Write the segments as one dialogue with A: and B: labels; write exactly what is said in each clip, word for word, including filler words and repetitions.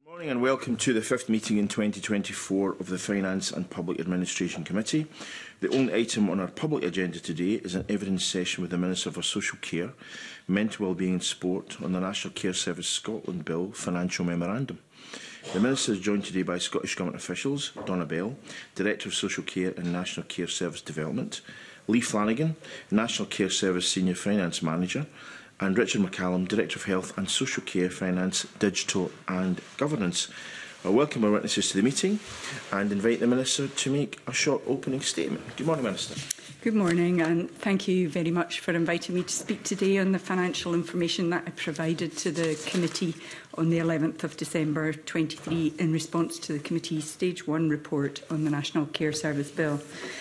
A: Good morning and welcome to the fifth meeting in twenty twenty-four of the Finance and Public Administration Committee. The only item on our public agenda today is an evidence session with the Minister for Social Care, Mental Wellbeing and Sport on the National Care Service Scotland Bill Financial Memorandum. The Minister is joined today by Scottish Government officials, Donna Bell, Director of Social Care and National Care Service Development, Lee Flanagan, National Care Service Senior Finance Manager, and Richard McCallum, Director of Health and Social Care, Finance, Digital and Governance. I welcome our witnesses to the meeting and invite the Minister to make a short opening statement. Good morning, Minister.
B: Good morning, and thank you very much for inviting me to speak today on the financial information that I provided to the committee on the eleventh of December twenty-three in response to the committee's Stage one report on the National Care Service Bill.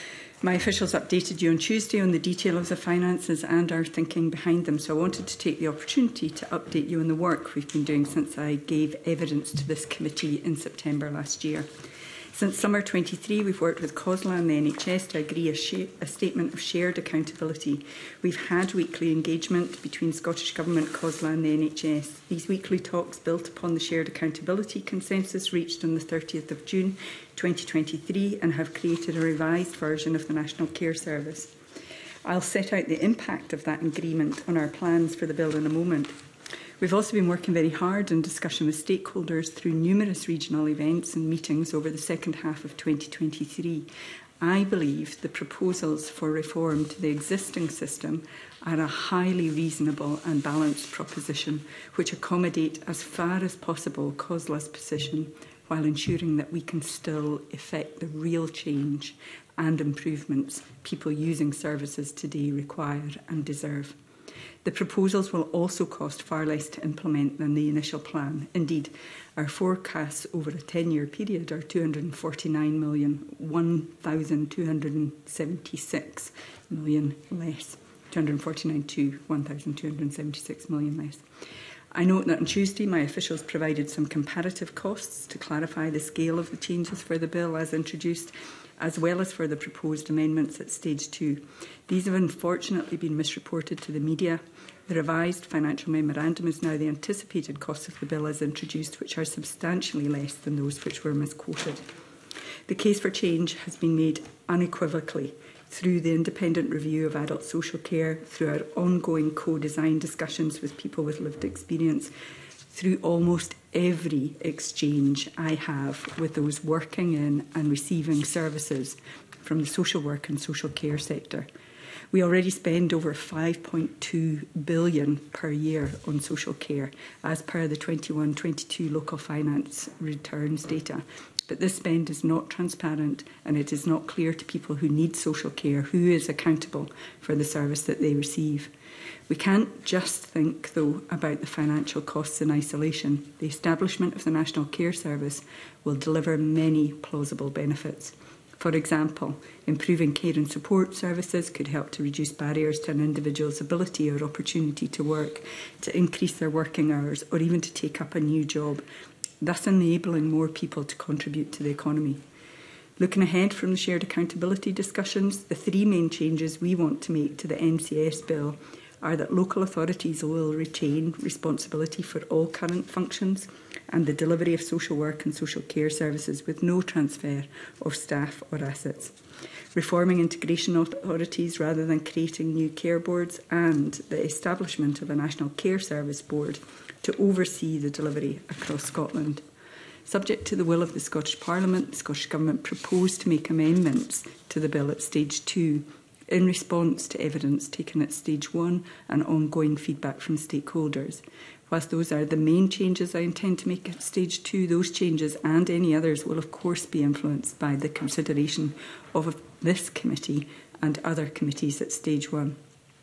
B: My officials updated you on Tuesday on the detail of the finances and our thinking behind them, so I wanted to take the opportunity to update you on the work we've been doing since I gave evidence to this committee in September last year. Since summer twenty-three, we've worked with COSLA and the N H S to agree a, a statement of shared accountability. We've had weekly engagement between Scottish Government, COSLA and the N H S. These weekly talks built upon the shared accountability consensus reached on the thirtieth of June twenty twenty-three and have created a revised version of the National Care Service. I'll set out the impact of that agreement on our plans for the bill in a moment. We've also been working very hard in discussion with stakeholders through numerous regional events and meetings over the second half of twenty twenty-three. I believe the proposals for reform to the existing system are a highly reasonable and balanced proposition which accommodate as far as possible COSLA's position while ensuring that we can still effect the real change and improvements people using services today require and deserve. The proposals will also cost far less to implement than the initial plan. Indeed, our forecasts over a ten-year period are two hundred and forty-nine million, one thousand two hundred and seventy-six million less. two hundred and forty-nine to one thousand two hundred and seventy-six million less. I note that on Tuesday my officials provided some comparative costs to clarify the scale of the changes for the bill as introduced, as well as for the proposed amendments at Stage two. These have unfortunately been misreported to the media. The revised financial memorandum is now the anticipated costs of the bill as introduced, which are substantially less than those which were misquoted. The case for change has been made unequivocally through the independent review of adult social care, through our ongoing co-design discussions with people with lived experience, through almost every exchange I have with those working in and receiving services from the social work and social care sector. We already spend over five point two billion pounds per year on social care, as per the twenty-one twenty-two local finance returns data. But this spend is not transparent and it is not clear to people who need social care who is accountable for the service that they receive. We can't just think, though, about the financial costs in isolation. The establishment of the National Care Service will deliver many plausible benefits. For example, improving care and support services could help to reduce barriers to an individual's ability or opportunity to work, to increase their working hours, or even to take up a new job, thus enabling more people to contribute to the economy. Looking ahead from the shared accountability discussions, the three main changes we want to make to the N C S bill are that local authorities will retain responsibility for all current functions and the delivery of social work and social care services with no transfer of staff or assets. Reforming integration authorities rather than creating new care boards, and the establishment of a National Care Service Board to oversee the delivery across Scotland. Subject to the will of the Scottish Parliament, the Scottish Government proposed to make amendments to the bill at Stage two in response to evidence taken at Stage one and ongoing feedback from stakeholders. Whilst those are the main changes I intend to make at Stage two, those changes and any others will of course be influenced by the consideration of this committee and other committees at Stage one.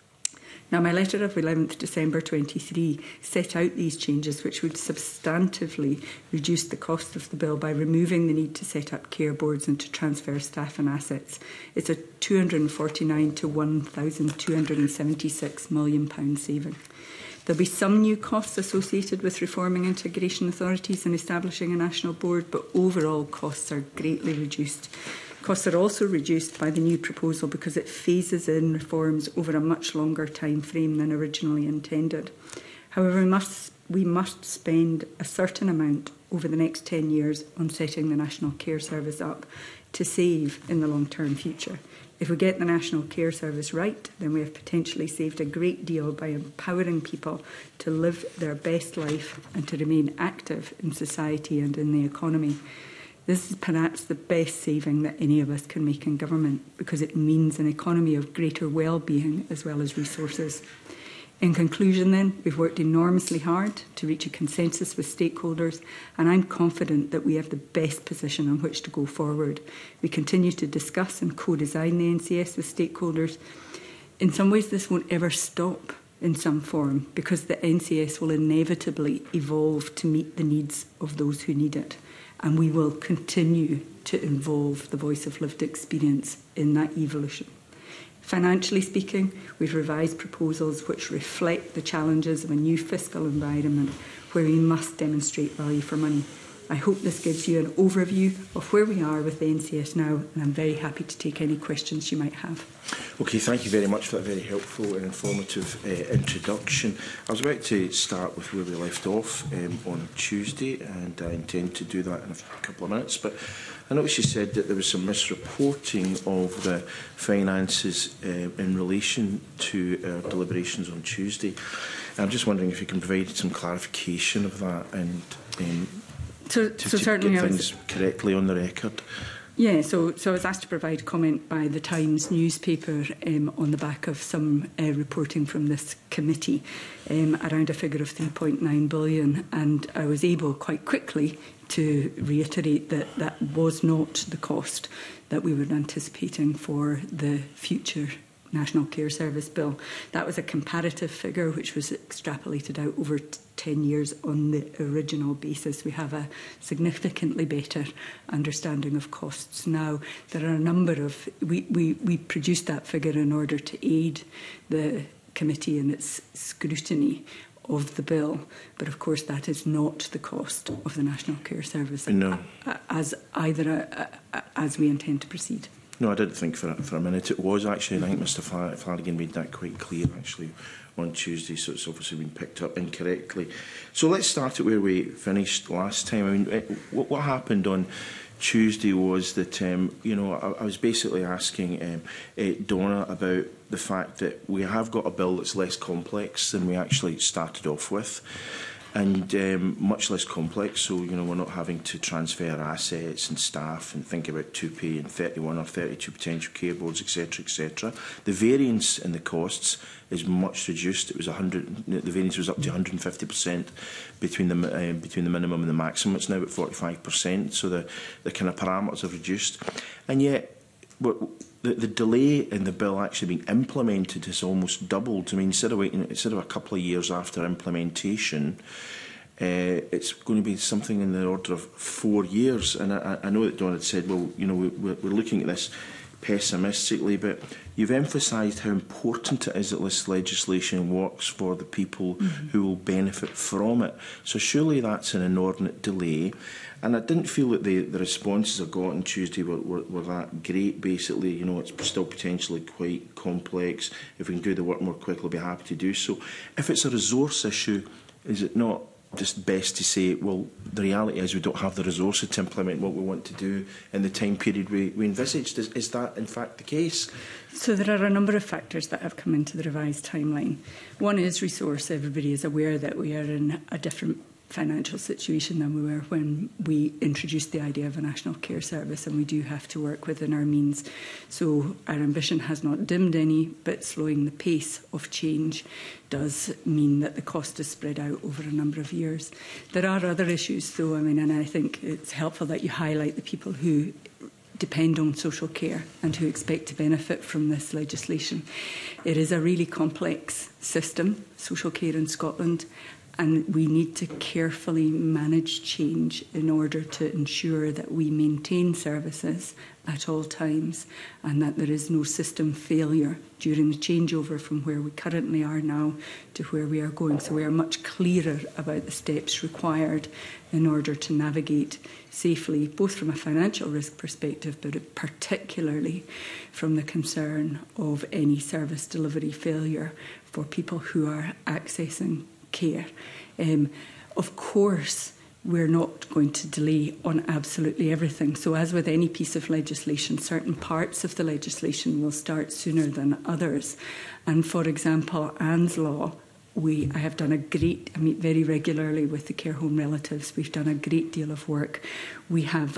B: Now, my letter of eleventh December twenty-three set out these changes which would substantively reduce the cost of the bill by removing the need to set up care boards and to transfer staff and assets. It's a two hundred and forty-nine to one thousand two hundred and seventy-six million pounds saving. There will be some new costs associated with reforming integration authorities and establishing a national board, but overall costs are greatly reduced. Costs are also reduced by the new proposal because it phases in reforms over a much longer time frame than originally intended. However, we must, we must spend a certain amount over the next ten years on setting the National Care Service up to save in the long-term future. If we get the National Care Service right, then we have potentially saved a great deal by empowering people to live their best life and to remain active in society and in the economy. This is perhaps the best saving that any of us can make in government, because it means an economy of greater well-being as well as resources. In conclusion then, we've worked enormously hard to reach a consensus with stakeholders, and I'm confident that we have the best position on which to go forward. We continue to discuss and co-design the N C S with stakeholders. In some ways this won't ever stop in some form, because the N C S will inevitably evolve to meet the needs of those who need it, and we will continue to involve the voice of lived experience in that evolution. Financially speaking, we've revised proposals which reflect the challenges of a new fiscal environment where we must demonstrate value for money. I hope this gives you an overview of where we are with the N C S now, and I'm very happy to take any questions you might have.
A: Okay, thank you very much for that very helpful and informative uh, introduction. I was about to start with where we left off um, on Tuesday, and I intend to do that in a couple of minutes, but I noticed you said that there was some misreporting of the finances uh, in relation to our deliberations on Tuesday. I'm just wondering if you can provide some clarification of that and um,
B: so,
A: to,
B: so
A: to
B: certainly
A: get
B: I
A: things
B: was,
A: correctly on the record.
B: Yeah, so, so I was asked to provide comment by the Times newspaper um, on the back of some uh, reporting from this committee um, around a figure of three point nine billion, and I was able quite quickly to reiterate that that was not the cost that we were anticipating for the future National Care Service bill. That was a comparative figure which was extrapolated out over ten years on the original basis. We have a significantly better understanding of costs now. There are a number of... We, we, we produced that figure in order to aid the committee in its scrutiny of the bill, but of course that is not the cost of the National Care Service
A: no.
B: as either a, a, as we intend to proceed.
A: No, I didn't think for, for a minute it was actually. I think Mr Flanagan made that quite clear actually on Tuesday, so it's obviously been picked up incorrectly. So let's start at where we finished last time. I mean, what, what happened on Tuesday was that, um, you know, I, I was basically asking um, uh, Donna about the fact that we have got a bill that's less complex than we actually started off with, and um, much less complex, so you know we're not having to transfer assets and staff and think about two P and thirty-one or thirty-two potential care boards, etc, et cetera. The variance in the costs is much reduced. It was one hundred. The variance was up to one hundred fifty percent between the uh, between the minimum and the maximum. It's now at forty-five percent. So the the kind of parameters have reduced, and yet what. The, the delay in the bill actually being implemented has almost doubled. I mean, instead of waiting, instead of a couple of years after implementation, uh, it's going to be something in the order of four years. And I, I know that Don had said, well, you know, we, we're looking at this pessimistically, but you've emphasised how important it is that this legislation works for the people mm-hmm. who will benefit from it. So surely that's an inordinate delay. And I didn't feel that the, the responses I got on Tuesday were, were, were that great, basically. You know, it's still potentially quite complex. If we can do the work more quickly, we'll be happy to do so. If it's a resource issue, is it not just best to say, well, the reality is we don't have the resources to implement what we want to do in the time period we, we envisaged? Is, is that, in fact, the case?
B: So there are a number of factors that have come into the revised timeline. One is resource. Everybody is aware that we are in a different financial situation than we were when we introduced the idea of a National Care Service, and we do have to work within our means. So our ambition has not dimmed any, but slowing the pace of change does mean that the cost is spread out over a number of years. There are other issues, though, I mean, and I think it's helpful that you highlight the people who depend on social care and who expect to benefit from this legislation. It is a really complex system, social care in Scotland, and we need to carefully manage change in order to ensure that we maintain services at all times and that there is no system failure during the changeover from where we currently are now to where we are going. So we are much clearer about the steps required in order to navigate safely, both from a financial risk perspective, but particularly from the concern of any service delivery failure for people who are accessing care. Um, of course, we're not going to delay on absolutely everything. So as with any piece of legislation, certain parts of the legislation will start sooner than others. And for example, Anne's Law, we, I have done a great, I meet very regularly with the care home relatives. We've done a great deal of work. We have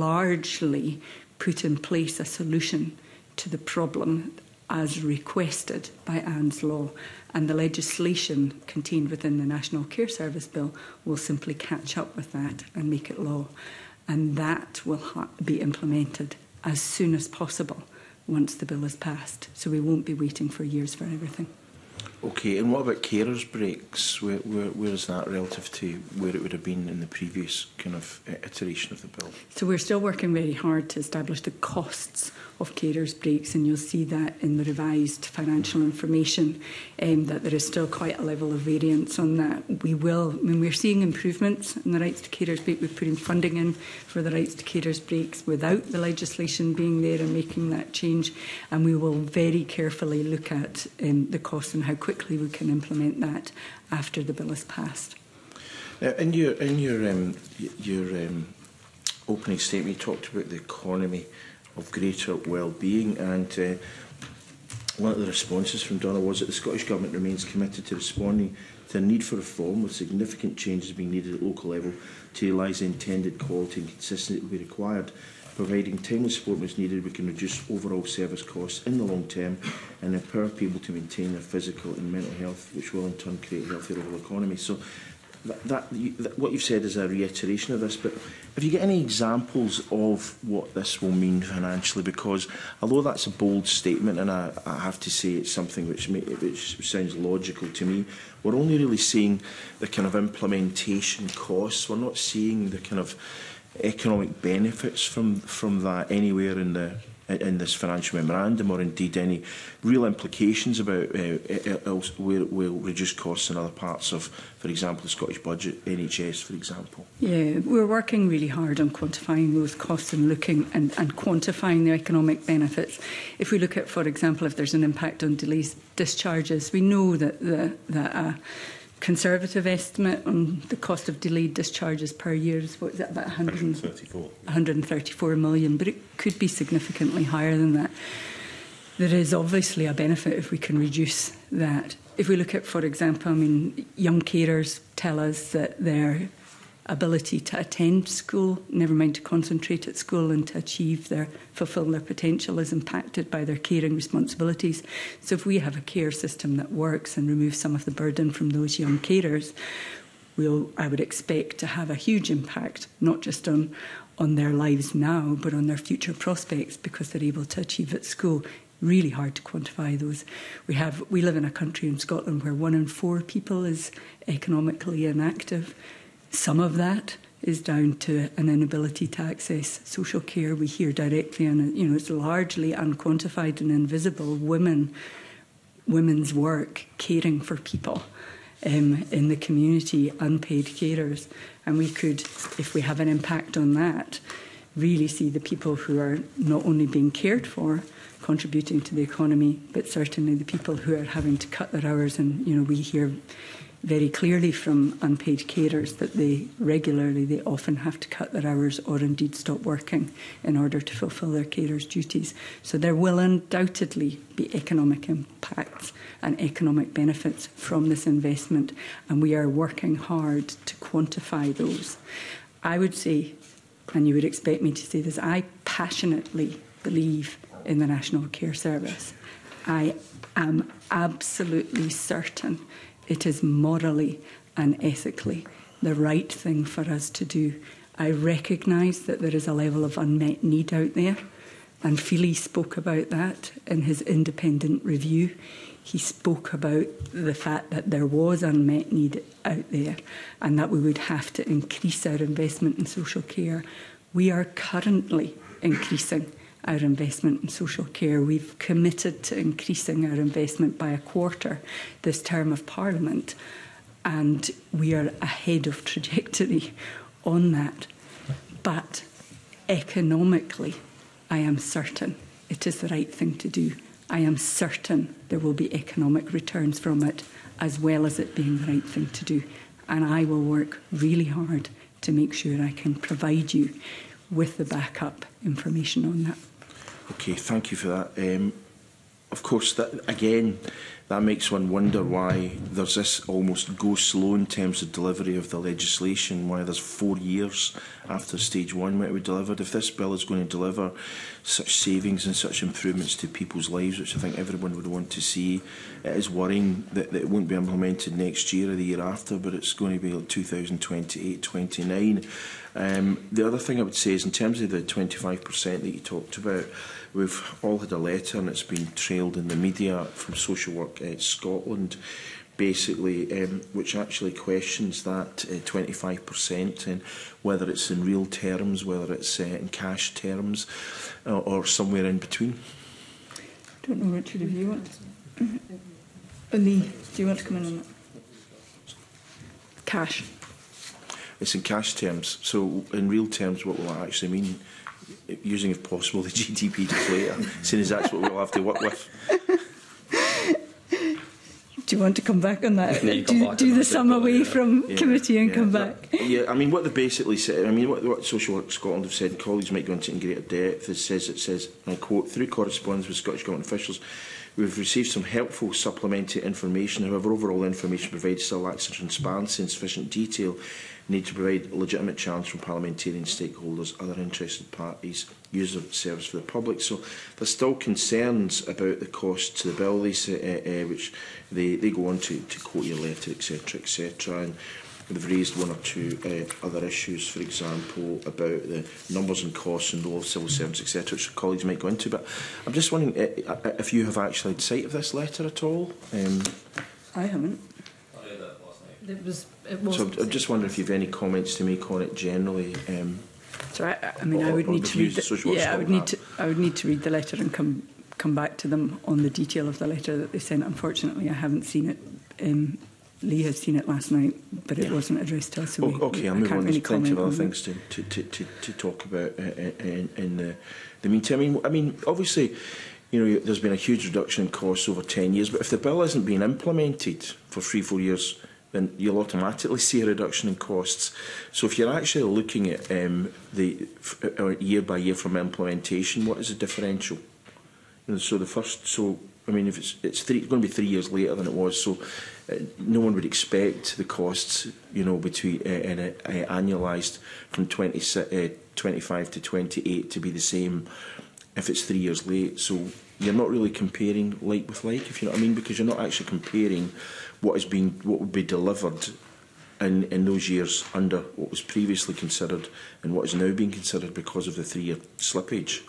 B: largely put in place a solution to the problem as requested by Anne's Law, and the legislation contained within the National Care Service Bill will simply catch up with that and make it law. And that will ha- be implemented as soon as possible once the bill is passed. So we won't be waiting for years for everything.
A: Okay, and what about carers' breaks? Where, where, where is that relative to where it would have been in the previous kind of iteration of the bill?
B: So we're still working very hard to establish the costs of carers' breaks, and you'll see that in the revised financial information, um, that there is still quite a level of variance on that. We will, I mean, we're seeing improvements in the rights to carers' break. We're putting funding in for the rights to carers' breaks without the legislation being there and making that change, and we will very carefully look at um, the costs and how quickly we can implement that after the bill is passed.
A: Now, in your in your um, your um, opening statement, you talked about the economy of greater well-being, and uh, one of the responses from Donna was that the Scottish Government remains committed to responding to the need for reform, with significant changes being needed at local level to realise the intended quality and consistency that will be required. Providing timely support when it's needed, we can reduce overall service costs in the long term and empower people to maintain their physical and mental health, which will in turn create a healthier overall economy. So that, that, you, that what you've said is a reiteration of this, but have you got any examples of what this will mean financially? Because although that's a bold statement, and I, I have to say it's something which, may, which sounds logical to me, we're only really seeing the kind of implementation costs. We're not seeing the kind of economic benefits from from that anywhere in the in this financial memorandum, or indeed any real implications about uh, else where it will reduce costs in other parts of, for example, the Scottish budget, N H S, for example.
B: Yeah, we're working really hard on quantifying those costs and looking and, and quantifying the economic benefits. If we look at, for example, if there's an impact on delays discharges, we know that the that uh, conservative estimate on the cost of delayed discharges per year is, what is it, about one hundred thirty-four. one hundred thirty-four million, but it could be significantly higher than that. There is obviously a benefit if we can reduce that. If we look at, for example, I mean, young carers tell us that their ability to attend school, never mind to concentrate at school and to achieve their, fulfil their potential, is impacted by their caring responsibilities. So if we have a care system that works and removes some of the burden from those young carers, we'll, I would expect to have a huge impact, not just on, on their lives now, but on their future prospects, because they're able to achieve at school. Really hard to quantify those. We have, we live in a country in Scotland where one in four people is economically inactive. Some of that is down to an inability to access social care. We hear directly, and you know, it's largely unquantified and invisible. Women, women's work, caring for people um, in the community, unpaid carers, and we could, if we have an impact on that, really see the people who are not only being cared for, contributing to the economy, but certainly the people who are having to cut their hours. And you know, we hear very clearly from unpaid carers that they regularly, they often have to cut their hours or indeed stop working in order to fulfil their carers' duties. So there will undoubtedly be economic impacts and economic benefits from this investment, and we are working hard to quantify those. I would say, and you would expect me to say this, I passionately believe in the National Care Service. I am absolutely certain it is morally and ethically the right thing for us to do. I recognise that there is a level of unmet need out there, and Feely spoke about that in his independent review. He spoke about the fact that there was unmet need out there and that we would have to increase our investment in social care. We are currently increasing our investment in social care. We've committed to increasing our investment by a quarter this term of Parliament, and we are ahead of trajectory on that. But economically, I am certain it is the right thing to do. I am certain there will be economic returns from it, as well as it being the right thing to do. And I will work really hard to make sure I can provide you with the backup information on that.
A: Okay, thank you for that. Um, of course, that again, that makes one wonder why there's this almost go slow in terms of delivery of the legislation, why there's four years after stage one when it was delivered. If this bill is going to deliver such savings and such improvements to people's lives, which I think everyone would want to see, it is worrying that, that it won't be implemented next year or the year after, but it's going to be like two thousand twenty-eight twenty-nine. Um, the other thing I would say is in terms of the twenty-five percent that you talked about, we've all had a letter and it's been trailed in the media from Social Work uh, Scotland, basically, um, which actually questions that uh, twenty-five percent and whether it's in real terms, whether it's uh, in cash terms, uh, or somewhere in between.
B: I don't know, Richard, if you want. Mm-hmm. Lee, do you want to come in on that? Cash.
A: It's in cash terms. So in real terms, what will that actually mean? Using, if possible, the G D P deflator, seeing as that's what we'll have to work with.
B: Do you want to come back on that?
C: Yeah,
B: do
C: back
B: do
C: on
B: the
C: that
B: sum away
C: yeah.
B: from
A: Yeah,
B: committee and
A: yeah,
B: come
A: that,
B: back?
A: Yeah, I mean, what they basically said, I mean, what, what Social Work Scotland have said, colleagues might go into it in greater depth, it says, it says, and I quote, through correspondence with Scottish Government officials, we've received some helpful supplementary information. However, overall information provided still lacks transparency and sufficient detail. Need to provide legitimate challenge from parliamentarians, stakeholders, other interested parties, users of the service for the public. So there's still concerns about the cost to the bill, they say, uh, uh, which they, they go on to, to quote your letter, et cetera, et cetera. And they've raised one or two uh, other issues, for example, about the numbers and costs and role of civil servants, et cetera, which colleagues might go into. But I'm just wondering uh, if you have actually had sight of this letter at all. Um,
B: I haven't.
D: It was. It was.
A: So I'm just wondering if you have any comments to make on it generally. Um,
B: So I, I mean,
A: or,
B: I would need to read. The, yeah, I would need to. I would need to read the letter and come come back to them on the detail of the letter that they sent. Unfortunately, I haven't seen it. Um, Lee has seen it last night, but it yeah. wasn't addressed to us. So
A: oh,
B: we,
A: okay, I'll
B: I
A: move
B: can't
A: on.
B: really
A: There's plenty of other
B: on
A: things to, to, to, to, to talk about uh, in, in the, the meantime. I mean, I mean, obviously, you know, there's been a huge reduction in costs over ten years, but if the bill isn't being implemented for three, four years, then you'll automatically see a reduction in costs. So if you're actually looking at um, the uh, year by year from implementation, what is the differential? You know, so the first, so I mean, if it's it's, three, it's going to be three years later than it was, so uh, no one would expect the costs, you know, between uh, in a, uh, annualised from twenty, uh, twenty-five to twenty-eight to be the same if it's three years late. So you're not really comparing like with like, if you know what I mean, because you're not actually comparing what is being, what would be delivered in, in those years under what was previously considered and what is now being considered because of the three-year slippage.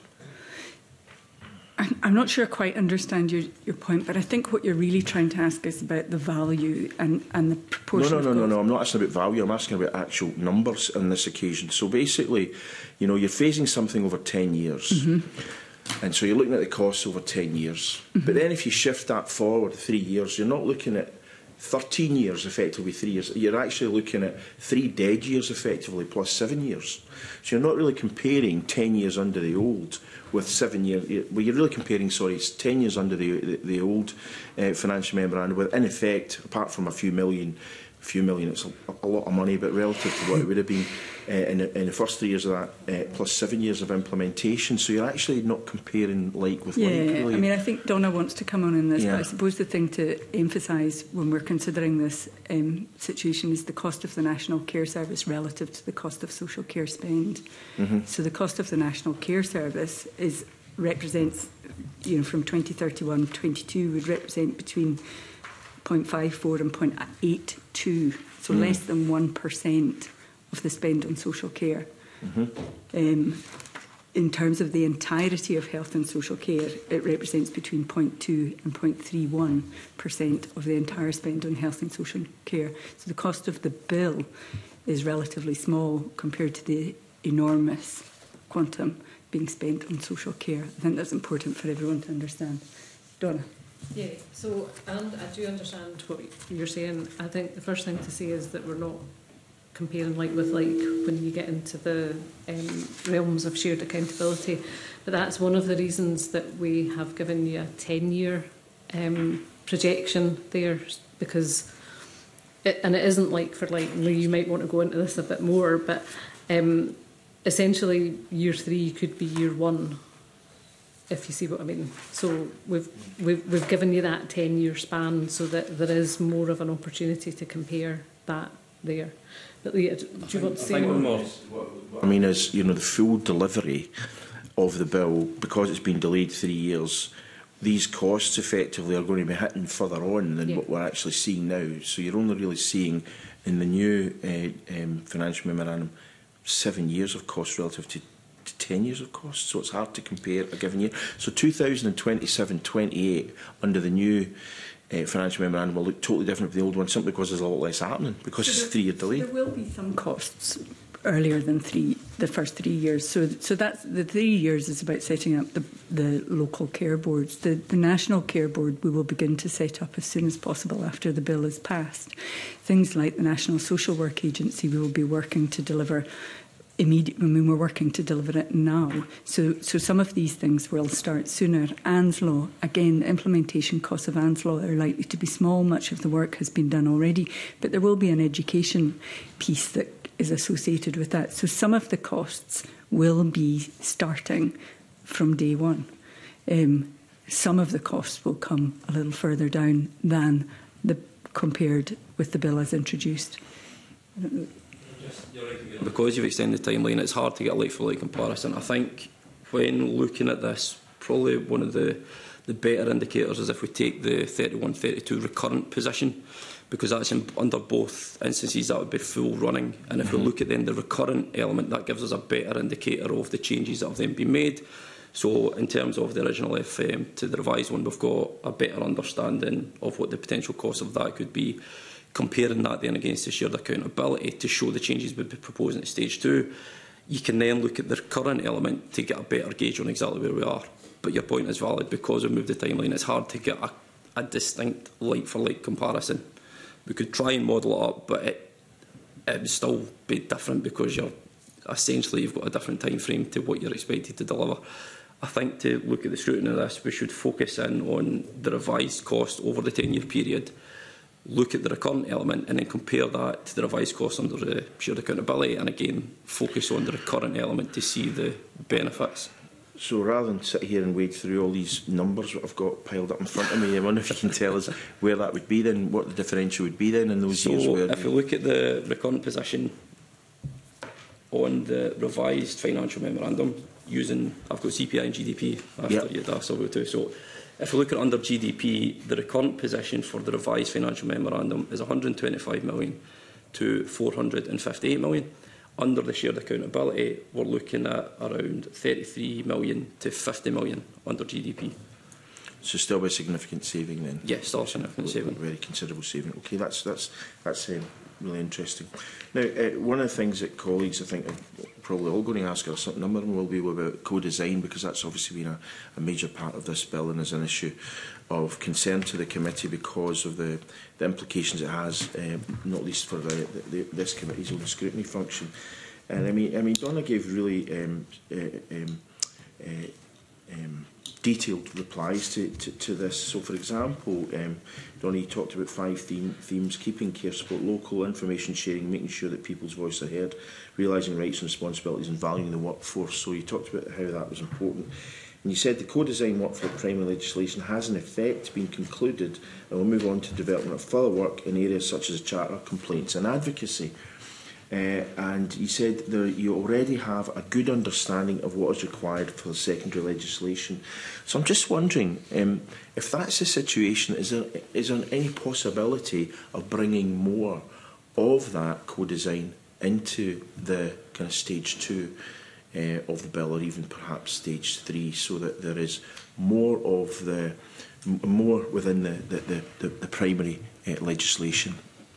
B: I'm not sure I quite understand your, your point, but I think what you're really trying to ask is about the value and, and the proportion.
A: No, no,
B: of
A: no, no, no. I'm not asking about value. I'm asking about actual numbers on this occasion. So basically, you know, you're phasing something over ten years. Mm-hmm. And so you're looking at the costs over ten years. Mm-hmm. But then if you shift that forward three years, you're not looking at thirteen years effectively, three years. You're actually looking at three dead years effectively, plus seven years. So you're not really comparing ten years under the old with seven years. Well, you're really comparing, sorry, it's ten years under the, the, the old uh, financial memorandum, with, in effect, apart from a few million, a few million, it's a, a lot of money, but relative to what it would have been uh, in, the, in the first three years of that, uh, plus seven years of implementation. So you're actually not comparing like with
B: yeah,
A: like. Really.
B: I mean, I think Donna wants to come on in this,
A: yeah.
B: but I suppose the thing to emphasise when we're considering this um, situation is the cost of the National Care Service relative to the cost of social care spend. Mm-hmm. So the cost of the National Care Service is represents, you know, from twenty thirty-one twenty-two would represent between zero point five four and zero point eight two, so mm. less than one percent of the spend on social care. Mm-hmm. Um, in terms of the entirety of health and social care, it represents between zero point two and zero point three one percent of the entire spend on health and social care. So the cost of the bill is relatively small compared to the enormous quantum being spent on social care. I think that's important for everyone to understand. Donna?
D: Yeah, so, and I do understand what you're saying. I think the first thing to say is that we're not comparing like with like when you get into the um, realms of shared accountability. But that's one of the reasons that we have given you a ten-year um, projection there, because it, and it isn't like for like, you might want to go into this a bit more, but um, essentially year three could be year one, if you see what I mean. So we've, we've, we've given you that ten-year span so that there is more of an opportunity to compare that there. But Leah, do you want to say more?
A: I mean, is, you know, the full delivery of the bill, because it's been delayed three years, these costs effectively are going to be hitting further on than yeah. what we're actually seeing now. So you're only really seeing in the new uh, um, financial memorandum seven years of cost relative to, to ten years of cost. So it's hard to compare a given year. So two thousand twenty-seven twenty-eight under the new uh, financial memorandum will look totally different from the old one, simply because there's a lot less happening, because so it's a three-year delay.
B: There will be some costs earlier than three, the first three years. So, so that's the three years is about setting up the, the local care boards. The, the national care board we will begin to set up as soon as possible after the bill is passed. Things like the National Social Work Agency, we will be working to deliver immediate. I mean, we're working to deliver it now. So, so some of these things will start sooner. Anne's Law, again, the implementation costs of Anne's Law are likely to be small. Much of the work has been done already, but there will be an education piece that is associated with that. So some of the costs will be starting from day one. Um, some of the costs will come a little further down than the compared with the bill as introduced.
C: Because you've extended the timeline, it's hard to get a like-for-like comparison. I think when looking at this, probably one of the, the better indicators is if we take the thirty-one thirty-two recurrent position, because that's in, under both instances that would be full running. And if mm-hmm. we look at then the recurrent element, that gives us a better indicator of the changes that have then been made. So in terms of the original F M to the revised one, we've got a better understanding of what the potential cost of that could be. Comparing that then against the shared accountability to show the changes we'd be proposing at stage two, you can then look at the current element to get a better gauge on exactly where we are. But your point is valid, because we've moved the timeline, it's hard to get a, a distinct like-for-like comparison. We could try and model it up, but it, it would still be different, because you're essentially you've got a different time frame to what you're expected to deliver. I think to look at the scrutiny of this, we should focus in on the revised cost over the ten-year period, look at the recurrent element, and then compare that to the revised cost under the shared accountability, and again focus on the recurrent element to see the benefits.
A: So rather than sit here and wade through all these numbers that I've got piled up in front of me, I wonder if you can tell us where that would be then, what the differential would be then in those
C: so
A: years. Where
C: if we look at the recurrent position on the revised financial memorandum, using, I've got C P I and G D P after yep. you'd asked, I'll go to. So if we look at under G D P, the recurrent position for the revised financial memorandum is one hundred and twenty-five million to four hundred and fifty-eight million. Under the shared accountability, we're looking at around thirty-three million to fifty million under G D P.
A: So still a significant saving then?
C: Yes, still a significant saving.
A: Very considerable saving. Okay, that's that's that's um, really interesting. Now, uh, one of the things that colleagues, I think, are probably all going to ask us, a number of them will be about co-design, because that's obviously been a, a major part of this bill and is an issue of concern to the committee because of the, the implications it has, um, not least for the, the, this committee's own scrutiny function. And I mean, I mean, Donna gave really um, uh, um, uh, um, detailed replies to, to, to this. So, for example, um, Donnie talked about five theme, themes: keeping care support local, information sharing, making sure that people's voices are heard, realising rights and responsibilities, and valuing the workforce. So you talked about how that was important. And you said the co-design work for primary legislation has in effect been concluded, and we'll move on to development of further work in areas such as charter, complaints and advocacy. Uh, and you said that you already have a good understanding of what is required for the secondary legislation. So I'm just wondering, um, if that's the situation, is there, is there any possibility of bringing more of that co-design into the kind of stage two uh, of the bill, or even perhaps stage three, so that there is more of the more within the the, the, the, the primary uh, legislation?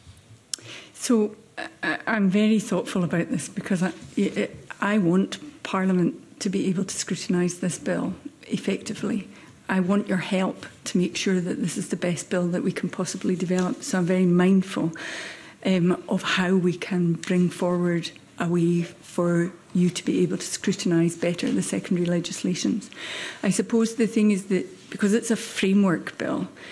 B: So I, I'm very thoughtful about this, because I, I want Parliament to be able to scrutinise this bill effectively. I want your help to make sure that this is the best bill that we can possibly develop. So I'm very mindful um, of how we can bring forward a way for you to be able to scrutinise better the secondary legislations. I suppose the thing is that because it's a framework bill,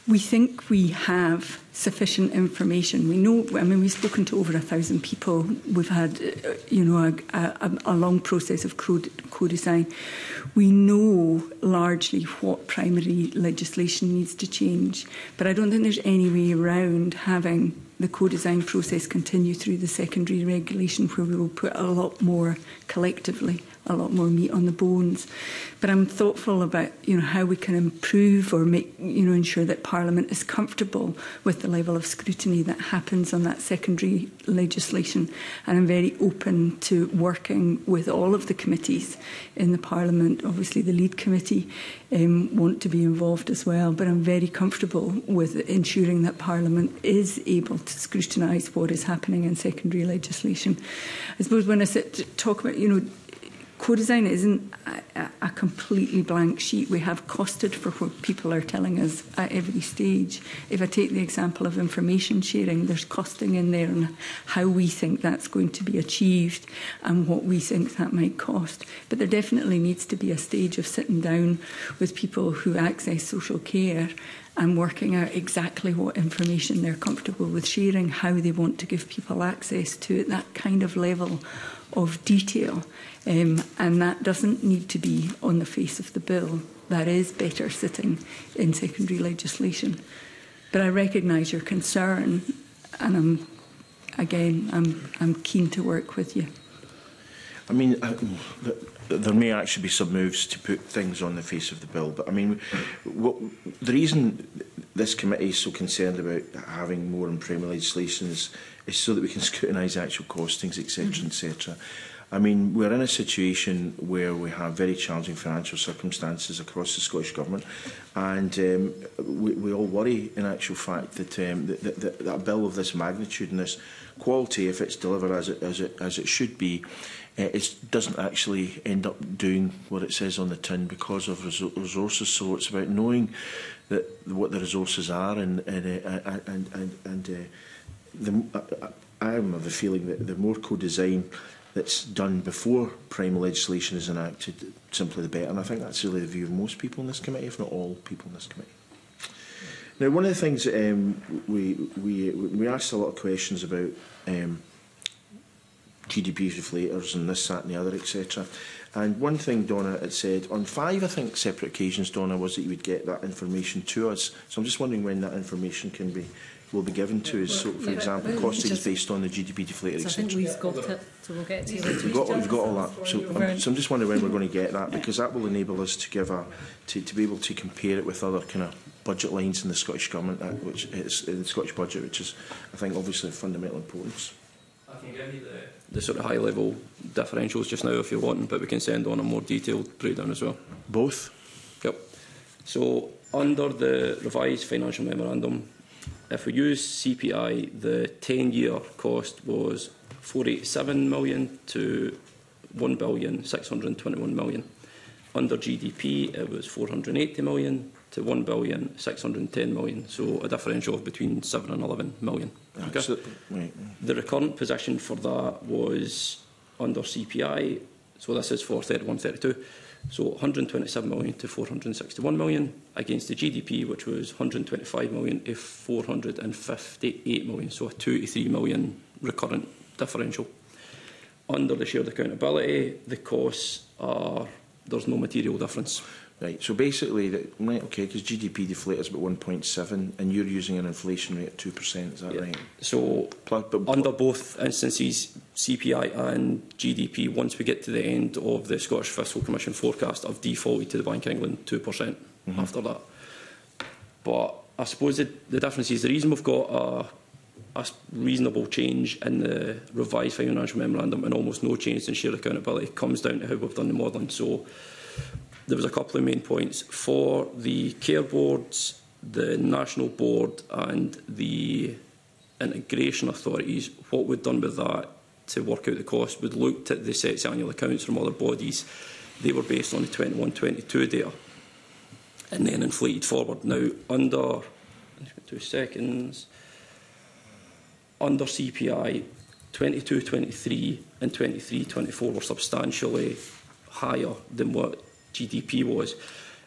B: We think we have sufficient information. We know, I mean, we've spoken to over a thousand people. We've had, uh, you know, a, a, a long process of co-design. We know largely what primary legislation needs to change, but I don't think there's any way around having the co-design process continue through the secondary regulation, where we will put a lot more collectively, a lot more meat on the bones. But I'm thoughtful about, you know, how we can improve or make, you know, ensure that Parliament is comfortable with the level of scrutiny that happens on that secondary legislation. And I'm very open to working with all of the committees in the Parliament. Obviously, the lead committee um, want to be involved as well, but I'm very comfortable with ensuring that Parliament is able to scrutinise what is happening in secondary legislation. I suppose when I sit to talk about, you know, co-design isn't a, a completely blank sheet. We have costed for what people are telling us at every stage. If I take the example of information sharing, there's costing in there on how we think that's going to be achieved and what we think that might cost. But there definitely needs to be a stage of sitting down with people who access social care and working out exactly what information they're comfortable with sharing, how they want to give people access to it, that kind of level of detail. Um, and that doesn't need to be on the face of the bill. That is better sitting in secondary legislation. But I recognise your concern, and I'm, again, I'm, I'm keen to work with you.
A: I mean, uh, there may actually be some moves to put things on the face of the bill, but I mean, what, the reason this committee is so concerned about having more in primary legislation is, is so that we can scrutinise actual costings, et cetera, mm-hmm. et cetera. I mean, we're in a situation where we have very challenging financial circumstances across the Scottish Government, and um, we, we all worry, in actual fact, that, um, that, that, that a bill of this magnitude and this quality, if it's delivered as it, as it, as it should be, uh, it doesn't actually end up doing what it says on the tin because of res resources. So it's about knowing that what the resources are, and and uh, and and, and uh, the, uh, I am of the feeling that the more co-design that's done before primary legislation is enacted, simply the better. And I think that's really the view of most people in this committee, if not all people in this committee. Now, one of the things um, we, we, we asked a lot of questions about um, G D P deflators and this, that and the other, et cetera. And one thing Donna had said, on five, I think, separate occasions, Donna, was that you would get that information to us. So I'm just wondering when that information can be will be given to us. So, for yeah, example, costings based on the G D P deflator,
D: so
A: et cetera.
D: I think we've got it, so we'll get it to you later.
A: We've got, we've got all that. So I'm, so I'm just wondering when we're going to get that, because that will enable us to give a to, to be able to compare it with other kind of budget lines in the Scottish Government, uh, which is in the Scottish budget, which is, I think, obviously of fundamental importance.
C: I can give you the, the sort of high-level differentials just now if you're wanting, but we can send on a more detailed breakdown as well.
A: Both?
C: Yep. So under the revised financial memorandum, if we use C P I, the ten-year cost was four hundred eighty-seven million to one billion six hundred twenty-one million. Under G D P, it was four hundred eighty million to one billion six hundred ten million, so a differential of between seven and eleven million. Okay.
A: So, right.
C: The recurrent position for that was under C P I, so this is for thirty-one thirty-two, so one hundred twenty-seven million to four hundred sixty-one million, against the G D P, which was one hundred twenty-five million to four hundred fifty-eight million, so a two to three million recurrent differential. Under the shared accountability, the costs are, there's no material difference.
A: Right, so basically, that, right, okay, because G D P deflator is about one point seven, and you're using an inflation rate of two percent, is that yeah. right?
C: So, Plus, but, under both instances, C P I and G D P, once we get to the end of the Scottish Fiscal Commission forecast, have defaulted to the Bank of England two percent mm-hmm. after that. But I suppose the, the difference is the reason we've got a, a reasonable change in the revised financial memorandum and almost no change in shared accountability comes down to how we've done the modelling. So, there was a couple of main points. For the care boards, the national board and the integration authorities, what we'd done with that to work out the cost, we'd looked at the sets annual accounts from other bodies. They were based on the twenty-one twenty-two data and then inflated forward. Now, under, two seconds, under C P I, twenty-two twenty-three and twenty-three twenty-four were substantially higher than what G D P was.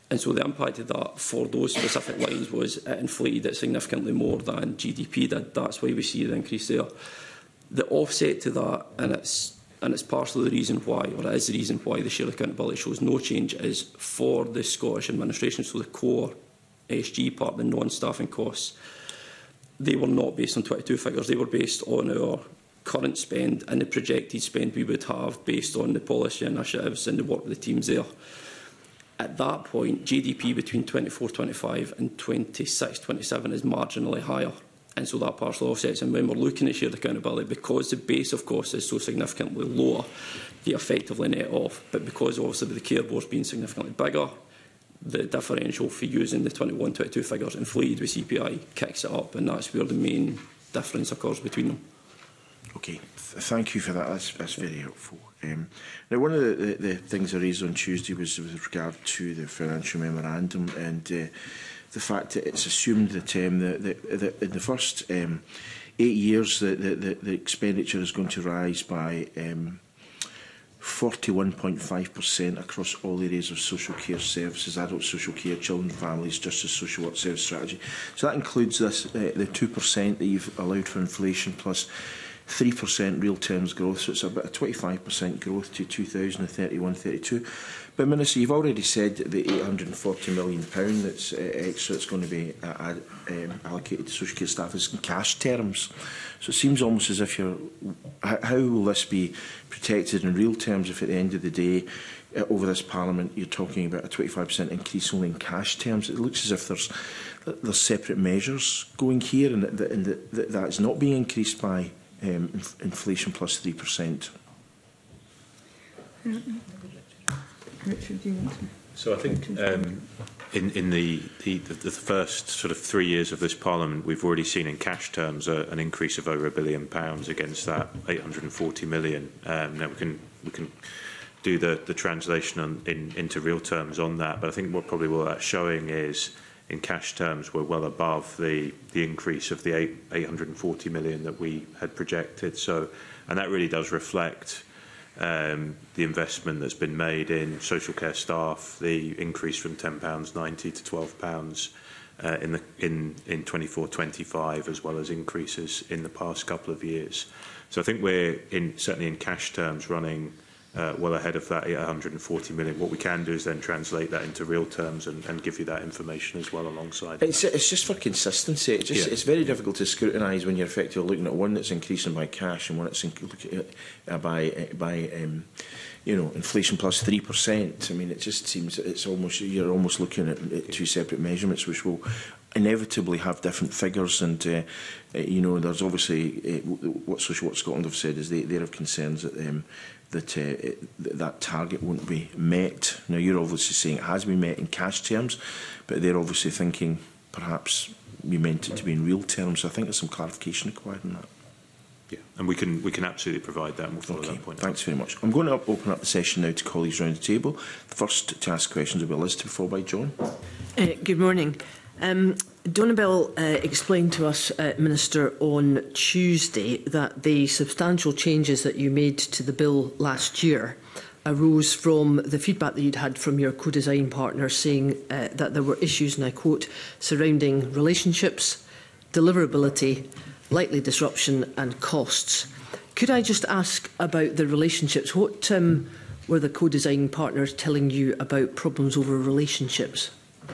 C: And so the impact of that for those specific lines was it inflated it significantly more than G D P did. That's why we see the increase there. The offset to that, and it's, and it's partially the reason why, or it is the reason why the shared accountability shows no change, is for the Scottish administration, so the core S G part, the non-staffing costs, they were not based on twenty-two figures, they were based on our current spend and the projected spend we would have based on the policy initiatives and the work of the teams there. At that point, G D P between twenty-four twenty-five and twenty-six twenty-seven is marginally higher. And so that partially offsets. And when we're looking at shared accountability, because the base of course is so significantly lower, they effectively net off. But because obviously with the care boards being significantly bigger, the differential for using the twenty-one twenty-two figures inflated with C P I kicks it up, and that's where the main difference occurs between them.
A: Okay, Th thank you for that. That's, that's very helpful. Um, now, one of the, the, the things I raised on Tuesday was with regard to the financial memorandum and uh, the fact that it's assumed that, um, that, that, that in the first um, eight years the, the, the, the expenditure is going to rise by um, forty-one point five percent across all areas of social care services, adult social care, children, families, justice, social work service strategy. So that includes this, uh, the two percent that you've allowed for inflation plus three percent real terms growth, so it's about a twenty-five percent growth to two thousand thirty-one thirty-two. But Minister, you've already said that the eight hundred and forty million pounds that's uh, extra that's going to be uh, um, allocated to social care staff is in cash terms. So it seems almost as if you're... How will this be protected in real terms if at the end of the day, uh, over this Parliament, you're talking about a twenty-five percent increase only in cash terms? It looks as if there's there's separate measures going here and that, and that, that that's not being increased by Um, inf inflation plus three percent.
B: Richard, do you want to?
E: So I think um, in, in the, the, the first sort of three years of this Parliament, we've already seen in cash terms uh, an increase of over a billion pounds against that eight hundred and forty million. Um, now we can we can do the, the translation on, in, into real terms on that, but I think what probably what that's showing is, in cash terms, we're well above the, the increase of the eight hundred and forty million that we had projected. So, and that really does reflect um, the investment that's been made in social care staff, the increase from ten pounds ninety to twelve pounds uh, in the in in twenty-four twenty-five, as well as increases in the past couple of years. So I think we're in certainly in cash terms running Uh, well ahead of that eight hundred and forty million. What we can do is then translate that into real terms and, and give you that information as well alongside.
A: It's, it's just for consistency. It's, just,
E: yeah. It's
A: very difficult to scrutinise when you're effectively looking at one that's increasing by cash and one that's looking at uh, by uh, by um, you know, inflation plus three percent. I mean, it just seems it's almost you're almost looking at, at two separate measurements, which will inevitably have different figures. And uh, uh, you know, there's obviously uh, what Social Work Scotland have said is they they have concerns that. Um, that uh, it, that target won't be met. Now, you're obviously saying it has been met in cash terms, but they're obviously thinking perhaps you meant it to be in real terms. So I think there's some clarification required on that.
E: Yeah, and we can we can absolutely provide that, and we'll follow
A: Okay,
E: that point.
A: Thanks very much. I'm going to open up the session now to colleagues around the table. The first to ask questions will be Elizabeth, followed by John.
F: Uh, good morning. Um, Donabel uh, explained to us, uh, Minister, on Tuesday that the substantial changes that you made to the bill last year arose from the feedback that you'd had from your co-design partner saying uh, that there were issues, and I quote, surrounding relationships, deliverability, likely disruption and costs. Could I just ask about the relationships? What um, were the co-design partners telling you about problems over relationships?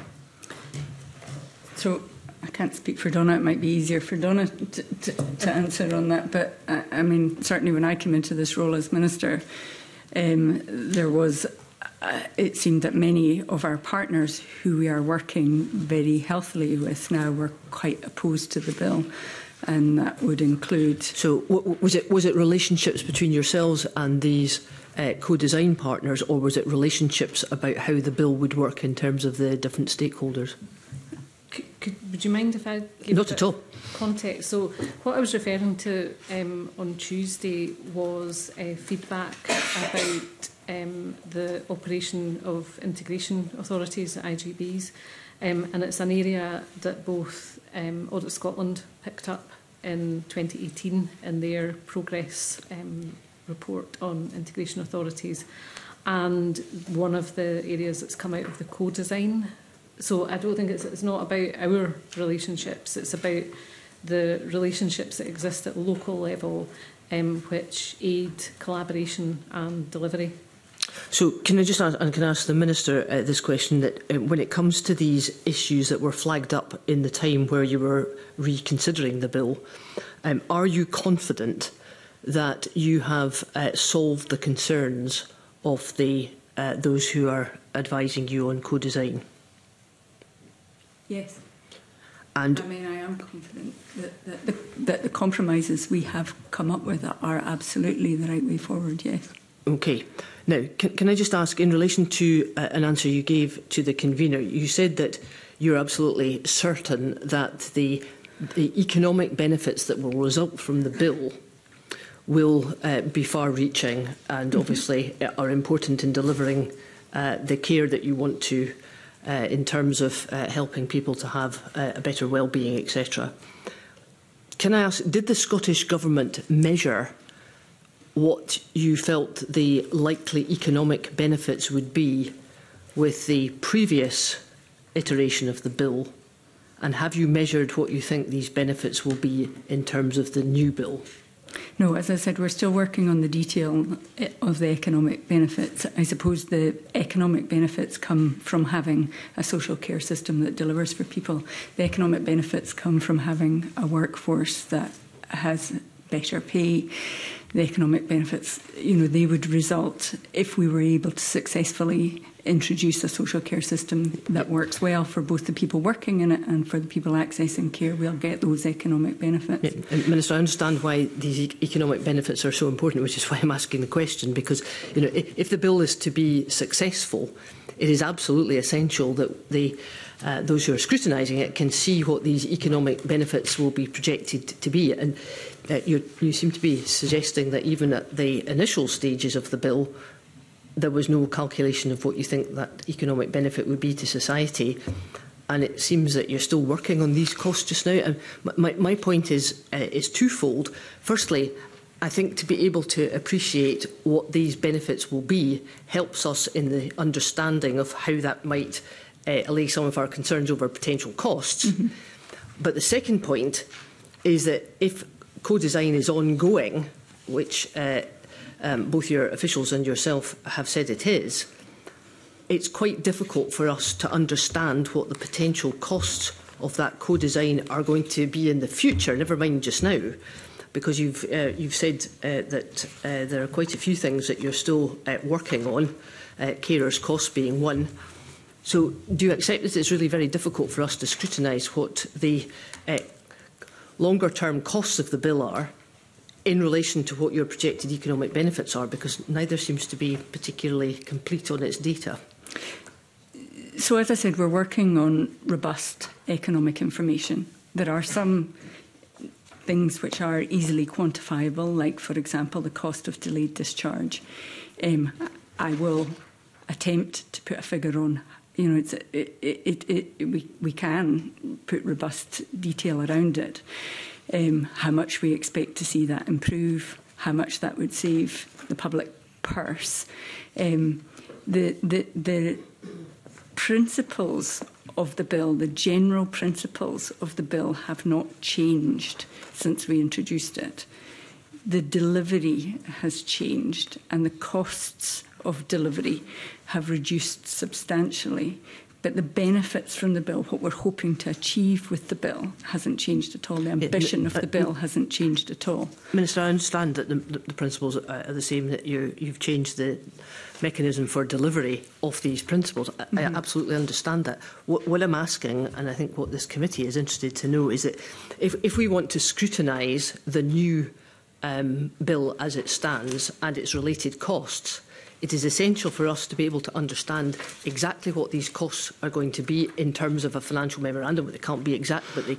B: So I can't speak for Donna. It might be easier for Donna to, to, to answer on that. But I, I mean, certainly when I came into this role as Minister, um, there was, uh, it seemed that many of our partners who we are working very healthily with now were quite opposed to the bill. And that would include...
F: So w was it was it relationships between yourselves and these uh, co-design partners, or was it relationships about how the bill would work in terms of the different stakeholders?
D: Could, could, would you mind if I give
F: Not at all.
D: context? So what I was referring to um, on Tuesday was uh, feedback about um, the operation of integration authorities, I G Bs, um, and it's an area that both um, Audit Scotland picked up in twenty eighteen in their progress um, report on integration authorities, and one of the areas that's come out of the co-design. So I don't think it's, it's not about our relationships, it's about the relationships that exist at local level, um, which aid collaboration and delivery.
F: So can I just ask, and can I ask the Minister uh, this question, that uh, when it comes to these issues that were flagged up in the time where you were reconsidering the bill, um, are you confident that you have uh, solved the concerns of the uh, those who are advising you on co-design?
B: Yes.
F: And
B: I mean, I am confident that, that, the, that the compromises we have come up with are absolutely the right way forward, yes.
F: Okay. Now, can, can I just ask, in relation to uh, an answer you gave to the convener, you said that you're absolutely certain that the, the economic benefits that will result from the bill will uh, be far-reaching and obviously are important in delivering uh, the care that you want to uh, in terms of uh, helping people to have uh, a better well-being, et cetera. Can I ask, did the Scottish Government measure what you felt the likely economic benefits would be with the previous iteration of the bill? And have you measured what you think these benefits will be in terms of the new bill?
B: No, as I said, we're still working on the detail of the economic benefits. I suppose the economic benefits come from having a social care system that delivers for people. The economic benefits come from having a workforce that has better pay. The economic benefits, you know, they would result if we were able to successfully introduce a social care system that works well for both the people working in it and for the people accessing care. We'll get those economic benefits.
F: Yeah, and Minister, I understand why these e economic benefits are so important, which is why I'm asking the question, because, you know, if, if the bill is to be successful, it is absolutely essential that the Uh, those who are scrutinising it can see what these economic benefits will be projected to be. And uh, you, you seem to be suggesting that even at the initial stages of the bill, there was no calculation of what you think that economic benefit would be to society. And it seems that you're still working on these costs just now. And my, my point is, uh, is twofold. Firstly, I think to be able to appreciate what these benefits will be helps us in the understanding of how that might Uh, allay some of our concerns over potential costs. Mm-hmm. But the second point is that if co-design is ongoing, which uh, um, both your officials and yourself have said it is, it's quite difficult for us to understand what the potential costs of that co-design are going to be in the future, never mind just now, because you've, uh, you've said uh, that uh, there are quite a few things that you're still uh, working on, uh, carers' costs being one. So do you accept that it's really very difficult for us to scrutinise what the uh, longer-term costs of the bill are in relation to what your projected economic benefits are, because neither seems to be particularly complete on its data?
B: So, as I said, we're working on robust economic information. There are some things which are easily quantifiable, like, for example, the cost of delayed discharge. Um, I will attempt to put a figure on. You know, it's, it, it, it, it, we, we can put robust detail around it. Um, how much we expect to see that improve, how much that would save the public purse. Um, the, the, the principles of the bill, the general principles of the bill have not changed since we introduced it. The delivery has changed and the costs of delivery have reduced substantially, but the benefits from the bill, what we're hoping to achieve with the bill, hasn't changed at all. The ambition of the bill hasn't changed at all.
F: Minister, I understand that the, the principles are the same, that you, you've changed the mechanism for delivery of these principles. I, mm-hmm. I absolutely understand that. What, what I'm asking, and I think what this committee is interested to know, is that if, if we want to scrutinise the new um, bill as it stands and its related costs, it is essential for us to be able to understand exactly what these costs are going to be in terms of a financial memorandum. They can't be exact, but they can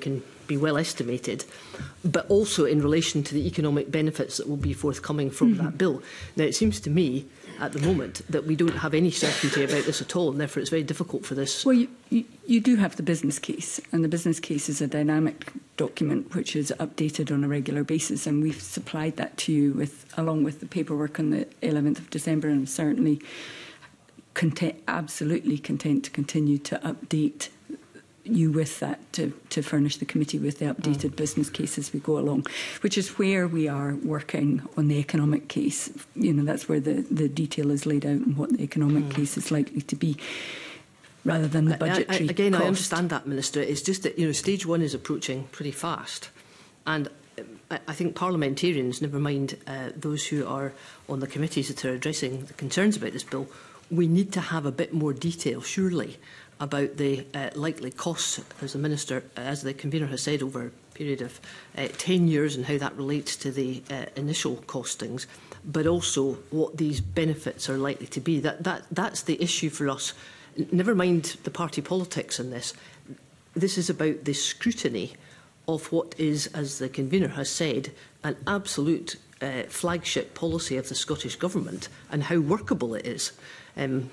F: be well estimated, but also in relation to the economic benefits that will be forthcoming from mm-hmm. that bill. Now, it seems to me at the moment that we don't have any certainty about this at all, and therefore it's very difficult for this.
B: Well, you, you, you do have the business case, and the business case is a dynamic document which is updated on a regular basis, and we've supplied that to you with, along with the paperwork on the eleventh of December, and certainly content, absolutely content to continue to update you with that, to, to furnish the committee with the updated mm. business case as we go along, which is where we are working on the economic case. You know, that's where the, the detail is laid out and what the economic mm. case is likely to be, rather than the budgetary
F: I, I, Again,
B: cost.
F: I understand that, Minister. It's just that, you know, stage one is approaching pretty fast. And I, I think parliamentarians, never mind uh, those who are on the committees that are addressing the concerns about this bill, we need to have a bit more detail, surely, about the uh, likely costs, as the Minister, as the convener has said, over a period of uh, ten years, and how that relates to the uh, initial costings, but also what these benefits are likely to be. That, that, that's the issue for us. Never mind the party politics in this. This is about the scrutiny of what is, as the convener has said, an absolute uh, flagship policy of the Scottish Government, and how workable it is. Um,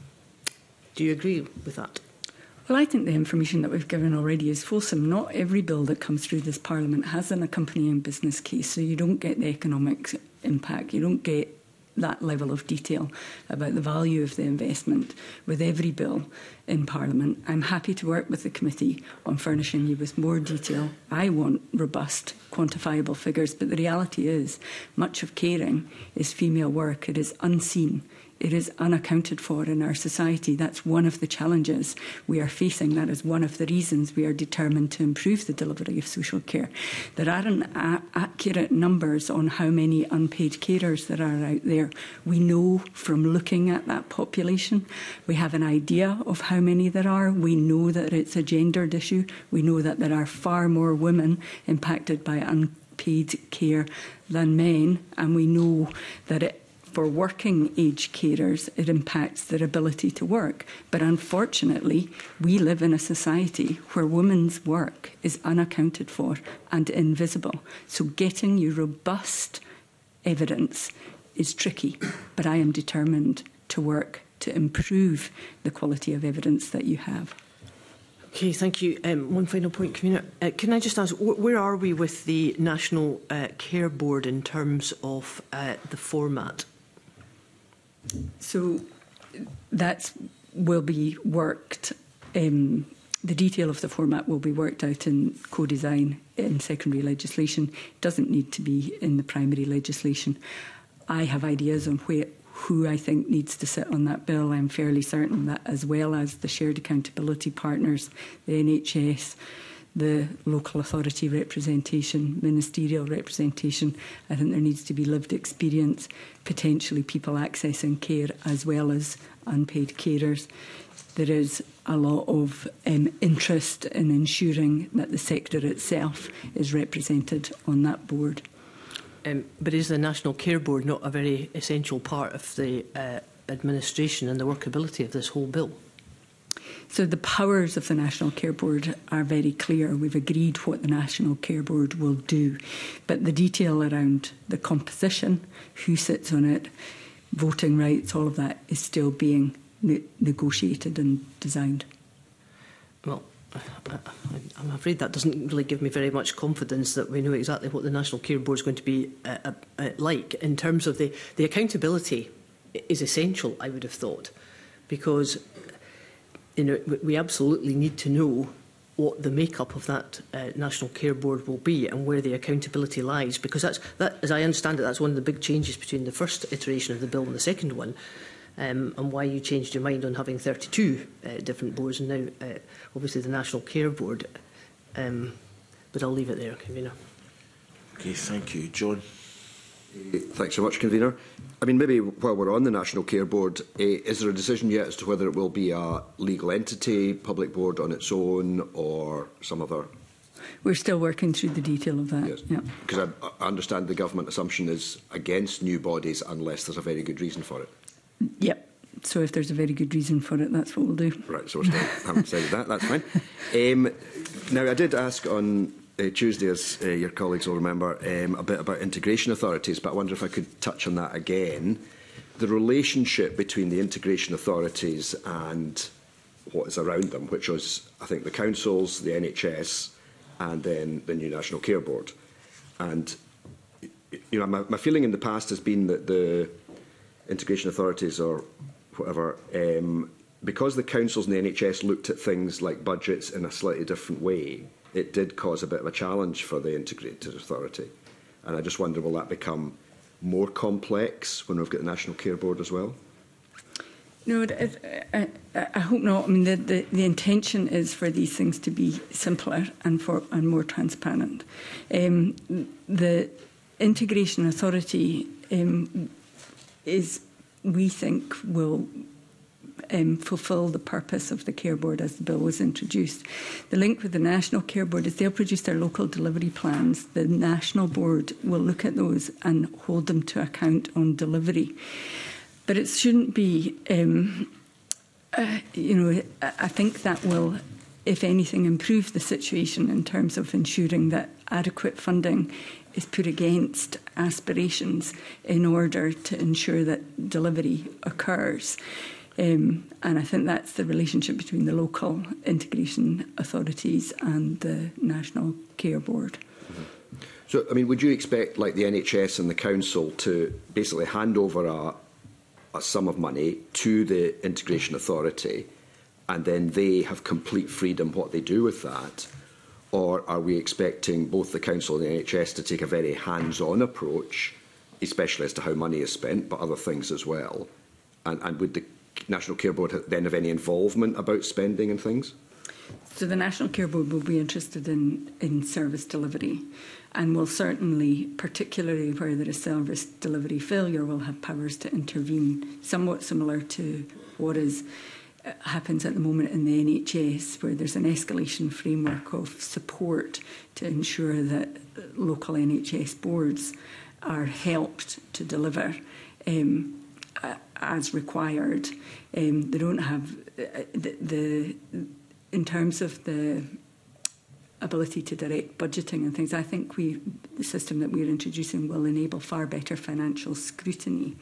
F: Do you agree with that?
B: Well, I think the information that we've given already is fulsome. Not every bill that comes through this Parliament has an accompanying business case, so you don't get the economic impact. You don't get that level of detail about the value of the investment with every bill in Parliament. I'm happy to work with the committee on furnishing you with more detail. I want robust, quantifiable figures, but the reality is much of caring is female work. It is unseen. It is unaccounted for in our society. That's one of the challenges we are facing. That is one of the reasons we are determined to improve the delivery of social care. There aren't a- accurate numbers on how many unpaid carers there are out there. We know from looking at that population. We have an idea of how many there are. We know that it's a gendered issue. We know that there are far more women impacted by unpaid care than men. And we know that it for working age carers, it impacts their ability to work. But unfortunately, we live in a society where women's work is unaccounted for and invisible. So getting you robust evidence is tricky, but I am determined to work to improve the quality of evidence that you have.
F: Okay, thank you. Um, one final point, Convener. Uh, can I just ask, wh where are we with the National uh, Care Board in terms of uh, the format?
B: So that will be worked, um, the detail of the format will be worked out in co-design in secondary legislation. It doesn't need to be in the primary legislation. I have ideas on where, who I think needs to sit on that bill. I'm fairly certain that, as well as the shared accountability partners, the N H S, the local authority representation, ministerial representation. I think there needs to be lived experience, potentially people accessing care as well as unpaid carers. There is a lot of um, interest in ensuring that the sector itself is represented on that board.
F: Um, but is the National Care Board not a very essential part of the uh, administration and the workability of this whole bill?
B: So the powers of the National Care Board are very clear. We've agreed what the National Care Board will do. But the detail around the composition, who sits on it, voting rights, all of that is still being ne negotiated and designed.
F: Well, I'm afraid that doesn't really give me very much confidence that we know exactly what the National Care Board is going to be uh, uh, uh, like. In terms of the, the accountability is essential, I would have thought, because you know, we absolutely need to know what the makeup of that uh, National Care Board will be and where the accountability lies, because that's, that, as I understand it, that's one of the big changes between the first iteration of the bill and the second one, um, and why you changed your mind on having thirty-two uh, different boards and now uh, obviously the National Care Board. Um, but I'll leave it there, Convener.
A: Okay, thank you. John?
G: Thanks so much, Convener. I mean, maybe while we're on the National Care Board, uh, is there a decision yet as to whether it will be a legal entity, public board on its own, or some other?
B: We're still working through the detail of that.
G: Yes,
B: yeah.
G: Because I, I understand the government assumption is against new bodies unless there's a very good reason for it.
B: Yep. So if there's a very good reason for it, that's what we'll do.
G: Right, so we still haven't decided that, that's fine. Um, now, I did ask on uh, Tuesday, as uh, your colleagues will remember, um, a bit about integration authorities, but I wonder if I could touch on that again. The relationship between the integration authorities and what is around them, which was, I think, the councils, the N H S, and then the new National Care Board. And you know, my, my feeling in the past has been that the integration authorities, or whatever, um, because the councils and the N H S looked at things like budgets in a slightly different way, it did cause a bit of a challenge for the integrated authority. And I just wonder, will that become more complex when we've got the National Care Board as well?
B: No, I, I, I hope not. I mean, the, the, the intention is for these things to be simpler and for and more transparent. Um, the integration authority um, is, we think, will um, fulfil the purpose of the Care Board as the bill was introduced. The link with the National Care Board is they'll produce their local delivery plans. The National Board will look at those and hold them to account on delivery. But it shouldn't be, um, uh, you know, I think that will, if anything, improve the situation in terms of ensuring that adequate funding is put against aspirations in order to ensure that delivery occurs. Um, and I think that's the relationship between the local integration authorities and the National Care Board.
G: Mm-hmm. So, I mean, would you expect, like the N H S and the Council, to basically hand over a a sum of money to the integration authority, and then they have complete freedom what they do with that? Or are we expecting both the Council and the N H S to take a very hands-on approach, especially as to how money is spent, but other things as well? And, and would the National Care Board then have any involvement about spending and things?
B: So the National Care Board will be interested in, in service delivery, and will certainly, particularly where there is service delivery failure, will have powers to intervene, somewhat similar to what is uh, happens at the moment in the N H S, where there's an escalation framework of support to ensure that local N H S boards are helped to deliver um, uh, as required. Um, they don't have uh, the, the in terms of the ability to direct budgeting and things. I think we, the system that we're introducing will enable far better financial scrutiny.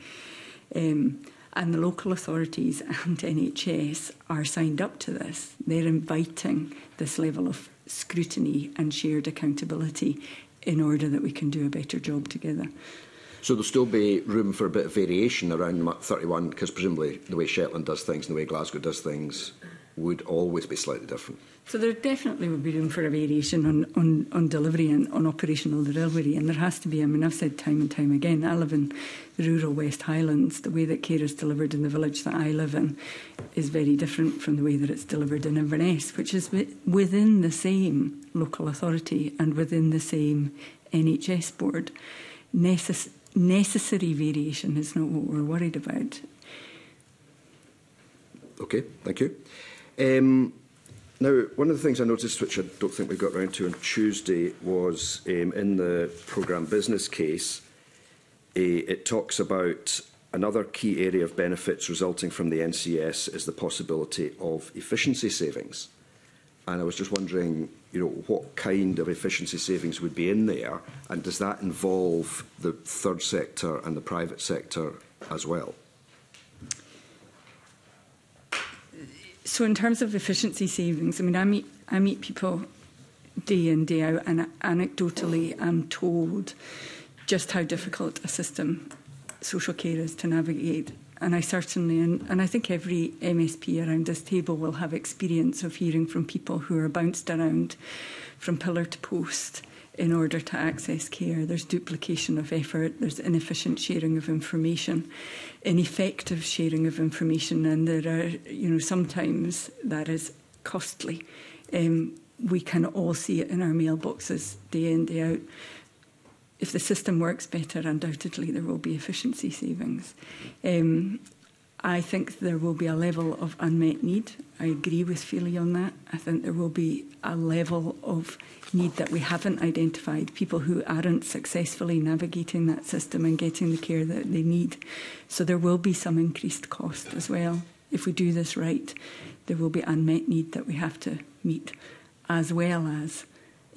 B: Um, and the local authorities and N H S are signed up to this. They're inviting this level of scrutiny and shared accountability in order that we can do a better job together.
G: So there'll still be room for a bit of variation around thirty-one, because presumably the way Shetland does things and the way Glasgow does things would always be slightly different.
B: So there definitely would be room for a variation on, on, on delivery and on operational delivery, and there has to be. I mean, I've said time and time again, I live in the rural West Highlands. The way that care is delivered in the village that I live in is very different from the way that it's delivered in Inverness, which is within the same local authority and within the same N H S board. Necess- necessary variation is not what we're worried about.
G: Okay, thank you. Um, now, one of the things I noticed, which I don't think we got round to on Tuesday, was um, in the programme business case, uh, it talks about another key area of benefits resulting from the N C S is the possibility of efficiency savings. And I was just wondering, you know, what kind of efficiency savings would be in there, and does that involve the third sector and the private sector as well?
B: So in terms of efficiency savings, I mean, I meet, I meet people day in, day out, and anecdotally I'm told just how difficult a system social care is to navigate. And I certainly, and, and I think every M S P around this table will have experience of hearing from people who are bounced around from pillar to post in order to access care. There's duplication of effort, there's inefficient sharing of information, ineffective sharing of information, and there are, you know, sometimes that is costly. Um, we can all see it in our mailboxes day in, day out. If the system works better, undoubtedly there will be efficiency savings. Um, I think there will be a level of unmet need. I agree with Feely on that. I think there will be a level of need that we haven't identified, people who aren't successfully navigating that system and getting the care that they need. So there will be some increased cost as well. If we do this right, there will be unmet need that we have to meet, as well as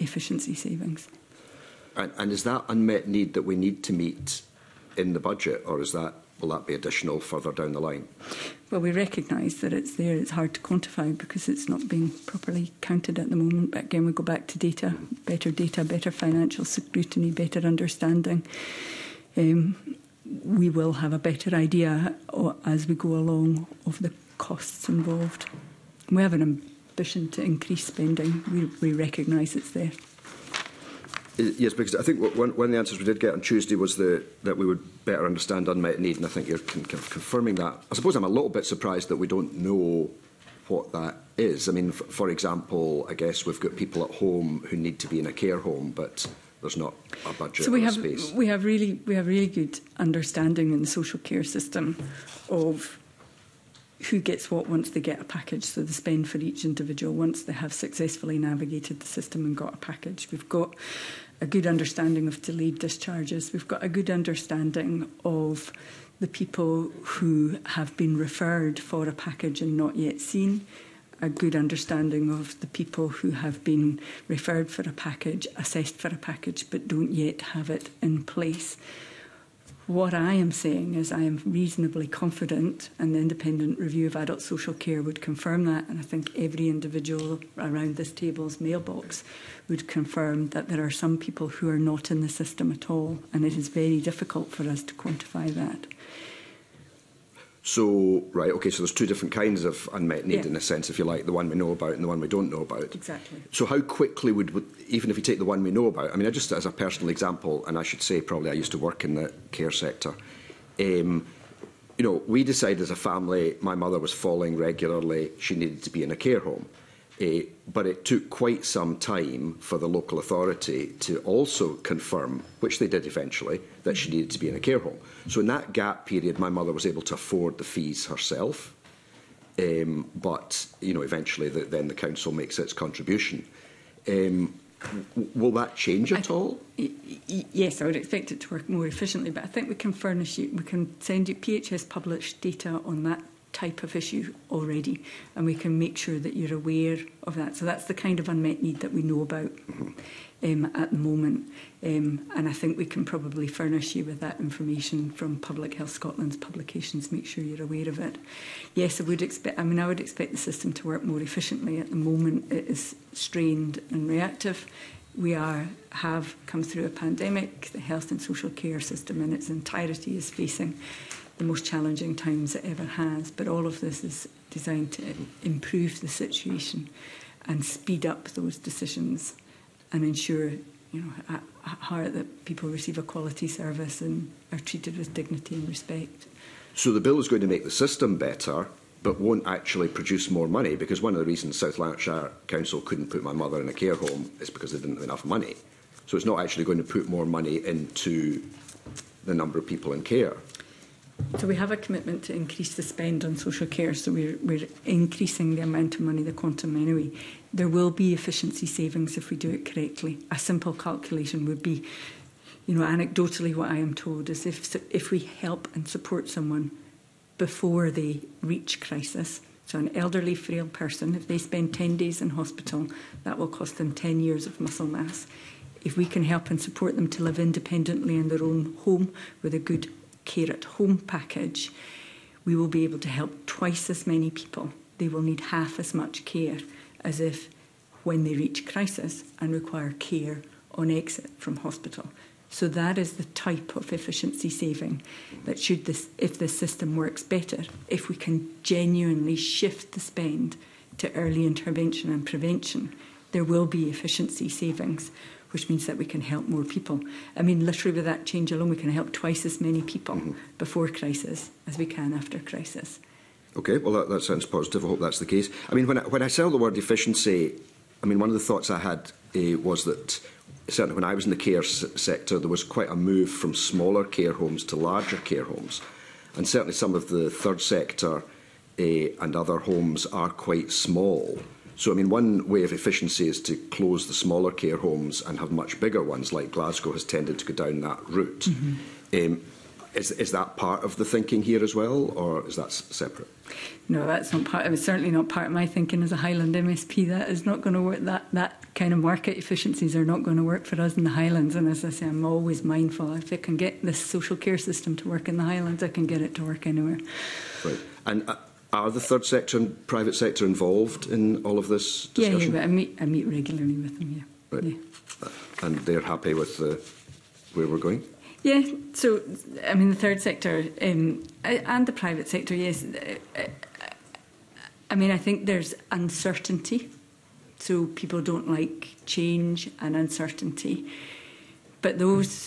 B: efficiency savings.
G: And, and is that unmet need that we need to meet in the budget, or is that, will that be additional further down the line?
B: Well, we recognise that it's there. It's hard to quantify because it's not being properly counted at the moment. But again, we go back to data, better data, better financial scrutiny, better understanding. Um, we will have a better idea as we go along of the costs involved. We have an ambition to increase spending. We, we recognise it's there.
G: Yes, because I think one, one of the answers we did get on Tuesday was the, that we would better understand unmet need, and I think you're con con confirming that. I suppose I'm a little bit surprised that we don't know what that is. I mean, f for example, I guess we've got people at home who need to be in a care home, but there's not a budget
B: so we
G: or
B: have,
G: a space.
B: We have really, we have really good understanding in the social care system of who gets what once they get a package, so the spend for each individual once they have successfully navigated the system and got a package. We've got a good understanding of delayed discharges. We've got a good understanding of the people who have been referred for a package and not yet seen, a good understanding of the people who have been referred for a package, assessed for a package, but don't yet have it in place. What I am saying is I am reasonably confident, and the independent review of adult social care would confirm that, and I think every individual around this table's mailbox would confirm that there are some people who are not in the system at all, and it is very difficult for us to quantify that.
G: So, right, okay, so there's two different kinds of unmet need,
B: yeah.
G: in a sense, if you like, the one we know about and the one we don't know about.
B: Exactly.
G: So how quickly would, would, even if you take the one we know about, I mean, just as a personal example, and I should say probably I used to work in the care sector, um, you know, we decided as a family, my mother was falling regularly, she needed to be in a care home. Uh, but it took quite some time for the local authority to also confirm, which they did eventually, that she needed to be in a care home. So in that gap period, my mother was able to afford the fees herself. Um, but, you know, eventually the, then the council makes its contribution. Um, will that change at
B: I,
G: all?
B: Yes, I would expect it to work more efficiently, but I think we can furnish you, we can send you, P H S published data on that type of issue already, and we can make sure that you're aware of that. So that's the kind of unmet need that we know about mm-hmm. um, at the moment, um, and I think we can probably furnish you with that information from Public Health Scotland's publications, make sure you're aware of it. Yes, I would expect, I mean, I would expect the system to work more efficiently. At the moment it is strained and reactive. We are, have come through a pandemic. The health and social care system in its entirety is facing the most challenging times it ever has, but all of this is designed to improve the situation and speed up those decisions and ensure, you know, at, at heart that people receive a quality service and are treated with dignity and respect.
G: So the bill is going to make the system better, but won't actually produce more money, because one of the reasons South Lanarkshire Council couldn't put my mother in a care home is because they didn't have enough money. So it's not actually going to put more money into the number of people in care.
B: So we have a commitment to increase the spend on social care, so we're, we're increasing the amount of money, the quantum anyway. There will be efficiency savings if we do it correctly. A simple calculation would be, you know, anecdotally what I am told is if, if we help and support someone before they reach crisis, so an elderly frail person, if they spend ten days in hospital, that will cost them ten years of muscle mass. If we can help and support them to live independently in their own home with a good care at home package, we will be able to help twice as many people. They will need half as much care as if when they reach crisis and require care on exit from hospital. So that is the type of efficiency saving that should this, if the system works better, if we can genuinely shift the spend to early intervention and prevention, there will be efficiency savings, which means that we can help more people. I mean, literally with that change alone, we can help twice as many people mm-hmm. before crisis as we can after crisis.
G: OK, well, that, that sounds positive. I hope that's the case. I mean, when I, when I saw the word efficiency, I mean, one of the thoughts I had uh, was that certainly when I was in the care s sector, there was quite a move from smaller care homes to larger care homes. And certainly some of the third sector uh, and other homes are quite small. So, I mean, one way of efficiency is to close the smaller care homes and have much bigger ones, like Glasgow has tended to go down that route. Mm-hmm. um, is, is that part of the thinking here as well, or is that s- separate?
B: No, that's not part. It was certainly not part of my thinking as a Highland M S P. That is not going to work. That that kind of market efficiencies are not going to work for us in the Highlands. And as I say, I'm always mindful. If I can get this social care system to work in the Highlands, I can get it to work anywhere.
G: Right. And uh, are the third sector and private sector involved in all of this
B: Yeah,
G: discussion?
B: yeah. But I meet I meet regularly with them. Yeah.
G: Right.
B: Yeah.
G: And they're happy with the, where we're going?
B: Yeah, so, I mean, the third sector um, and the private sector, yes. I mean, I think there's uncertainty, so people don't like change and uncertainty. But those,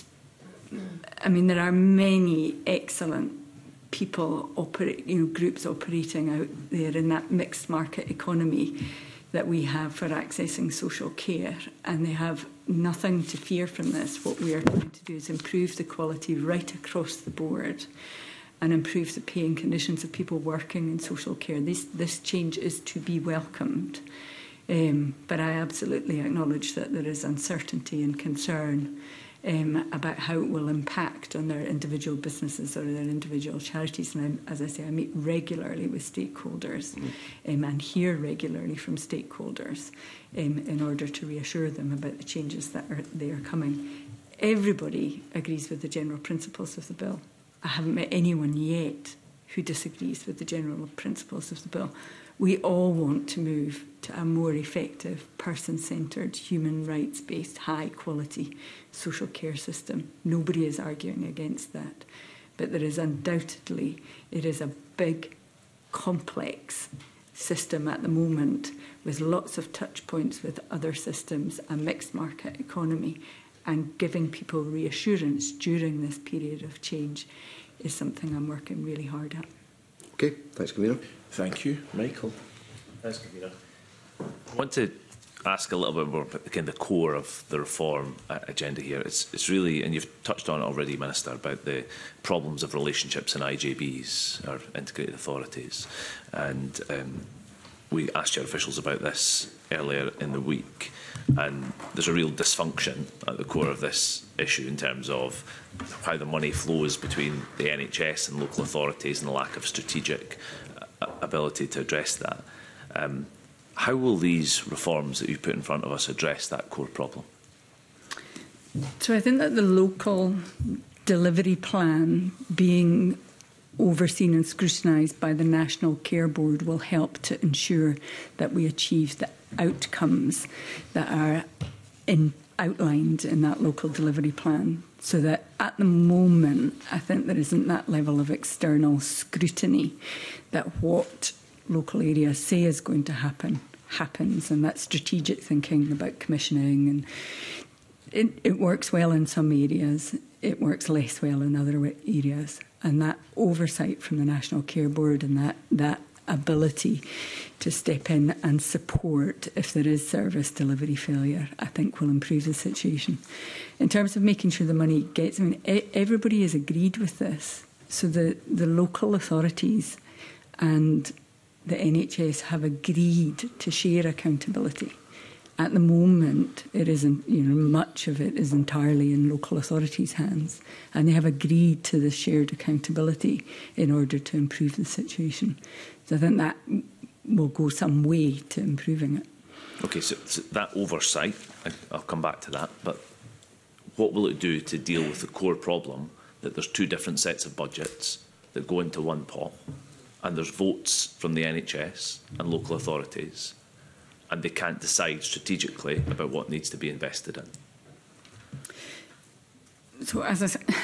B: I mean, there are many excellent people, operate, you know, groups operating out there in that mixed market economy that we have for accessing social care, and they have nothing to fear from this. What we are trying to do is improve the quality right across the board and improve the pay and conditions of people working in social care. This, this change is to be welcomed. Um, but I absolutely acknowledge that there is uncertainty and concern um, about how it will impact on their individual businesses or their individual charities. And I, as I say, I meet regularly with stakeholders mm. um, and hear regularly from stakeholders um, in order to reassure them about the changes that are they are coming. Everybody agrees with the general principles of the bill. I haven't met anyone yet who disagrees with the general principles of the bill. We all want to move to a more effective, person-centred, human rights-based, high-quality social care system. Nobody is arguing against that. But there is undoubtedly, it is a big, complex system at the moment with lots of touch points with other systems, a mixed market economy, and giving people reassurance during this period of change is something I'm working really hard at.
G: Okay, thanks, Camilla.
A: Thank you. Michael.
H: Thanks, Camilla. I want to ask a little bit more about the, kind of the core of the reform uh, agenda here. It's, it's really, and you've touched on it already, Minister, about the problems of relationships in I J Bs, or integrated authorities. And um, we asked your officials about this earlier in the week. And there's a real dysfunction at the core of this issue in terms of how the money flows between the N H S and local authorities and the lack of strategic uh, ability to address that. Um, how will these reforms that you put in front of us address that core problem?
B: So I think that the local delivery plan being overseen and scrutinised by the National Care Board will help to ensure that we achieve the outcomes that are in, outlined in that local delivery plan, so that at the moment I think there isn't that level of external scrutiny that what local areas say is going to happen happens, and that strategic thinking about commissioning, and it, it works well in some areas, it works less well in other areas, and that oversight from the National Care Board and that that ability to step in and support if there is service delivery failure, I think will improve the situation. In terms of making sure the money gets, I mean, e- everybody has agreed with this. So the, the local authorities and the N H S have agreed to share accountability. At the moment, it isn't, you know, much of it is entirely in local authorities' hands, and they have agreed to the shared accountability in order to improve the situation. So I think that will go some way to improving it.
H: Okay, so, so that oversight, I, I'll come back to that, but what will it do to deal with the core problem that there's two different sets of budgets that go into one pot, and there's votes from the N H S and local authorities, and they can't decide strategically about what needs to be invested in?
B: So as I said,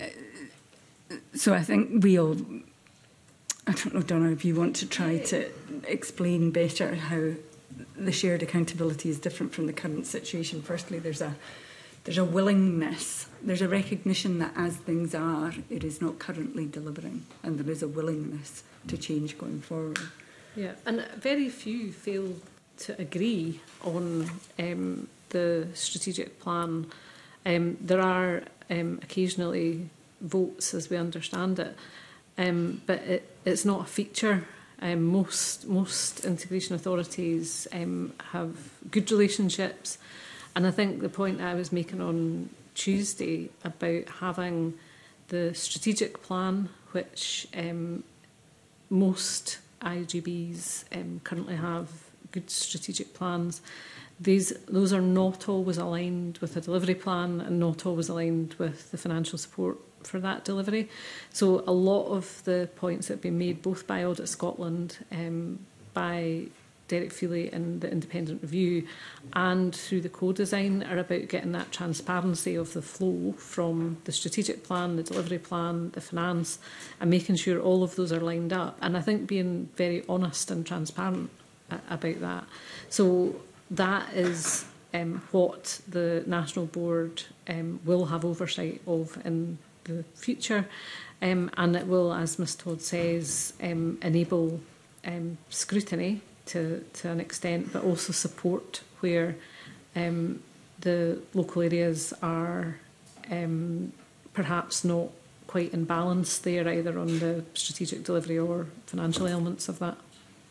B: so I think we'll, I don't know, Donna, if you want to try to explain better how the shared accountability is different from the current situation. Firstly, there's a there's a willingness, there's a recognition that as things are, it is not currently delivering, and there is a willingness to change going forward.
D: Yeah, and very few fail to agree on um, the strategic plan. Um, there are um, occasionally votes, as we understand it, um, but it, it's not a feature. Um, most most integration authorities um, have good relationships, and I think the point I was making on Tuesday about having the strategic plan, which um, most I G Bs um, currently have good strategic plans. These, those are not always aligned with a delivery plan and not always aligned with the financial support for that delivery. So a lot of the points that have been made, both by Audit Scotland, um, by Derek Feely in the independent review, and through the co-design, are about getting that transparency of the flow from the strategic plan, the delivery plan, the finance, and making sure all of those are lined up. And I think being very honest and transparent about that. So that is um, what the National Board um, will have oversight of in the future, um, and it will, as Miz Todd says, um, enable um, scrutiny to, to an extent, but also support where um, the local areas are um, perhaps not quite in balance there, either on the strategic delivery or financial elements of that.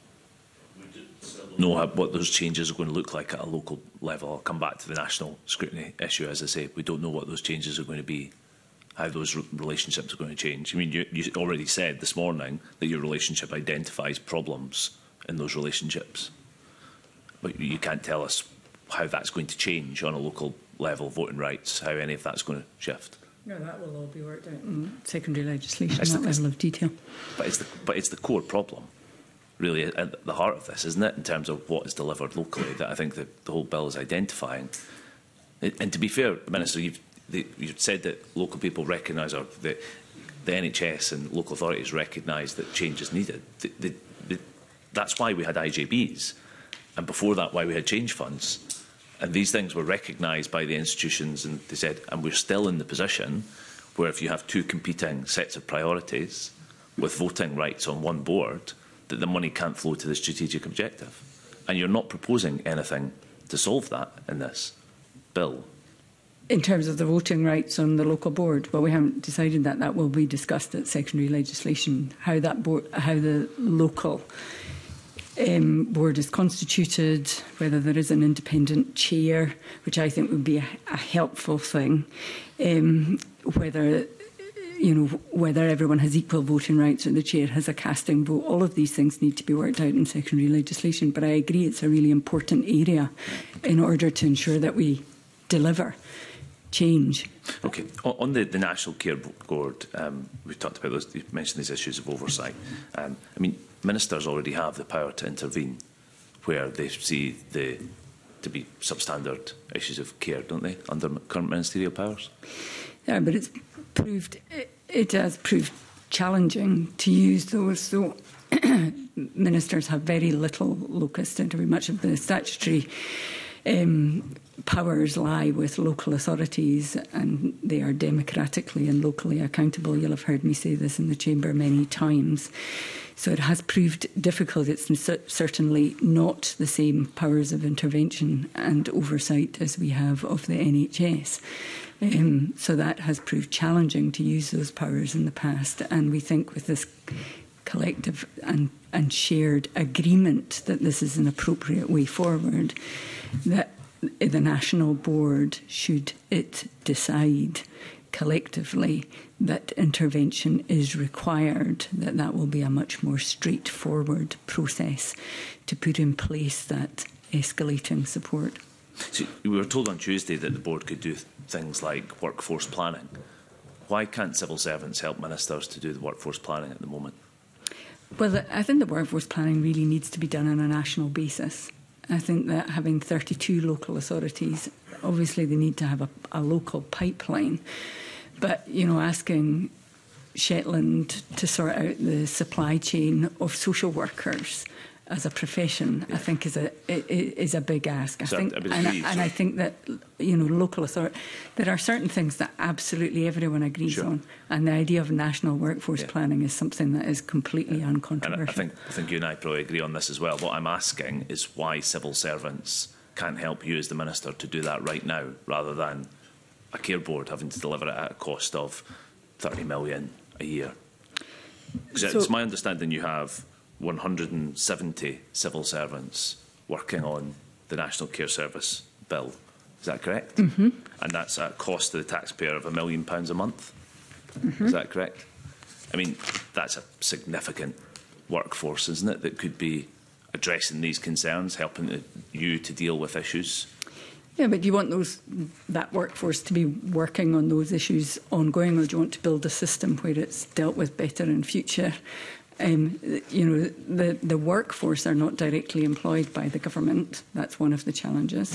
H: Know how, what those changes are going to look like at a local level. I'll come back to the national scrutiny issue. As I say, we don't know what those changes are going to be, how those relationships are going to change. I mean, you, you already said this morning that your relationship identifies problems in those relationships, but you can't tell us how that's going to change on a local level, voting rights, how any of that's going to shift.
B: No, that will all be worked out in secondary legislation,
H: It's
B: that
H: the,
B: level of detail.
H: But it's the, but it's the core problem, really, at the heart of this, isn't it, in terms of what is delivered locally, that I think that the whole bill is identifying. And to be fair, Minister, you've, the, you've said that local people recognise, or the, the N H S and local authorities recognise that change is needed. The, the, the, that's why we had I J Bs, and before that, why we had change funds. And these things were recognised by the institutions, and they said, and we're still in the position where if you have two competing sets of priorities with voting rights on one board, that the money can't flow to the strategic objective. And you're not proposing anything to solve that in this bill.
B: In terms of the voting rights on the local board, well, we haven't decided that. That will be discussed at secondary legislation, how that board, how the local um, board is constituted, whether there is an independent chair, which I think would be a, a helpful thing, um, whether you know, whether everyone has equal voting rights or the chair has a casting vote. All of these things need to be worked out in secondary legislation. But I agree it's a really important area in order to ensure that we deliver change.
H: Okay. On the, the National Care Board, um, we've talked about those, you've mentioned these issues of oversight. Um, I mean, ministers already have the power to intervene where they see the to be substandard issues of care, don't they, under current ministerial powers?
B: Yeah, but it's proved it, it has proved challenging to use those. So ministers have very little locus into very much of the statutory um, powers lie with local authorities, and they are democratically and locally accountable. You'll have heard me say this in the chamber many times. So it has proved difficult. It's certainly not the same powers of intervention and oversight as we have of the N H S. Um, so that has proved challenging to use those powers in the past. And we think with this collective and, and shared agreement that this is an appropriate way forward, that the National Board, should it decide collectively that intervention is required, that that will be a much more straightforward process to put in place that escalating support.
H: So we were told on Tuesday that the board could do things like workforce planning. Why can't civil servants help ministers to do the workforce planning at the moment?
B: Well, I think the workforce planning really needs to be done on a national basis. I think that having thirty-two local authorities, obviously they need to have a, a local pipeline. But, you know, asking Shetland to sort out the supply chain of social workers as a profession, I think is a is a big ask. I
H: so
B: think,
H: I
B: and, I, and I think that, you know, local authority, there are certain things that absolutely everyone agrees
H: sure.
B: on, and the idea of national workforce
H: yeah. planning
B: is something that is completely
H: yeah.
B: uncontroversial.
H: And I think I think you and I probably agree on this as well. What I'm asking is why civil servants can't help you as the minister to do that right now, rather than a care board having to deliver it at a cost of thirty million a year. Because so, it's my understanding you have one hundred seventy civil servants working on the National Care Service bill. Is that correct?
B: Mm-hmm.
H: And that's at a cost to the taxpayer of a million pounds a month? Mm-hmm. Is that correct? I mean, that's a significant workforce, isn't it, that could be addressing these concerns, helping you to deal with issues?
B: Yeah, but do you want those that workforce to be working on those issues ongoing, or do you want to build a system where it's dealt with better in future? Um, you know, the, the workforce are not directly employed by the government. That's one of the challenges.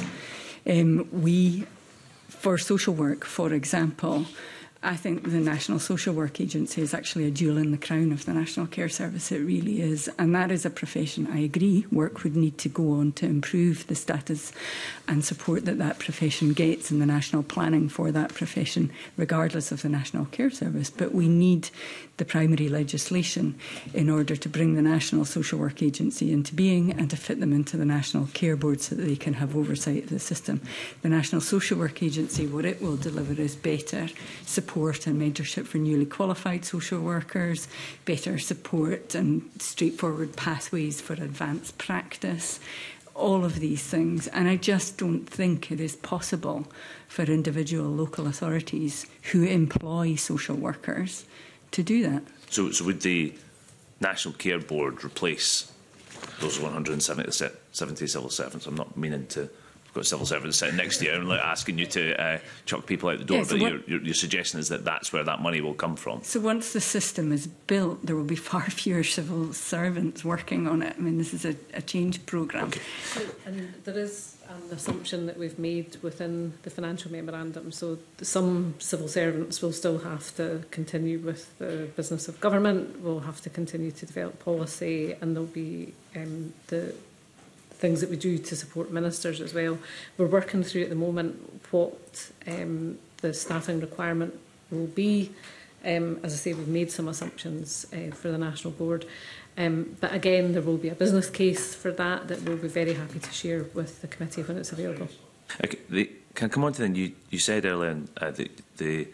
B: Um, we, for social work, for example, I think the National Social Work Agency is actually a jewel in the crown of the National Care Service. It really is. And that is a profession, I agree, work would need to go on to improve the status and support that that profession gets in the national planning for that profession, regardless of the National Care Service. But we need the primary legislation in order to bring the National Social Work Agency into being and to fit them into the National Care Board so that they can have oversight of the system. The National Social Work Agency, what it will deliver is better support and mentorship for newly qualified social workers, better support and straightforward pathways for advanced practice, all of these things. And I just don't think it is possible for individual local authorities who employ social workers to do that.
H: So, so would the National Care Board replace those one hundred seventy civil servants? I'm not meaning to... Got civil servants sitting next to you and like, asking you to uh, chuck people out the door, yeah, so but what, your, your, your suggestion is that that's where that money will come from. So
B: once the system is built, there will be far fewer civil servants working on it. I mean, this is a, a change programme.
H: Okay.
D: So, and there is an assumption that we've made within the financial memorandum. So some civil servants will still have to continue with the business of government, will have to continue to develop policy, and there'll be um, the things that we do to support ministers as well. We're working through at the moment what um, the staffing requirement will be. Um, as I say, we've made some assumptions uh, for the National Board. Um, but again, there will be a business case for that that we'll be very happy to share with the committee when it's available.
H: Okay, the, can I come on to then? You, you said earlier uh, the, the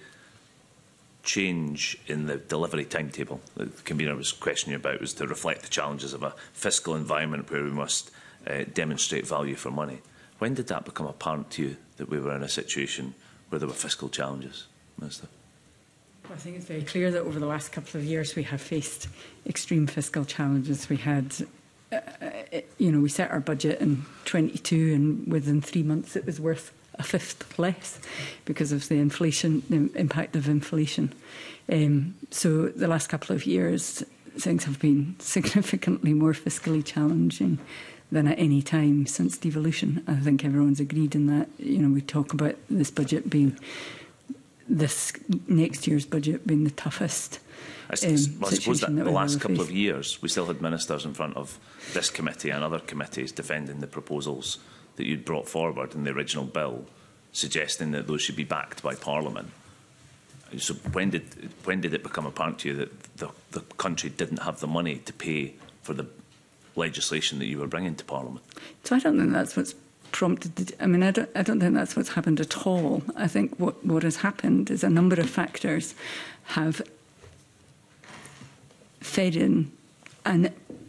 H: change in the delivery timetable that the convener was questioning you about was to reflect the challenges of a fiscal environment where we must Uh, demonstrate value for money. When did that become apparent to you that we were in a situation where there were fiscal challenges, Minister?
B: Well, I think it's very clear that over the last couple of years we have faced extreme fiscal challenges. We had, uh, you know, we set our budget in twenty-two and within three months it was worth a fifth less because of the inflation, the impact of inflation. Um, so the last couple of years things have been significantly more fiscally challenging than at any time since devolution. I think everyone's agreed in that. You know, we talk about this budget being, this next year's budget being the toughest. I, um,
H: well, I suppose that, that the last couple
B: faced.
H: of years, we still had ministers in front of this committee and other committees defending the proposals that you'd brought forward in the original bill, suggesting that those should be backed by Parliament. So when did when did it become apparent to you that the, the country didn't have the money to pay for the legislation that you were bringing to Parliament?
B: So I don't think that's what's prompted the, I mean, I don't, I don't think that's what's happened at all. I think what, what has happened is a number of factors have fed in and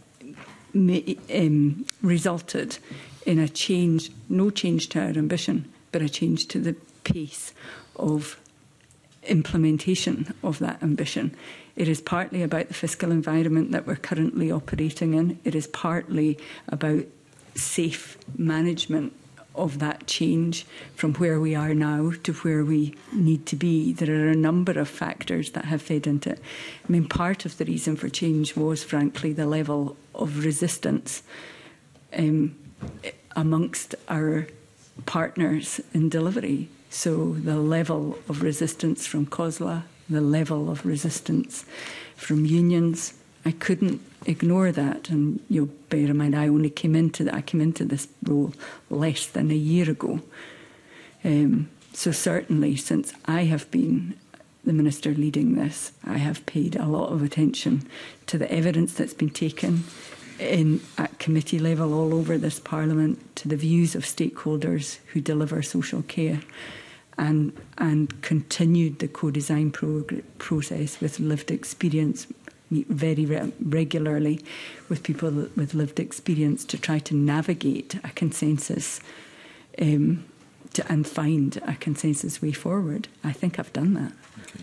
B: um, resulted in a change, no change to our ambition, but a change to the pace of implementation of that ambition. It is partly about the fiscal environment that we're currently operating in. It is partly about safe management of that change from where we are now to where we need to be. There are a number of factors that have fed into it. I mean, part of the reason for change was, frankly, the level of resistance um, amongst our partners in delivery. So the level of resistance from COSLA, the level of resistance from unions, I couldn't ignore that. And you'll bear in mind, I only came into that. I came into this role less than a year ago. Um, so certainly, since I have been the minister leading this, I have paid a lot of attention to the evidence that's been taken in at committee level all over this Parliament, to the views of stakeholders who deliver social care. And, and continued the co-design pro process with lived experience, meet very re regularly with people with lived experience to try to navigate a consensus um, to, and find a consensus way forward. I think I've done that.
H: Okay.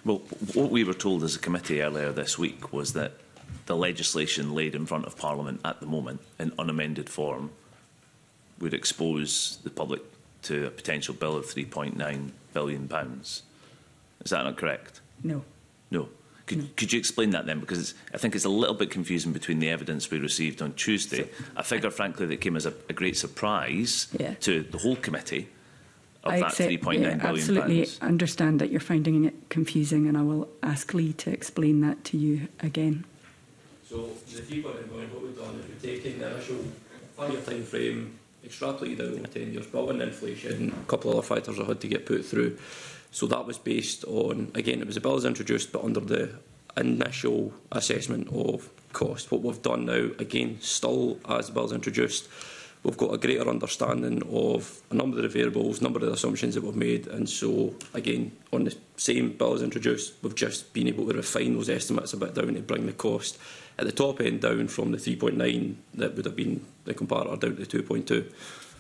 H: Well, what we were told as a committee earlier this week was that the legislation laid in front of Parliament at the moment in unamended form would expose the public to a potential bill of three point nine billion pounds. Is that not correct?
B: No.
H: No. Could, no. could you explain that then? Because it's, I think it's a little bit confusing between the evidence we received on Tuesday, a figure, frankly, that came as a, a great surprise yeah. to the whole committee, of
B: I
H: that
B: accept,
H: three point nine
B: yeah,
H: billion
B: absolutely
H: pounds.
B: understand that you're finding it confusing, and I will ask Lee to explain that to you again.
C: So the three point nine billion, what we've done is we've taken the initial five-year time frame, extrapolated out over ten years, built in inflation, a couple of other factors that had to get put through. So that was based on, again, it was a bill as introduced, but under the initial assessment of cost. What we've done now, again, still as the bill is introduced, we've got a greater understanding of a number of the variables, a number of the assumptions that we've made, and so, again, on the same bill as introduced, we've just been able to refine those estimates a bit down to bring the cost at the top end down from the three point nine that would have been the comparator down to two point two.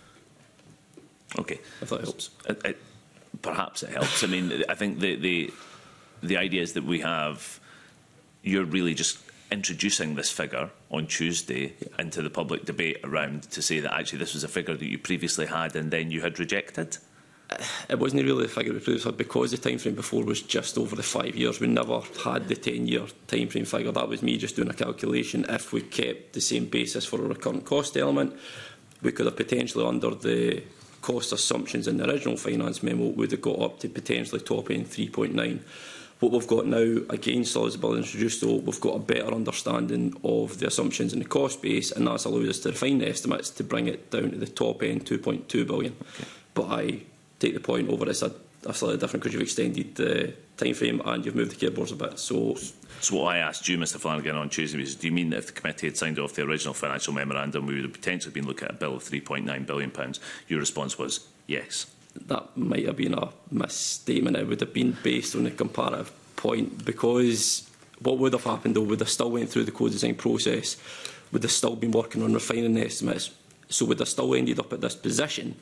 H: Okay.
C: If that helps.
H: It, it, perhaps it helps. I mean, I think the, the, the idea is that we have, you're really just introducing this figure on Tuesday yeah. into the public debate around to say that actually this was a figure that you previously had and then you had rejected?
C: It wasn't really the figure we previously had because the time frame before was just over the five years. We never had the ten-year time frame figure. That was me just doing a calculation. If we kept the same basis for a recurrent cost element, we could have potentially, under the cost assumptions in the original finance memo, would have got up to potentially top end three point nine. What we've got now, again, still as the bill introduced, though, we've got a better understanding of the assumptions in the cost base, and that's allowed us to refine the estimates to bring it down to the top end, two point two billion. Okay. But I take the point over, it's a, a slightly different because you've extended the time frame and you've moved the care boards a bit. So,
H: so what I asked you, Mr Flanagan, on Tuesday was, do you mean that if the committee had signed off the original financial memorandum, we would have potentially been looking at a bill of three point nine billion pounds? Your response was yes.
C: That might have been a misstatement. It would have been based on the comparative point, because what would have happened, though, would have still went through the co-design process, would have still been working on refining the estimates, so would have still ended up at this position.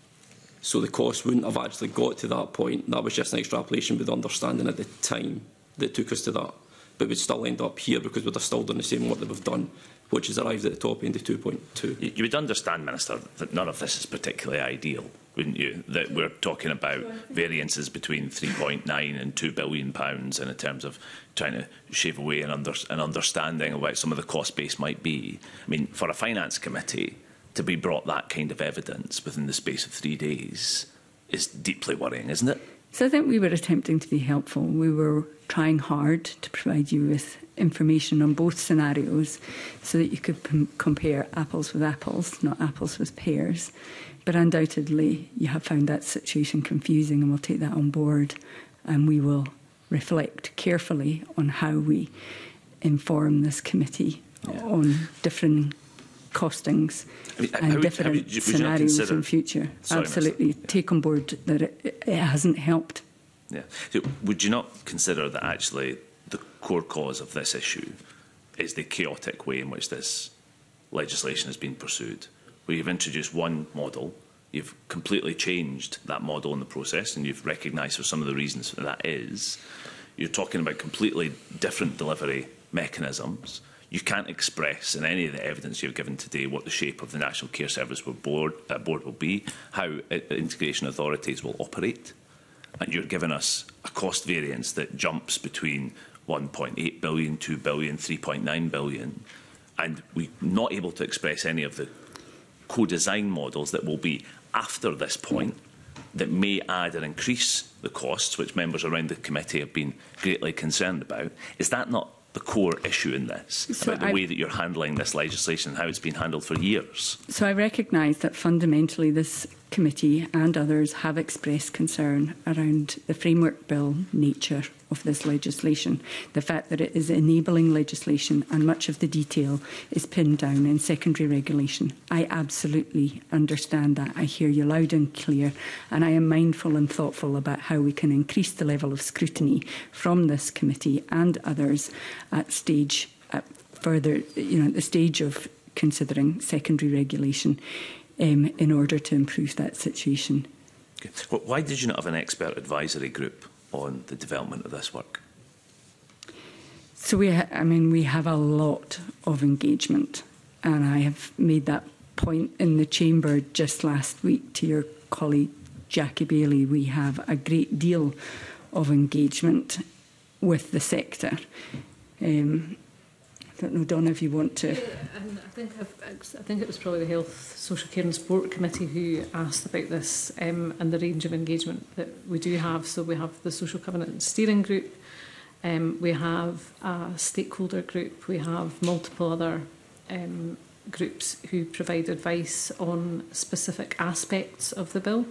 C: So the cost wouldn't have actually got to that point. That was just an extrapolation with understanding at the time that took us to that. But we'd still end up here because we'd have still done the same work that we've done, which has arrived at the top end of two point two.
H: You would understand, Minister, that none of this is particularly ideal, wouldn't you? That we're talking about variances between three point nine and two billion pounds, and in terms of trying to shave away an, under, an understanding of what some of the cost base might be. I mean, for a finance committee to be brought that kind of evidence within the space of three days is deeply worrying, isn't it?
B: So I think we were attempting to be helpful. We were trying hard to provide you with information on both scenarios so that you could p compare apples with apples, not apples with pears. But undoubtedly, you have found that situation confusing, and we'll take that on board, and we will reflect carefully on how we inform this committee yeah. on different costings I mean, and would, different would you, would scenarios consider, in future. Sorry, Absolutely. Yeah. Take on board that it, it hasn't helped.
H: Yeah. So would you not consider that actually the core cause of this issue is the chaotic way in which this legislation has been pursued? Where you've introduced one model, you've completely changed that model in the process, and you've recognised for some of the reasons for that is, you're talking about completely different delivery mechanisms. You can't express in any of the evidence you've given today what the shape of the National Care Service board, uh, board will be, how uh, integration authorities will operate, and you're giving us a cost variance that jumps between one point eight billion, two billion, three point nine billion, and we're not able to express any of the co-design models that will be after this point that may add and increase the costs, which members around the committee have been greatly concerned about. Is that not the core issue in this, so about the I've, way that you're handling this legislation and how it's been handled for years?
B: So I recognise that fundamentally this committee and others have expressed concern around the framework bill nature of this legislation, the fact that it is enabling legislation and much of the detail is pinned down in secondary regulation. I absolutely understand that. I hear you loud and clear, and I am mindful and thoughtful about how we can increase the level of scrutiny from this committee and others at stage at further, you know, at the stage of considering secondary regulation um, in order to improve that situation.
H: Okay. Well, why did you not have an expert advisory group on the development of this work?
B: So we, ha I mean, we have a lot of engagement, and I have made that point in the chamber just last week to your colleague Jackie Bailey. We have a great deal of engagement with the sector. Um, I don't know, Donna, if you want to.
D: Yeah, and I think I've, I think it was probably the Health, Social Care and Sport Committee who asked about this um, and the range of engagement that we do have. So we have the Social Covenant Steering Group, um, we have a stakeholder group, we have multiple other um, groups who provide advice on specific aspects of the bill.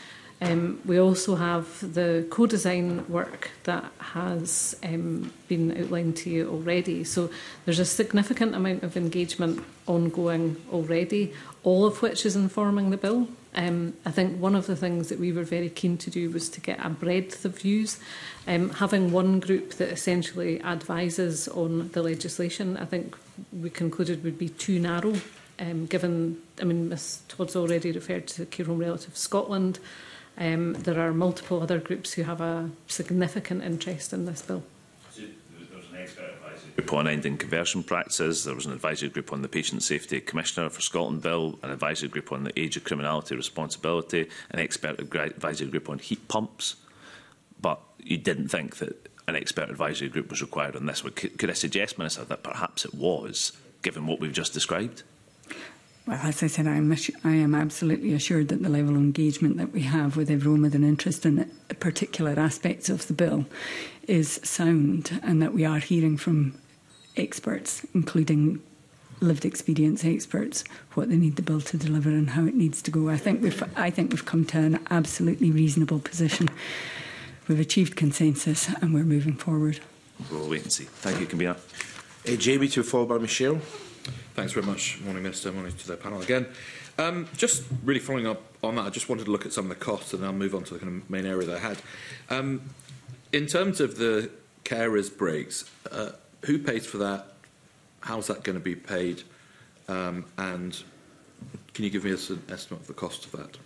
D: Um, we also have the co-design work that has um, been outlined to you already. So there's a significant amount of engagement ongoing already, all of which is informing the bill. Um, I think one of the things that we were very keen to do was to get a breadth of views. Um, having one group that essentially advises on the legislation, I think we concluded would be too narrow, um, given, I mean, Miz Todd's already referred to Care Home Relative Scotland. Um, there are multiple other groups who have a significant interest in this bill.
H: So there was an expert advisory group on ending conversion practices, there was an advisory group on the Patient Safety Commissioner for Scotland Bill, an advisory group on the age of criminality responsibility, an expert advisory group on heat pumps, but you didn't think that an expert advisory group was required on this. Could, could I suggest, Minister, that perhaps it was, given what we've just described?
B: Well, as I said, I'm I am absolutely assured that the level of engagement that we have with everyone with an interest in particular aspects of the bill is sound, and that we are hearing from experts, including lived experience experts, what they need the bill to deliver and how it needs to go. I think we've I think we've come to an absolutely reasonable position. We've achieved consensus and we're moving forward.
H: We'll wait and see. Thank you, Convener.
A: Uh, Jamie, to follow by Michelle.
I: Thanks very much. Morning, Minister. Morning to the panel again. Um, just really following up on that, I just wanted to look at some of the costs and then I'll move on to the kind of main area that I had. Um, in terms of the carers' breaks, uh, who pays for that? How's that going to be paid? Um, and can you give me us an estimate of the cost of that?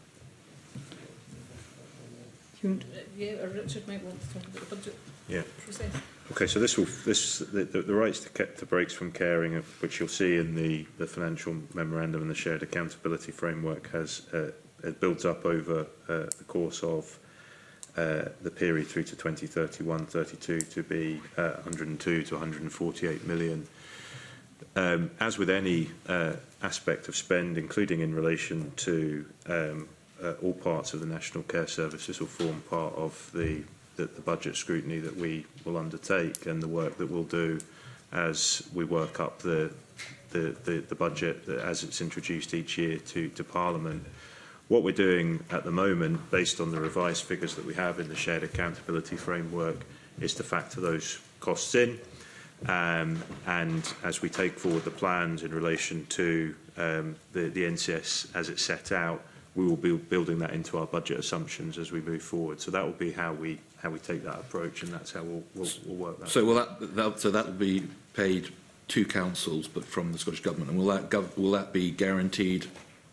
D: Yeah, or Richard might want to talk about the budget
E: Yeah.
D: process.
E: Okay, so this will this the, the, the rights to, ke- to breaks from caring, which you'll see in the, the financial memorandum and the shared accountability framework, has uh, it builds up over uh, the course of uh, the period through to twenty thirty-one thirty-two to be uh, one hundred two to one hundred forty-eight million. Um, as with any uh, aspect of spend, including in relation to um, uh, all parts of the National Care Service, this will form part of the The, the budget scrutiny that we will undertake and the work that we'll do as we work up the, the, the, the budget as it's introduced each year to, to Parliament. What we're doing at the moment, based on the revised figures that we have in the shared accountability framework, is to factor those costs in. Um, and as we take forward the plans in relation to um, the, the N C S as it's set out, we will be building that into our budget assumptions as we move forward. So that will be how we how we take that approach, and that's how we'll, we'll, we'll work that.
I: So will that, that so that will be paid to councils, but from the Scottish Government, and will that gov will that be guaranteed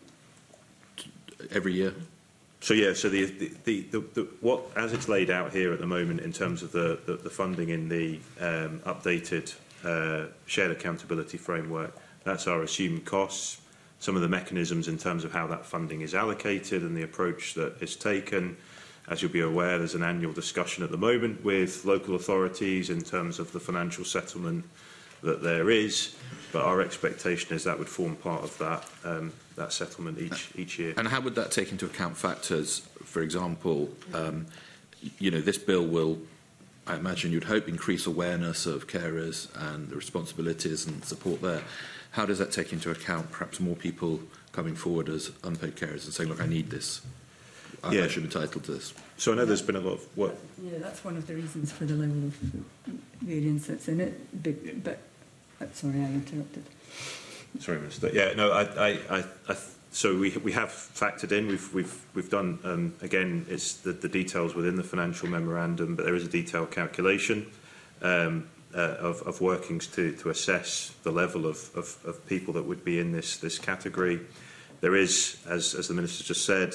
I: every year?
E: So yeah, so the, the, the, the, the what as it's laid out here at the moment in terms of the, the, the funding in the um, updated uh, shared accountability framework, that's our assumed costs. Some of the mechanisms in terms of how that funding is allocated and the approach that is taken. As you'll be aware, there's an annual discussion at the moment with local authorities in terms of the financial settlement that there is, but our expectation is that would form part of that, um, that settlement each, each year.
I: And how would that take into account factors, for example, um, you know, this bill will, I imagine you'd hope, increase awareness of carers and the responsibilities and support there. How does that take into account perhaps more people coming forward as unpaid carers and saying, look, I need this, I,
E: yeah.
I: I should be entitled to this?
E: So I know there's been a lot of work.
B: Yeah, that's one of the reasons for the level of variance that's in it. But, but uh, sorry, I interrupted.
E: Sorry, Minister. Yeah, no, I, I, I, I so we we have factored in. We've we've we've done um, again. It's the, the details within the financial memorandum, but there is a detailed calculation. Um, Uh, of, of workings to, to assess the level of, of, of people that would be in this, this category. There is, as, as the Minister just said,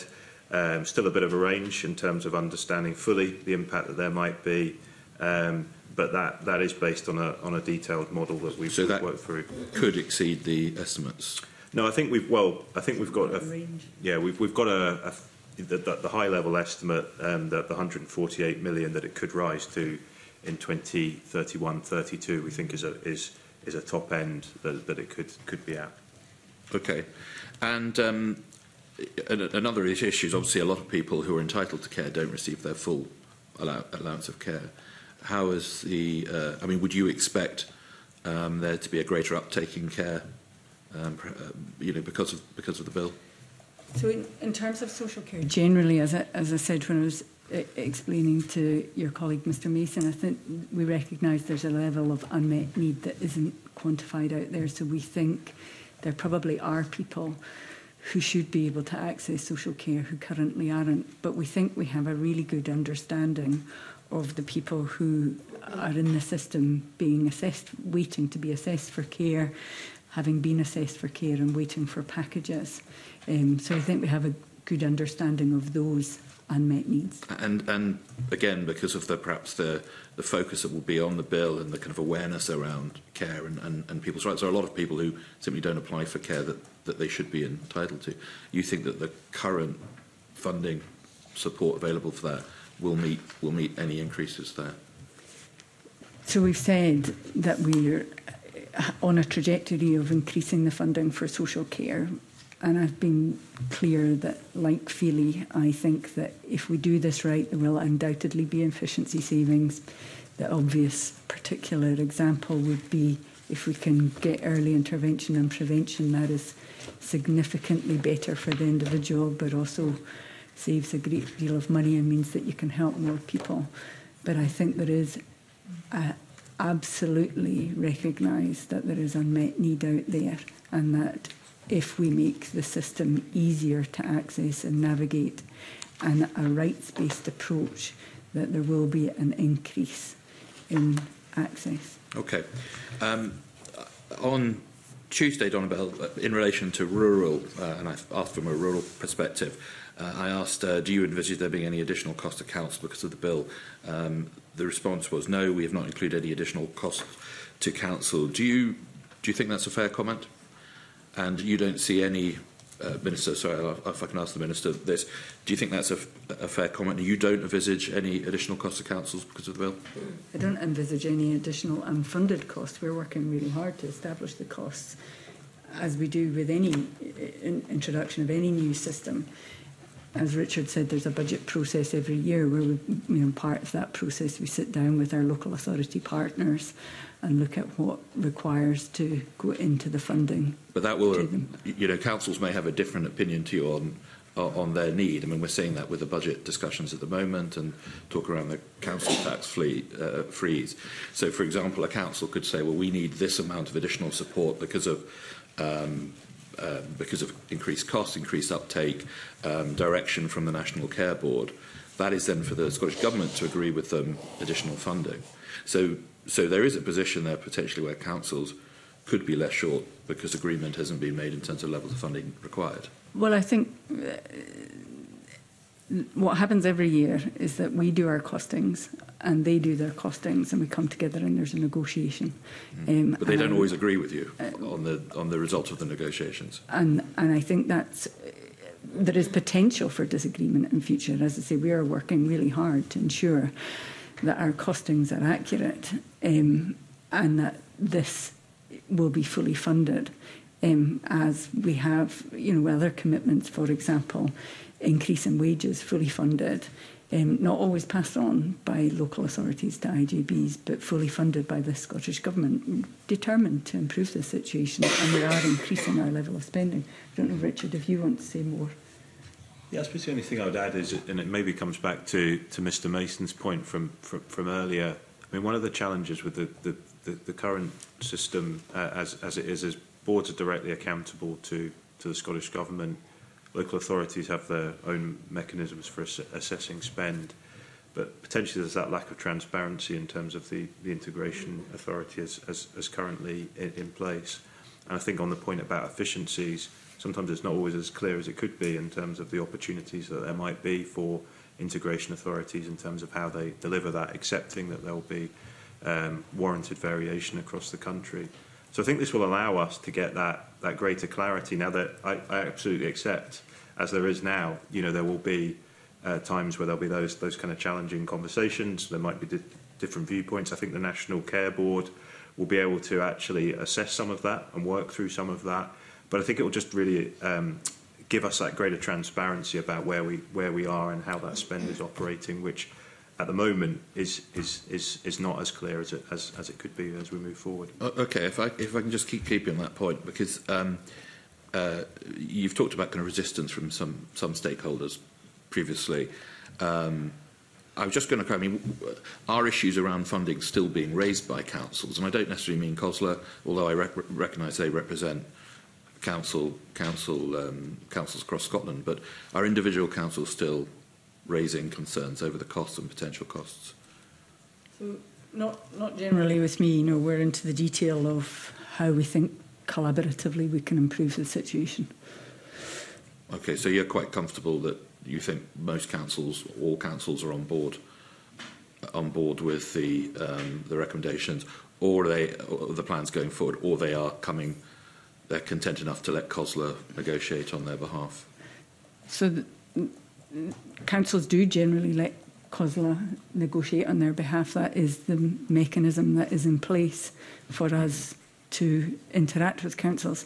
E: Um, still a bit of a range in terms of understanding fully the impact that there might be, um, but that, that is based on a, on a detailed model that we've,
I: so
E: we've
I: that
E: worked through.
I: Could exceed the estimates.
E: No, I think we've well. I think we've got a yeah. We've we've got a, a the, the, the high level estimate um, that the one hundred forty-eight million that it could rise to in twenty thirty-one thirty-two. We think is a is is a top end that, that it could could be at.
I: Okay, and um, another issue is obviously a lot of people who are entitled to care don't receive their full allow allowance of care. How is the? Uh, I mean, would you expect um, there to be a greater uptake in care? Um, uh, you know, because of because of the bill.
B: So, in, in terms of social care, generally, as I, as I said when I was uh, explaining to your colleague, Mr Mason, I think we recognise there's a level of unmet need that isn't quantified out there. So, we think there probably are people who should be able to access social care who currently aren't. But we think we have a really good understanding of the people who are in the system being assessed, waiting to be assessed for care, having been assessed for care and waiting for packages. Um, so I think we have a good understanding of those unmet needs.
I: And, and again, because of the perhaps the, the focus that will be on the bill and the kind of awareness around care and, and, and people's rights, there are a lot of people who simply don't apply for care that, that they should be entitled to. You think that the current funding support available for that will meet, will meet any increases there?
B: So we've said that we're on a trajectory of increasing the funding for social care, and I've been clear that, like Feely, I think that if we do this right, there will undoubtedly be efficiency savings. The obvious particular example would be if we can get early intervention and prevention. That is significantly better for the individual, but also saves a great deal of money and means that you can help more people. But I think there is a absolutely recognise that there is unmet need out there, and that if we make the system easier to access and navigate and a rights-based approach, that there will be an increase in access.
I: Okay. Um, on Tuesday, Donna Bell, in relation to rural, uh, and I've asked from a rural perspective, uh, I asked, uh, do you envisage there being any additional cost to council because of the bill? Um, the response was no, we have not included any additional costs to council. Do you, do you think that's a fair comment? And you don't see any, uh, Minister, sorry, if I can ask the Minister this, do you think that's a, a fair comment? You don't envisage any additional costs to councils because of the bill?
B: I don't envisage any additional unfunded costs. We're working really hard to establish the costs, as we do with any in introduction of any new system. As Richard said, there's a budget process every year where, we, you know, part of that process we sit down with our local authority partners and look at what requires to go into the funding.
I: But that will, you know, councils may have a different opinion to you on on their need. I mean, we're seeing that with the budget discussions at the moment and talk around the council tax flee, uh, freeze. So, for example, a council could say, well, we need this amount of additional support because of um, uh, because of increased costs, increased uptake, um, direction from the National Care Board. That is then for the Scottish Government to agree with them additional funding. So, so there is a position there potentially where councils could be less short because agreement hasn't been made in terms of levels of funding required.
B: Well, I think uh, what happens every year is that we do our costings and they do their costings, and we come together and there's a negotiation.
I: Mm.
B: Um,
I: but they don't
B: and,
I: always agree with you
B: uh,
I: on the on the result of the negotiations.
B: And and I think that's there is potential for disagreement in future. As I say, we are working really hard to ensure that our costings are accurate, um, and that this will be fully funded. Um, as we have, you know, other commitments, for example, increase in wages fully funded, um, not always passed on by local authorities to I J Bs, but fully funded by the Scottish Government, determined to improve the situation, and we are increasing our level of spending. I don't know, Richard, if you want to say more.
E: Yeah, I suppose the only thing I would add is, and it maybe comes back to, to Mr Mason's point from, from, from earlier, I mean, one of the challenges with the, the, the, the current system uh, as, as it is, is boards are directly accountable to, to the Scottish Government. Local authorities have their own mechanisms for ass assessing spend, but potentially there's that lack of transparency in terms of the, the integration authority as, as, as currently in, in place. And I think on the point about efficiencies, sometimes it's not always as clear as it could be in terms of the opportunities that there might be for integration authorities in terms of how they deliver that, accepting that there will be um, warranted variation across the country. So I think this will allow us to get that, that greater clarity. Now that I, I absolutely accept, as there is now, you know, there will be uh, times where there'll be those, those kind of challenging conversations. There might be di different viewpoints. I think the National Care Board will be able to actually assess some of that and work through some of that. But I think it will just really um, give us that greater transparency about where we where we are and how that spend is operating, which at the moment is is is, is not as clear as it as, as it could be as we move forward.
I: Okay, if I if I can just keep keeping on that point, because um, uh, you've talked about kind of resistance from some some stakeholders previously. Um, I was just going to, I mean, are issues around funding still being raised by councils? And I don't necessarily mean COSLA, although I rec recognise they represent council, council, um, councils across Scotland, but are individual councils still raising concerns over the costs and potential costs?
B: So not, not generally with me. You know, we're into the detail of how we think collaboratively we can improve the situation.
I: Okay, so you're quite comfortable that you think most councils, all councils, are on board, on board with the um, the recommendations, or are they or the plans going forward, or they are coming, they're content enough to let COSLA negotiate on their behalf? So the,
B: councils do generally let COSLA negotiate on their behalf. That is the mechanism that is in place for us to interact with councils.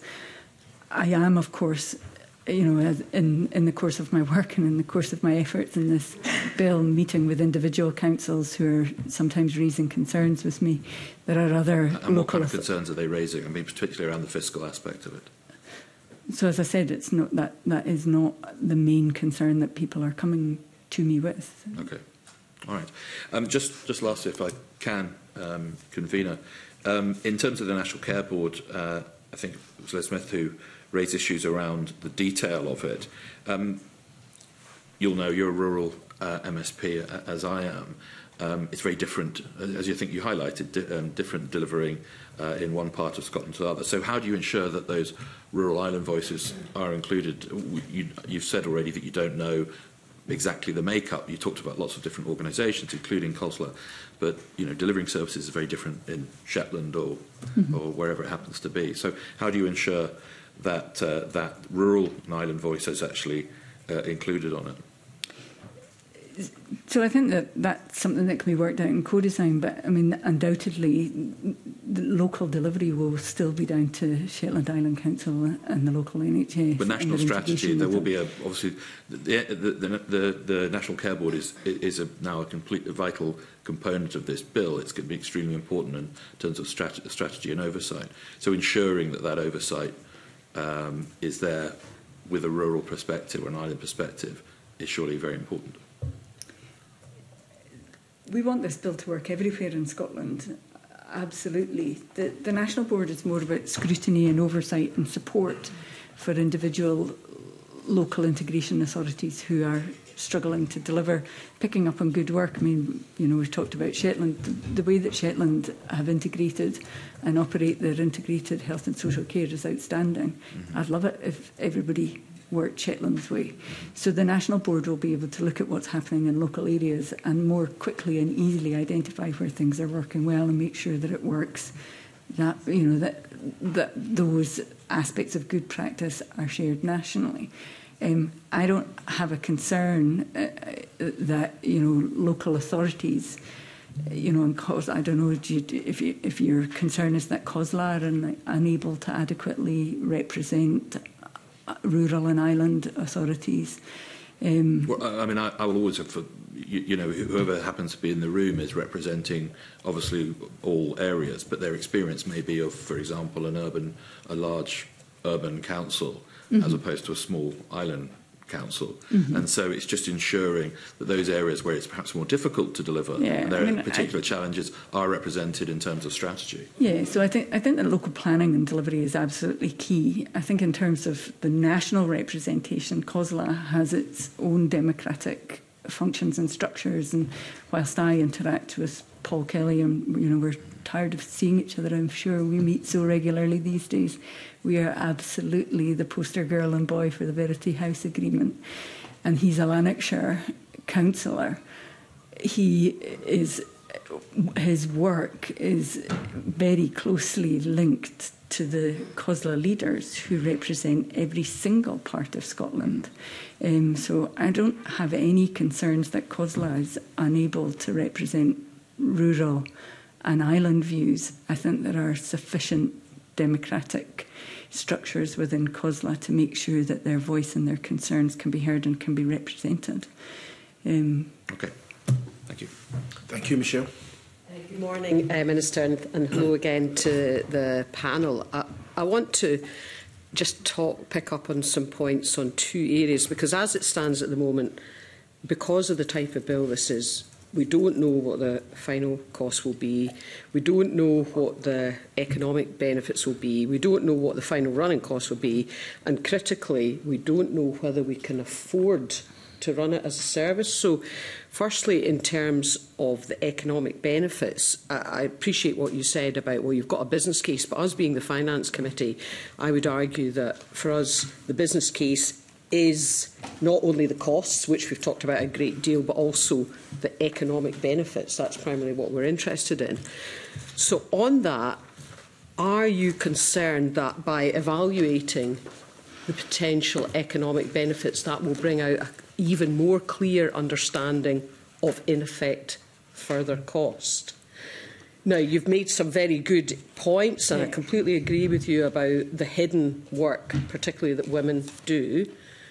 B: I am, of course, you know, as in, in the course of my work and in the course of my efforts in this bill, meeting with individual councils who are sometimes raising concerns with me. There are other
I: and
B: local...
I: what kind of concerns are they raising? I mean, particularly around the fiscal aspect of it.
B: So, as I said, it's not that that is not the main concern that people are coming to me with.
I: Okay. All right. Um, just, just lastly, if I can, um, convener, um, in terms of the National Care Board, uh, I think it was Liz Smith who raise issues around the detail of it. Um, you'll know you're a rural uh, M S P, uh, as I am. Um, it's very different, as you think you highlighted, di um, different delivering uh, in one part of Scotland to the other. So how do you ensure that those rural island voices are included? You, you've said already that you don't know exactly the makeup. You talked about lots of different organisations, including COSLA, but you know, delivering services is very different in Shetland or, mm-hmm. or wherever it happens to be. So how do you ensure that uh, that rural and island voice is actually uh, included on it?
B: So I think that that's something that can be worked out in co-design, but I mean, undoubtedly, the local delivery will still be down to Shetland Island Council and the local N H S.
I: But national strategy, there will be a, obviously, the, the, the, the, the National Care Board is, is a, now a complete, a vital component of this bill. It's going to be extremely important in terms of strat strategy and oversight. So ensuring that that oversight um, is there with a rural perspective or an island perspective is surely very important.
B: We want this bill to work everywhere in Scotland, absolutely. The, the National Board is more about scrutiny and oversight and support for individual local integration authorities who are struggling to deliver, picking up on good work. I mean, you know, we've talked about Shetland. The, the way that Shetland have integrated and operate their integrated health and social care is outstanding. Mm-hmm. I'd love it if everybody work Shetland's way. So the National Board will be able to look at what's happening in local areas and more quickly and easily identify where things are working well and make sure that it works, that, you know, that, that those aspects of good practice are shared nationally. Um, I don't have a concern uh, that, you know, local authorities, you know, and cause, I don't know do you, if, you, if your concern is that COSLA are un, unable to adequately represent rural and island authorities. Um,
I: well, I mean, I, I will always have, for, you, you know, whoever happens to be in the room is representing, obviously, all areas, but their experience may be of, for example, an urban, a large urban council, mm-hmm. as opposed to a small island council. Mm-hmm. And so it's just ensuring that those areas where it's perhaps more difficult to deliver,
B: yeah,
I: and there
B: I mean,
I: are particular
B: I,
I: challenges, are represented in terms of strategy.
B: Yeah, so I think I think that local planning and delivery is absolutely key. I think in terms of the national representation, COSLA has its own democratic functions and structures, and whilst I interact with Paul Kelly and, you know, we're tired of seeing each other. I'm sure we meet so regularly these days. We are absolutely the poster girl and boy for the Verity House Agreement. And he's a Lanarkshire councillor. He is, his work is very closely linked to the COSLA leaders who represent every single part of Scotland. Um, so I don't have any concerns that COSLA is unable to represent rural and island views. I think there are sufficient democratic structures within COSLA to make sure that their voice and their concerns can be heard and can be represented. Um,
I: okay, thank you.
A: Thank you, Michelle.
J: Uh, good morning, uh, Minister, and, and hello again to the panel. I, I want to just talk, pick up on some points on two areas, because as it stands at the moment, because of the type of bill this is, we don't know what the final cost will be. We don't know what the economic benefits will be. We don't know what the final running costs will be. And critically, we don't know whether we can afford to run it as a service. So, firstly, in terms of the economic benefits, I, I appreciate what you said about, well, you've got a business case, but us being the Finance Committee, I would argue that for us, the business case is not only the costs, which we've talked about a great deal, but also the economic benefits. That's primarily what we're interested in. So on that, are you concerned that by evaluating the potential economic benefits, that will bring out an even more clear understanding of, in effect, further cost? Now, you've made some very good points, and yeah. I completely agree with you about the hidden work, particularly that women do.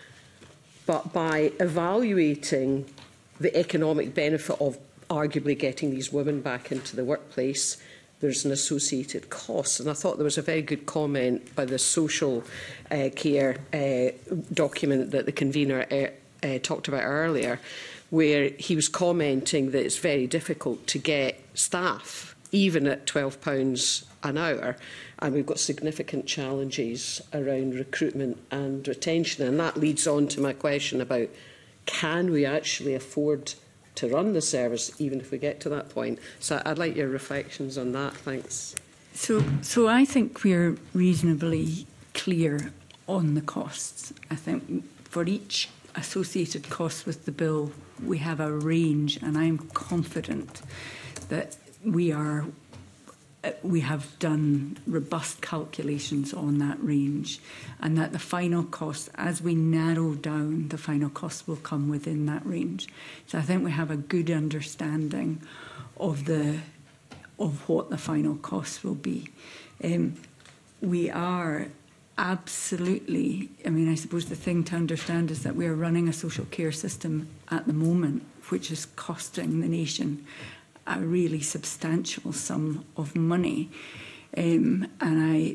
J: But by evaluating the economic benefit of arguably getting these women back into the workplace, there's an associated cost. And I thought there was a very good comment by the social uh, care uh, document that the convener uh, uh, talked about earlier, where he was commenting that it's very difficult to get staff, even at twelve pounds an hour, and we've got significant challenges around recruitment and retention. And that leads on to my question about, can we actually afford to run the service, even if we get to that point? So I'd like your reflections on that. Thanks.
B: So, so I think we're reasonably clear on the costs. I think for each associated cost with the bill, we have a range, and I'm confident that we are we have done robust calculations on that range, and that the final cost, as we narrow down, the final cost will come within that range. So I think we have a good understanding of the of what the final cost will be. Um, we are absolutely, I mean, I suppose the thing to understand is that we are running a social care system at the moment which is costing the nation a really substantial sum of money. Um, and I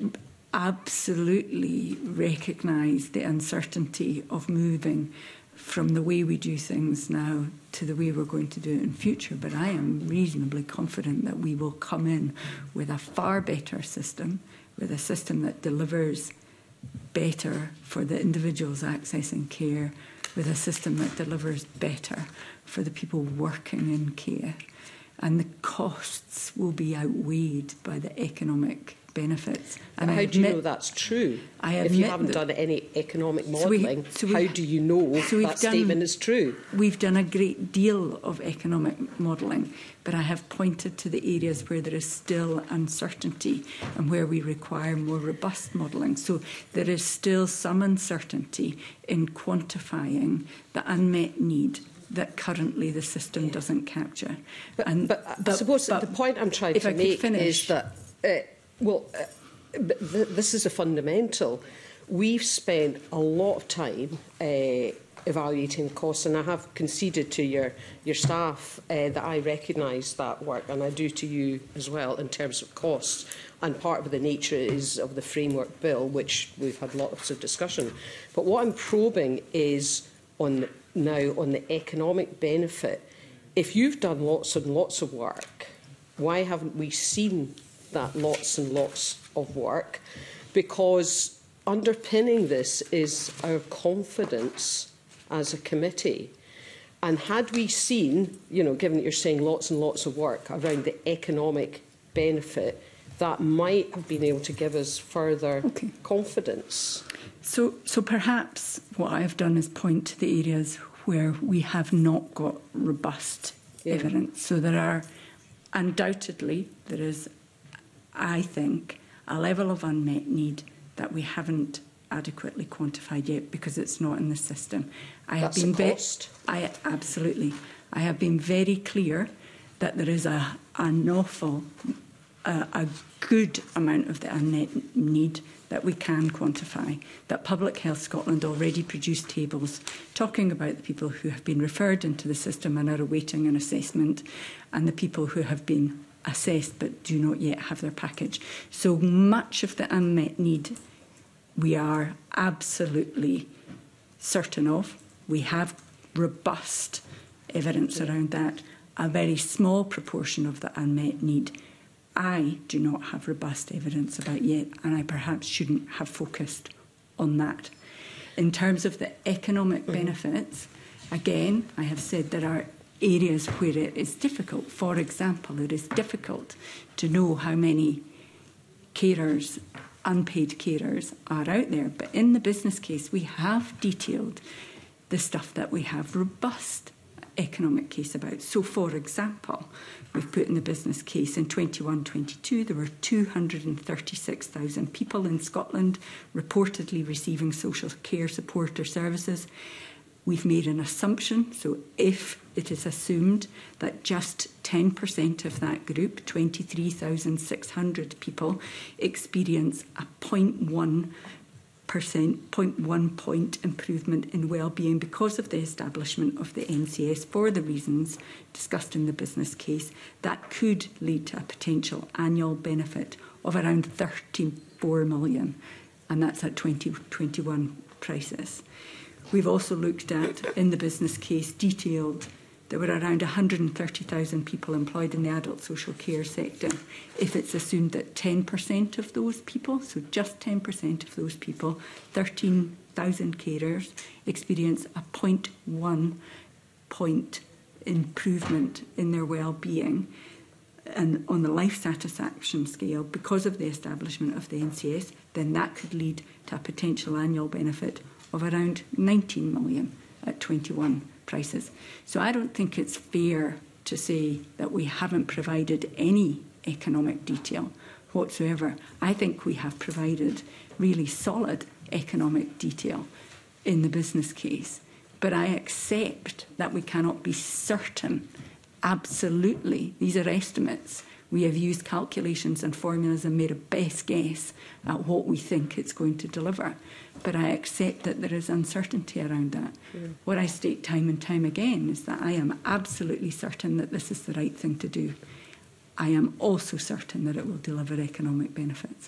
B: absolutely recognise the uncertainty of moving from the way we do things now to the way we're going to do it in future. But I am reasonably confident that we will come in with a far better system, with a system that delivers better for the individuals accessing care, with a system that delivers better for the people working in care. And the costs will be outweighed by the economic benefits. And
J: how
B: I
J: do you
B: admit,
J: know that's true?
B: I
J: if you haven't done any economic modelling, so we, so how do you know so that done, statement is true?
B: We've done a great deal of economic modelling, but I have pointed to the areas where there is still uncertainty and where we require more robust modelling. So there is still some uncertainty in quantifying the unmet need that currently the system doesn't capture.
J: But,
B: and,
J: but, but I suppose but the point I'm trying to make is that, uh, well, uh, th this is a fundamental. We've spent a lot of time uh, evaluating costs, and I have conceded to your, your staff uh, that I recognise that work, and I do to you as well in terms of costs. And part of the nature is of the framework bill, which we've had lots of discussion. But what I'm probing is on now on the economic benefit. If you've done lots and lots of work, why haven't we seen that lots and lots of work? Because underpinning this is our confidence as a committee. And had we seen, you know, given that you're saying lots and lots of work around the economic benefit, that might have been able to give us further
B: Okay.
J: confidence.
B: So, so perhaps what I've done is point to the areas where we have not got robust
J: Yeah.
B: evidence. So there are, undoubtedly, there is, I think, a level of unmet need that we haven't adequately quantified yet because it's not in the system. I have
J: That's
B: been
J: a
B: ve-
J: cost.
B: I absolutely. I have been very clear that there is a an awful, a, a good amount of the unmet need that we can quantify. That Public Health Scotland already produced tables talking about the people who have been referred into the system and are awaiting an assessment, and the people who have been assessed but do not yet have their package. So much of the unmet need we are absolutely certain of. We have robust evidence around that. A very small proportion of the unmet need I do not have robust evidence about yet, and I perhaps shouldn't have focused on that. In terms of the economic benefits, again, I have said there are areas where it is difficult. For example, it is difficult to know how many carers, unpaid carers, are out there. But in the business case, we have detailed the stuff that we have robust economic case about. So, for example, we've put in the business case in twenty-one twenty-two there were two hundred thirty-six thousand people in Scotland reportedly receiving social care support or services. We've made an assumption, so if it is assumed that just ten percent of that group, twenty-three thousand six hundred people, experience a zero point one percent, zero point one point improvement in well-being because of the establishment of the N C S for the reasons discussed in the business case, that could lead to a potential annual benefit of around thirty-four million, and that's at twenty twenty-one prices. We've also looked at, in the business case, detailed there were around one hundred thirty thousand people employed in the adult social care sector. If it's assumed that ten percent of those people, so just ten percent of those people, thirteen thousand carers, experience a zero point one point improvement in their well-being and on the life satisfaction scale because of the establishment of the N C S, then that could lead to a potential annual benefit of around nineteen million at twenty-one prices. So I don't think it's fair to say that we haven't provided any economic detail whatsoever. I think we have provided really solid economic detail in the business case. But I accept that we cannot be certain. Absolutely. These are estimates. We have used calculations and formulas and made a best guess at what we think it's going to deliver. But I accept that there is uncertainty around that. Mm. What I state time and time again is that I am absolutely certain that this is the right thing to do. I am also certain that it will deliver economic benefits.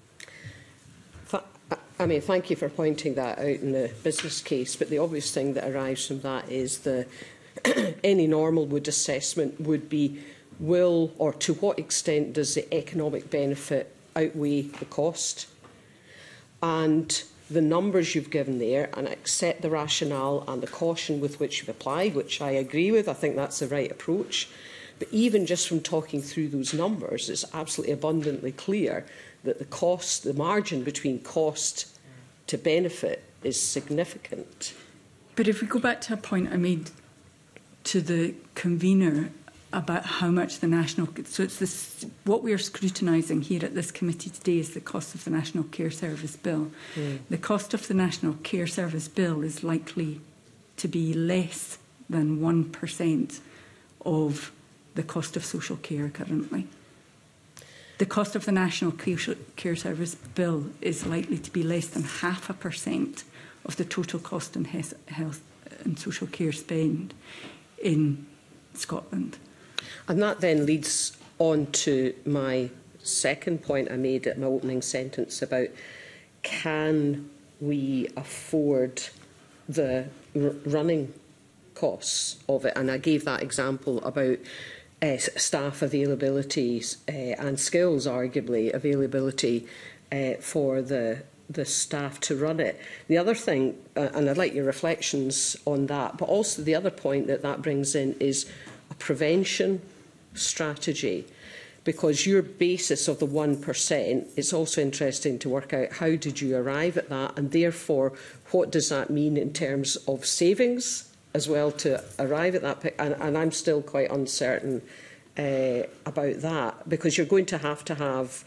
J: I mean, thank you for pointing that out in the business case, but the obvious thing that arrives from that is the any normal would assessment would be will or to what extent does the economic benefit outweigh the cost? And the numbers you've given there, and I accept the rationale and the caution with which you've applied, which I agree with. I think that's the right approach. But even just from talking through those numbers, it's absolutely abundantly clear that the cost, the margin between cost to benefit is significant.
B: But if we go back to a point I made to the convener about how much the national... So it's this, what we are scrutinising here at this committee today is the cost of the National Care Service Bill. Mm. The cost of the National Care Service Bill is likely to be less than one percent of the cost of social care currently. The cost of the National Care Service Bill is likely to be less than half a percent of the total cost in health and social care spend in Scotland.
J: And that then leads on to my second point I made at my opening sentence about can we afford the r running costs of it? And I gave that example about uh, staff availability uh, and skills, arguably, availability uh, for the the staff to run it. The other thing, uh, and I'd like your reflections on that, but also the other point that that brings in is a prevention strategy, because your basis of the one percent, it's also interesting to work out how did you arrive at that, and therefore what does that mean in terms of savings as well to arrive at that. And, and I'm still quite uncertain uh, about that, because you're going to have to have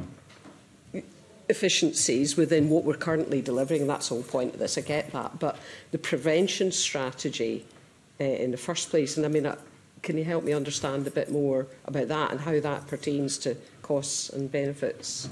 J: efficiencies within what we're currently delivering, and that's the whole point of this, I get that. But the prevention strategy uh, in the first place, and I mean, uh, can you help me understand a bit more about that and how that pertains to costs and benefits?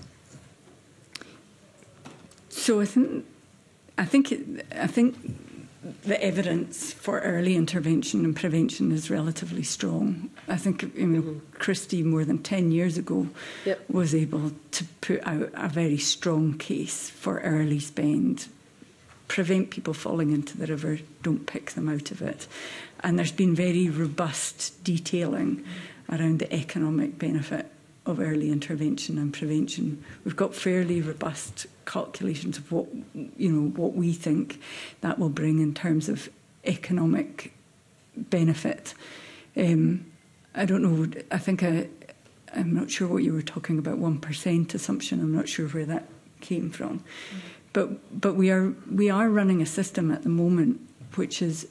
B: So I think, I think, it, I think the evidence for early intervention and prevention is relatively strong. I think, you know, mm-hmm. Christie more than ten years ago yep. was able to put out a very strong case for early spend. Prevent people falling into the river, don't pick them out of it. And there's been very robust detailing around the economic benefit of early intervention and prevention. We've got fairly robust calculations of what, you know, what we think that will bring in terms of economic benefit. Um, I don't know, I think I, I'm not sure what you were talking about, one percent assumption. I'm not sure where that came from. Mm-hmm. But but we are we are running a system at the moment which is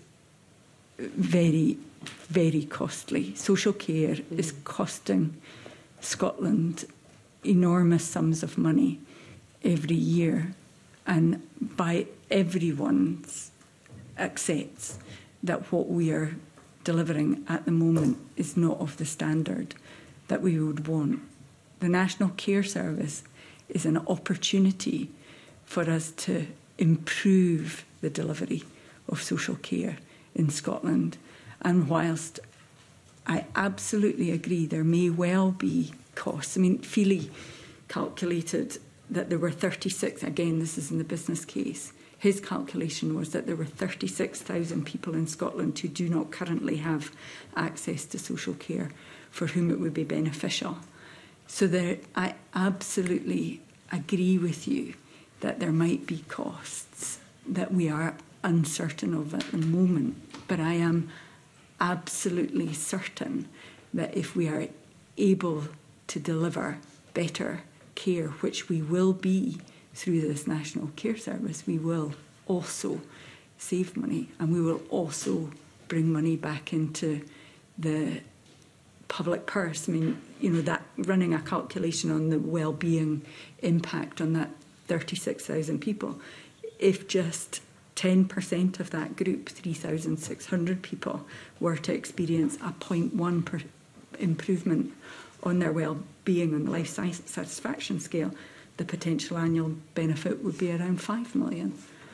B: very, very costly. Social care mm-hmm. is costing Scotland enormous sums of money every year, and by everyone's accepts that what we are delivering at the moment is not of the standard that we would want. The National Care Service is an opportunity for us to improve the delivery of social care in Scotland. And whilst I absolutely agree there may well be costs, I mean, Feely calculated that there were thirty-six, again, this is in the business case, his calculation was that there were thirty-six thousand people in Scotland who do not currently have access to social care for whom it would be beneficial. So there, I absolutely agree with you that there might be costs that we are uncertain of at the moment, but I am absolutely certain that if we are able to deliver better care, which we will be through this National Care Service, we will also save money, and we will also bring money back into the public purse. I mean, you know, that running a calculation on the well-being impact on that thirty-six thousand people, if just ten percent of that group, three thousand six hundred people, were to experience a zero point one per improvement on their well-being on the life satisfaction scale, the potential annual benefit would be around five million.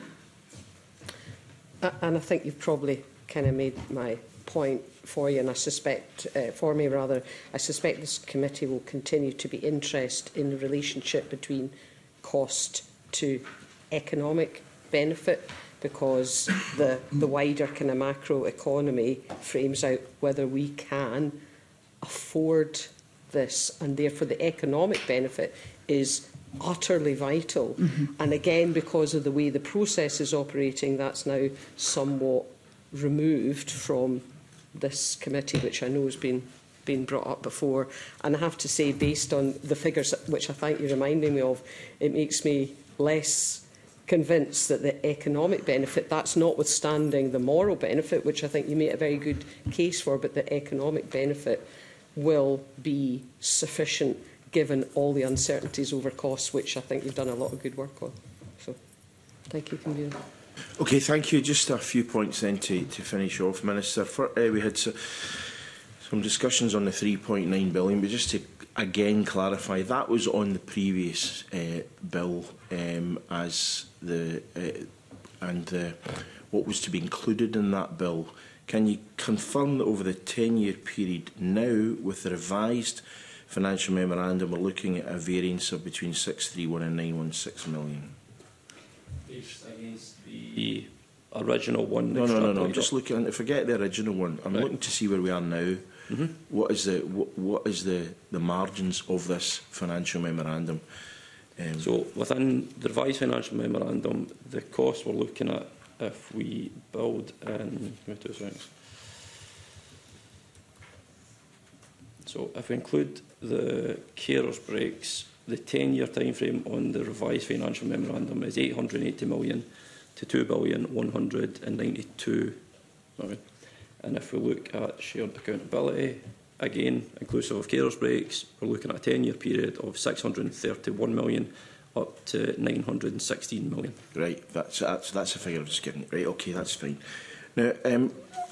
J: And I think you've probably kind of made my point for you, and I suspect, uh, for me rather, I suspect this committee will continue to be interested in the relationship between cost to economic benefit, because the, the wider kind of macro economy frames out whether we can afford this, and therefore the economic benefit is utterly vital. Mm-hmm. And again, because of the way the process is operating, that's now somewhat removed from this committee, which I know has been been brought up before. And I have to say, based on the figures which I think you're reminding me of, it makes me less convinced that the economic benefit, that's notwithstanding the moral benefit, which I think you made a very good case for, but the economic benefit will be sufficient given all the uncertainties over costs, which I think you've done a lot of good work on. So, thank you, Convener.
A: Okay, thank you. Just a few points then to, to finish off, Minister. For, uh, we had so, some discussions on the three point nine billion, but just to again clarify, that was on the previous uh, bill um, as the uh, and the, what was to be included in that bill. Can you confirm that over the ten-year period now, with the revised financial memorandum, we're looking at a variance of between six hundred thirty-one and nine hundred sixteen million?
C: Based against the original one.
A: No, no, no, no. I'm just looking. Forget the original one. I'm right. looking to see where we are now. Mm-hmm. What is the what, what is the the margins of this financial memorandum? Um,
C: so within the revised financial memorandum, the costs we're looking at if we build in. Give me two seconds. So if we include the carers breaks, the ten-year time frame on the revised financial memorandum is eight hundred and eighty million to two billion one hundred and ninety-two million. And if we look at shared accountability, again, inclusive of carers breaks, we're looking at a ten-year period of six hundred and thirty-one million up to nine hundred and sixteen million.
A: Right, that's that's that's a figure I'm just getting. Right, okay, that's fine. Now, um,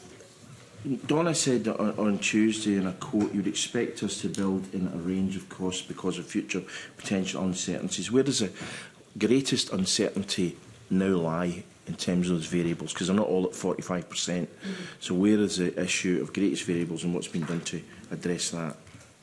A: Donna said on, on Tuesday in a quote, you'd expect us to build in a range of costs because of future potential uncertainties. Where does the greatest uncertainty now lie in terms of those variables? Because they're not all at forty-five percent. Mm-hmm. So where is the issue of greatest variables and what's been done to address that?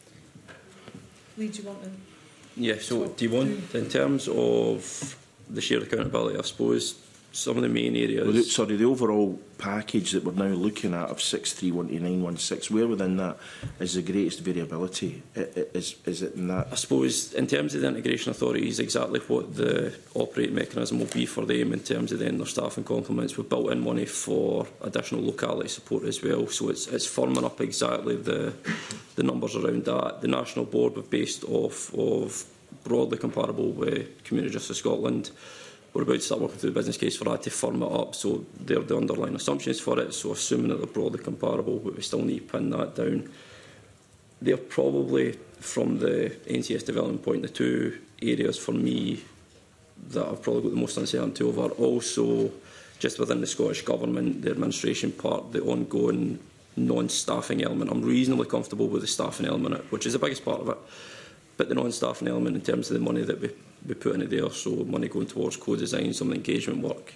D: Lee, do you want to?
C: Yeah, so do you want, in terms of the shared accountability, I suppose some of the main areas...
A: Well, the, sorry, the overall package that we're now looking at of six three one to nine one six, where within that is the greatest variability? I, I, is, is it in that?
C: I suppose in terms of the integration authorities, exactly what the operating mechanism will be for them in terms of then their staffing complements. We've built in money for additional locality support as well, so it's, it's firming up exactly the, the numbers around that. The National Board we've based off of broadly comparable with Community Justice Scotland. We're about to start working through the business case for that to firm it up, so they're the underlying assumptions for it, so assuming that they're broadly comparable, but we still need to pin that down. They're probably, from the N C S development point, the two areas for me that I've probably got the most uncertainty over. Also, just within the Scottish Government, the administration part, the ongoing non-staffing element. I'm reasonably comfortable with the staffing element, which is the biggest part of it, but the non-staffing element in terms of the money that we we put into there, so money going towards co-design, some of the engagement work.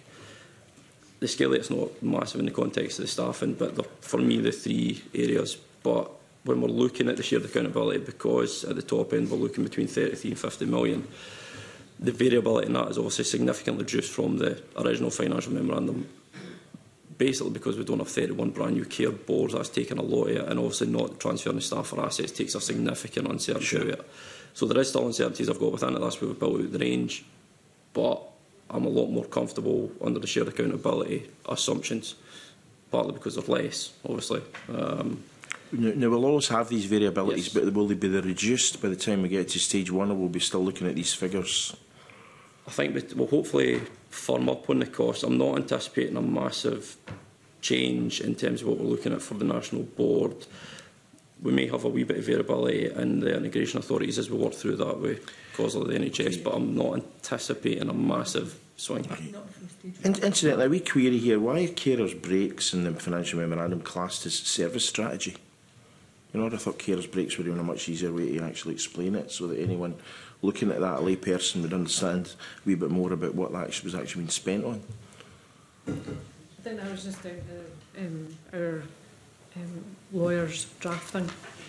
C: The scale it's not massive in the context of the staffing, but for me the three areas. But when we're looking at the shared accountability, because at the top end we're looking between thirty-three and fifty million, the variability in that is obviously significantly reduced from the original financial memorandum, basically because we don't have thirty-one brand new care boards. That's taken a lot of it, and obviously not transferring the staff or assets takes a significant uncertainty
A: sure.
C: out of it. So there is still uncertainties I've got within it, that's where we've built out the range, but I'm a lot more comfortable under the shared accountability assumptions, partly because they're less, obviously. Um,
A: now, now, we'll always have these variabilities,
C: yes.
A: but will they be reduced by the time we get to stage one, or will we be still looking at these figures?
C: I think we'll hopefully firm up on the costs. I'm not anticipating a massive change in terms of what we're looking at for the National Board. We may have a wee bit of variability in the integration authorities as we work through that with cause of the N H S, but I'm not anticipating a massive swing.
A: In incidentally, a wee query here. Why are carers' breaks in the financial memorandum classed as service strategy? You know, I thought carers' breaks were even a much easier way to actually explain it, so that anyone looking at that, a lay person, would understand a wee bit more about what that was actually being spent on.
D: I think that was just down to um, our um, lawyers' drafting.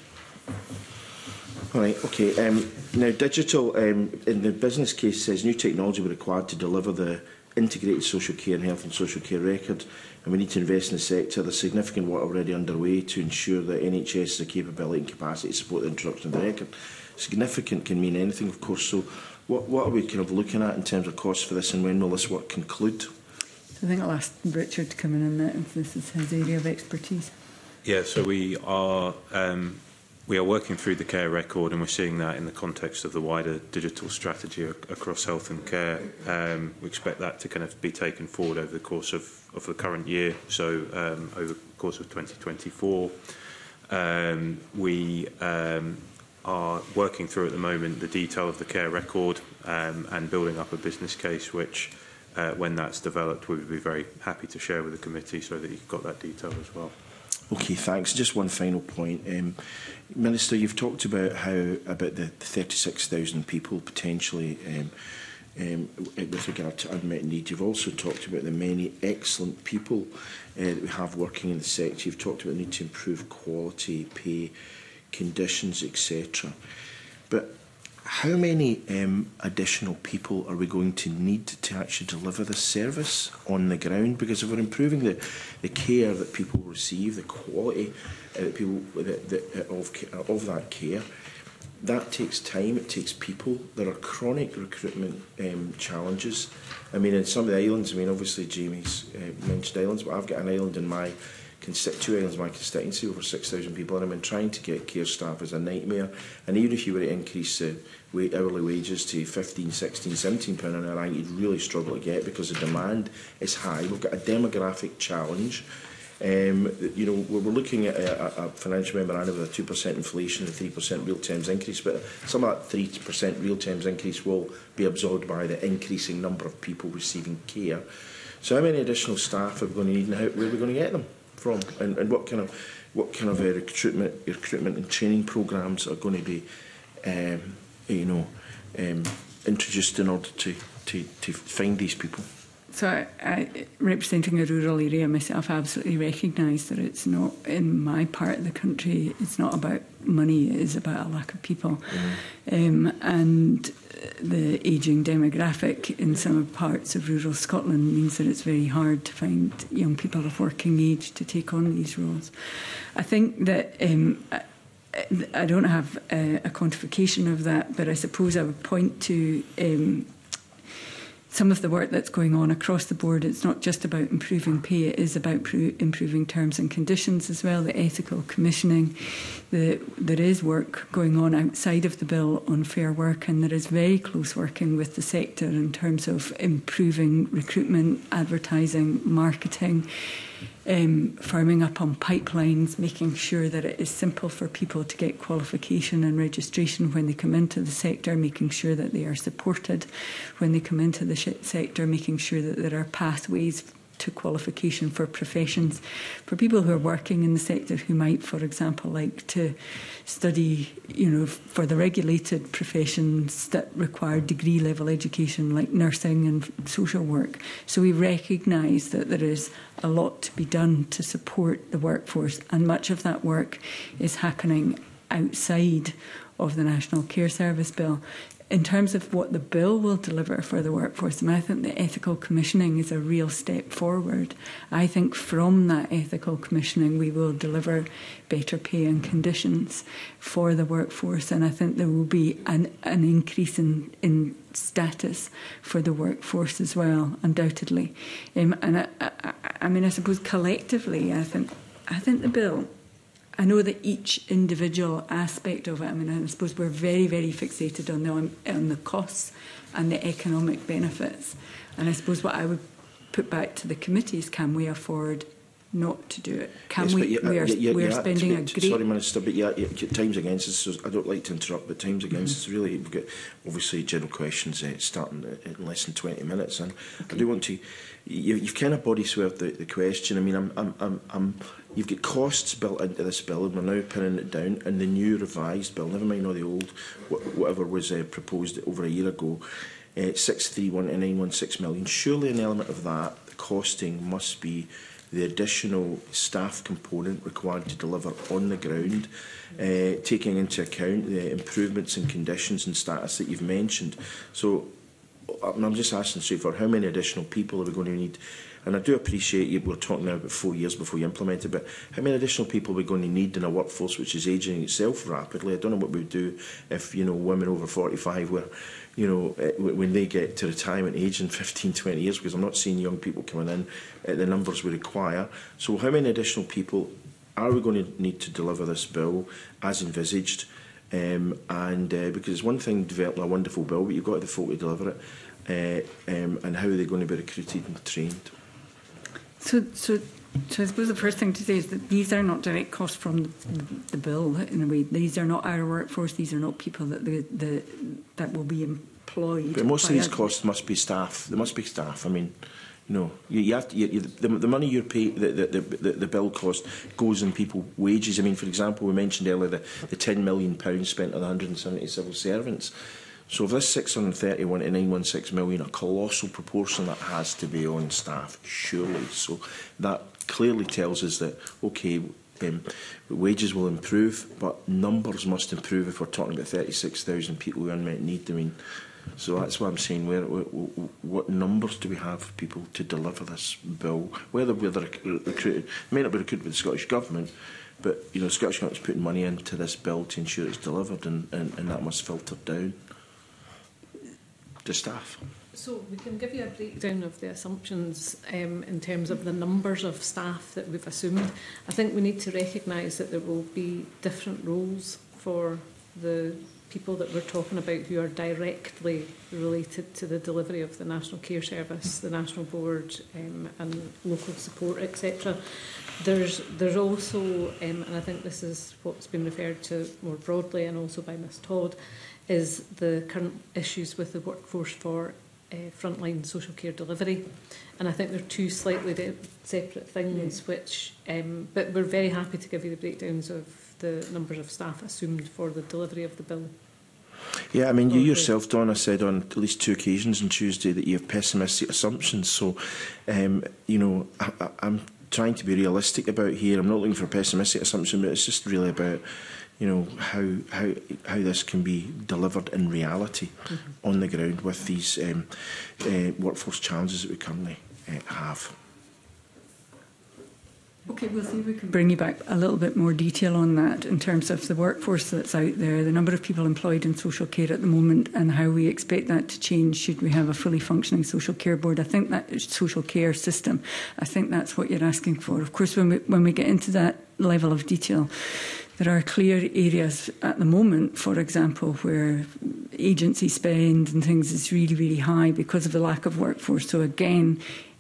A: All right, okay. Um, now, digital, um, in the business case, says new technology will be required to deliver the integrated social care and health and social care record, and we need to invest in the sector. There's significant work already underway to ensure that N H S has the capability and capacity to support the introduction of the record. Significant can mean anything, of course, so what, what are we kind of looking at in terms of costs for this, and when will this work conclude?
B: I think I'll ask Richard to come in on that, if this is his area of expertise.
E: Yeah, so we are um, we are working through the care record, and we're seeing that in the context of the wider digital strategy ac across health and care. Um, we expect that to kind of be taken forward over the course of, of the current year, so um, over the course of twenty twenty-four. Um, we um, are working through at the moment the detail of the care record um, and building up a business case, which, uh, when that's developed, we would be very happy to share with the committee so that you've got that detail as well.
A: Okay, thanks. Just one final point. Um, Minister, you've talked about how about the thirty-six thousand people potentially um, um, with regard to unmet need. You've also talked about the many excellent people uh, that we have working in the sector. You've talked about the need to improve quality, pay, conditions, et cetera. But how many um, additional people are we going to need to actually deliver this service on the ground? Because if we're improving the, the care that people receive, the quality uh, that people that, that, of, of that care, that takes time, it takes people. There are chronic recruitment um, challenges. I mean, in some of the islands, I mean, obviously Jamie's uh, mentioned islands, but I've got an island in my constituent areas of my constituency, over six thousand people, and I mean, trying to get care staff is a nightmare. And even if you were to increase the uh, hourly wages to fifteen, sixteen, seventeen pounds an hour, I think you'd really struggle to get, because the demand is high. We've got a demographic challenge. Um, you know, we're looking at a, a financial memorandum with a two percent inflation and a three percent real terms increase, but some of that three percent real terms increase will be absorbed by the increasing number of people receiving care. So how many additional staff are we going to need, and how, where are we going to get them from, and, and what kind of what kind of uh, recruitment recruitment and training programmes are going to be um, you know um, introduced in order to, to, to find these people?
B: So, I, I, representing a rural area myself, I absolutely recognise that it's not, in my part of the country, it's not about money, it is about a lack of people. Mm. Um, and the ageing demographic in some parts of rural Scotland means that it's very hard to find young people of working age to take on these roles. I think that um, I, I don't have a, a quantification of that, but I suppose I would point to Um, some of the work that's going on across the board. It's not just about improving pay, it is about improving terms and conditions as well, the ethical commissioning. The, there is work going on outside of the bill on fair work, and there is very close working with the sector in terms of improving recruitment, advertising, marketing, Um, firming up on pipelines, making sure that it is simple for people to get qualification and registration when they come into the sector, making sure that they are supported when they come into the sector, making sure that there are pathways to qualification for professions. For people who are working in the sector who might, for example, like to study, you know, for the regulated professions that require degree level education like nursing and social work. So we recognise that there is a lot to be done to support the workforce, and much of that work is happening outside of the National Care Service Bill. In terms of what the bill will deliver for the workforce, I think the ethical commissioning is a real step forward. I think from that ethical commissioning we will deliver better pay and conditions for the workforce, and I think there will be an, an increase in, in status for the workforce as well, undoubtedly. Um, and I, I, I mean, I suppose collectively, I think, I think the bill, I know that each individual aspect of it, I mean, I suppose we're very, very fixated on the, on the costs and the economic benefits. And I suppose what I would put back to the committee is, can we afford not to do it? Can
A: yes,
B: we?
A: You,
B: we are,
A: you, you,
B: we are
A: you
B: spending
A: to,
B: a great...
A: Sorry, Minister, but yeah, you, time's against us, so I don't like to interrupt, but time's against mm-hmm. us. Really, we've got, obviously, general questions uh, starting in less than twenty minutes, and okay. I do want to... You, you've kind of body swerved the, the question. I mean, I'm, I'm, I'm, I'm, you've got costs built into this bill, and we're now pinning it down, and the new revised bill, never mind all the old, whatever was uh, proposed over a year ago, uh, six three one to nine one six million. Surely an element of that, the costing, must be the additional staff component required to deliver on the ground, uh, taking into account the improvements in conditions and status that you've mentioned. So I'm just asking straightforward, how many additional people are we going to need? And I do appreciate you, we're talking now about four years before you implement it, but how many additional people are we going to need in a workforce which is ageing itself rapidly? I don't know what we would do if, you know, women over forty-five were, you know, when they get to retirement age in fifteen, twenty years, because I'm not seeing young people coming in at the numbers we require. So how many additional people are we going to need to deliver this bill as envisaged? Um, and uh, because it's one thing developing a wonderful bill, but you've got the folk to deliver it, uh, um, and how are they going to be recruited and trained? So,
B: so, so I suppose the first thing to say is that these are not direct costs from the, the bill in a way. These are not our workforce. These are not people that the, the that will be employed.
A: But most of these costs must be staff. There must be staff. I mean, you know, you, you have to, you, you, the, the money you're paying, the, the, the, the bill cost goes in people's wages. I mean, for example, we mentioned earlier the, the ten million pounds spent on one hundred seventy civil servants. So if this six hundred thirty-one to nine one six million, a colossal proportion that has to be on staff, surely. So that clearly tells us that, OK, um, wages will improve, but numbers must improve if we're talking about thirty-six thousand people with unmet need. I mean, so that's what I'm saying. Where, what, what numbers do we have of people to deliver this bill? Whether we're recruited, it may not be recruited by the Scottish Government, but you know, the Scottish Government's putting money into this bill to ensure it's delivered, and, and, and that must filter down. to staff.
D: So we can give you a breakdown of the assumptions um, in terms of the numbers of staff that we've assumed. I think we need to recognise that there will be different roles for the people that we're talking about who are directly related to the delivery of the National Care Service, the National Board um, and local support, et cetera. There's, there's also, um, and I think this is what's been referred to more broadly and also by Miz Todd, is the current issues with the workforce for uh, frontline social care delivery. And I think they're two slightly separate things, yeah. which, um, but we're very happy to give you the breakdowns of the numbers of staff assumed for the delivery of the bill.
A: Yeah, I mean, you yourself, Donna, said on at least two occasions on Tuesday that you have pessimistic assumptions. So, um, you know, I, I, I'm trying to be realistic about here. I'm not looking for a pessimistic assumption, but it's just really about, you know, how how how this can be delivered in reality mm-hmm. on the ground with these um, uh, workforce challenges that we currently uh, have.
B: Okay, we'll see if we can bring you back a little bit more detail on that in terms of the workforce that's out there, the number of people employed in social care at the moment and how we expect that to change should we have a fully functioning social care board. I think that social care system, I think that's what you're asking for. Of course, when we, when we get into that level of detail, there are clear areas at the moment, for example, where agency spend and things is really, really high because of the lack of workforce. So again,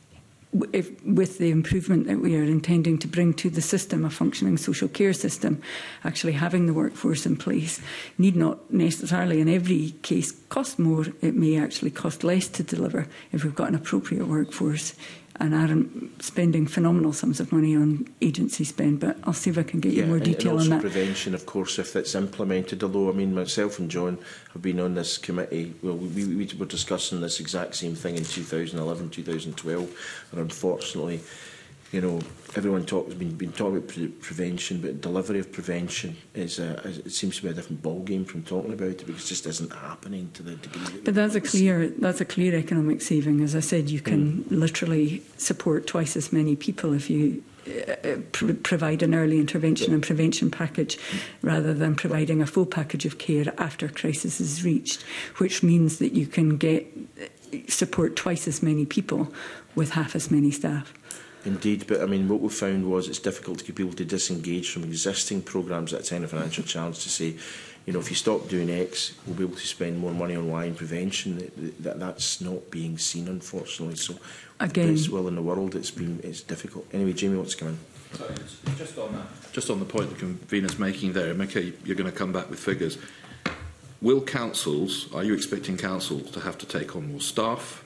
B: if, with the improvement that we are intending to bring to the system, a functioning social care system, actually having the workforce in place need not necessarily in every case cost more. It may actually cost less to deliver if we've got an appropriate workforce and aren't spending phenomenal sums of money on agency spend. But I'll see if I can get
A: yeah,
B: you more
A: and,
B: detail
A: and also
B: on that.
A: Prevention, of course, if it's implemented. Although, I mean, myself and John have been on this committee. Well, we, we were discussing this exact same thing in two thousand eleven, two thousand twelve, and unfortunately, you know, everyone talk, has been, been talking about pre prevention, but delivery of prevention is a, it seems to be a different ballgame from talking about it because it just isn't happening to the degree that
B: But that's a clear that's a clear economic saving. As I said, you can mm. literally support twice as many people if you uh, pr provide an early intervention and prevention package rather than providing a full package of care after crisis is reached, which means that you can get support twice as many people with half as many staff.
A: Indeed, but I mean, what we found was it's difficult to get people to disengage from existing programmes at a time of financial challenge to say, you know, if you stop doing X, we'll be able to spend more money on Y in prevention. That, that, that's not being seen, unfortunately. So,
B: again,
A: the best will in the world, it's been it's difficult. Anyway, Jamie wants to come in.
I: So just on that, just on the point the convener's making there, okay, you're going to come back with figures. Will councils, are you expecting councils to have to take on more staff?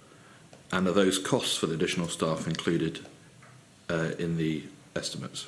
I: And are those costs for the additional staff included uh, in the estimates?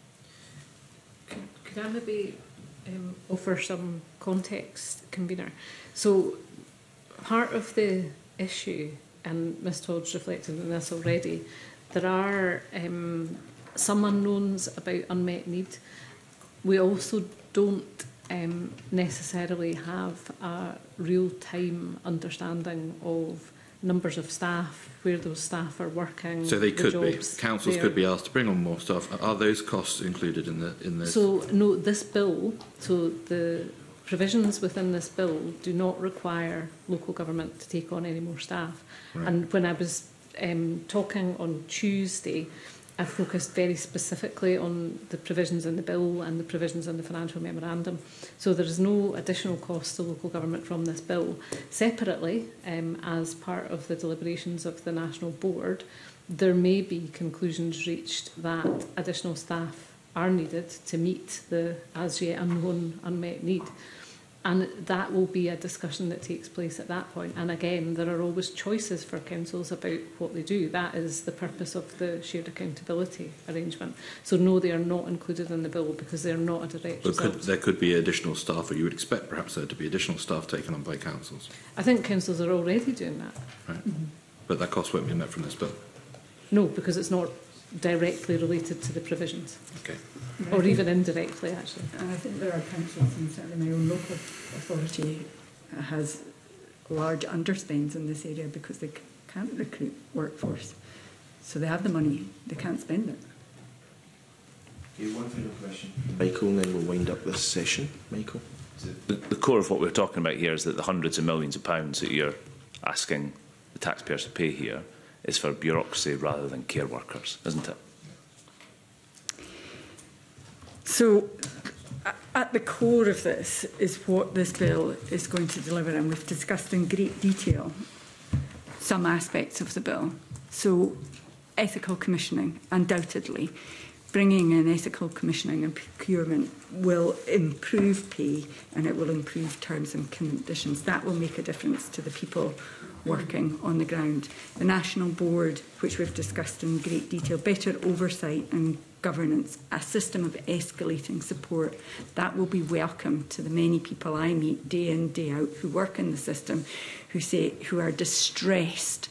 D: Could, could I maybe um, offer some context, convener? So part of the issue, and Miz Todd's reflected on this already, there are um, some unknowns about unmet need. We also don't um, necessarily have a real-time understanding of numbers of staff, where those staff are working.
I: So they could
D: the
I: be.
D: jobs
I: Councils
D: there.
I: could be asked to bring on more staff. Are those costs included in the in this?
D: So no, this bill. So the provisions within this bill do not require local government to take on any more staff. Right. And when I was um, talking on Tuesday, I focused very specifically on the provisions in the bill and the provisions in the financial memorandum. So there is no additional cost to local government from this bill. Separately, um, as part of the deliberations of the National Board, there may be conclusions reached that additional staff are needed to meet the as yet unknown unmet need. And that will be a discussion that takes place at that point. And again, there are always choices for councils about what they do. That is the purpose of the shared accountability arrangement. So no, they are not included in the bill because they are not a direct
I: But
D: result.
I: could, there could be additional staff, or you would expect perhaps there to be additional staff taken on by councils.
D: I think councils are already doing that.
I: Right. Mm-hmm. But that cost won't be met from this bill.
D: No, because it's not directly related to the provisions.
I: Okay.
D: Or even indirectly, actually.
B: And I think there are councils, and certainly my own local authority has large underspends in this area because they can't recruit workforce. So they have the money, they can't spend it.
A: Okay, one final question. Michael, and then we'll wind up this session. Michael?
H: The, the core of what we're talking about here is that the hundreds of millions of pounds that you're asking the taxpayers to pay here is for bureaucracy rather than care workers, isn't it?
B: So, at the core of this is what this bill is going to deliver, and we've discussed in great detail some aspects of the bill. So, ethical commissioning, undoubtedly. Bringing in ethical commissioning and procurement will improve pay and it will improve terms and conditions. That will make a difference to the people working on the ground. The National Board, which we've discussed in great detail, better oversight and governance, a system of escalating support, that will be welcome to the many people I meet day in, day out who work in the system, who say who are distressed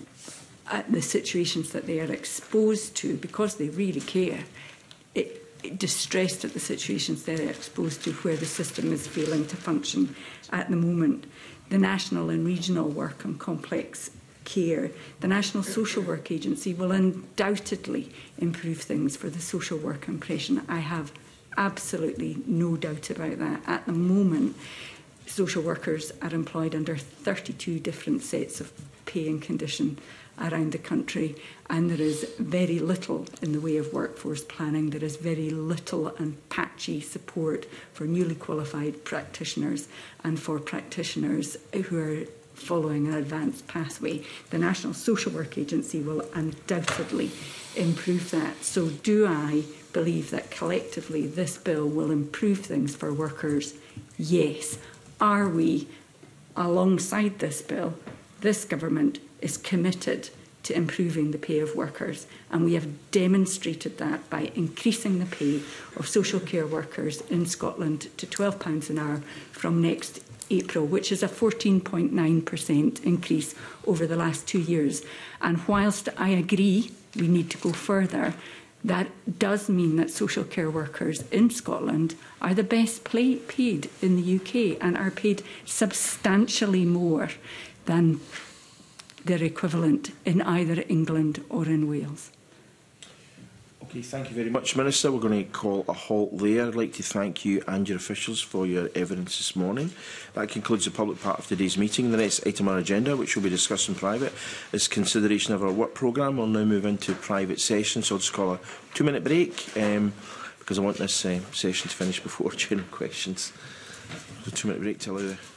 B: at the situations that they are exposed to because they really care. It, it distressed at the situations they're exposed to where the system is failing to function at the moment. The national and regional work on complex care. The National Social Work Agency will undoubtedly improve things for the social work impression. I have absolutely no doubt about that. At the moment, social workers are employed under thirty-two different sets of pay and condition around the country, and there is very little in the way of workforce planning. There is very little and patchy support for newly qualified practitioners and for practitioners who are following an advanced pathway. The National Social Work Agency will undoubtedly improve that. So do I believe that collectively this bill will improve things for workers? Yes. Are we, alongside this bill, this government is committed to improving the pay of workers, and we have demonstrated that by increasing the pay of social care workers in Scotland to twelve pounds an hour from next April, which is a fourteen point nine percent increase over the last two years. And whilst I agree we need to go further, that does mean that social care workers in Scotland are the best play paid in the U K and are paid substantially more than their equivalent in either England or in Wales.
A: Okay, thank you very much, Minister. We're going to call a halt there. I'd like to thank you and your officials for your evidence this morning. That concludes the public part of today's meeting. The next item on our agenda, which will be discussed in private, is consideration of our work programme. We'll now move into private session, so I'll just call a two-minute break um, because I want this uh, session to finish before during questions. So a two-minute break to allow the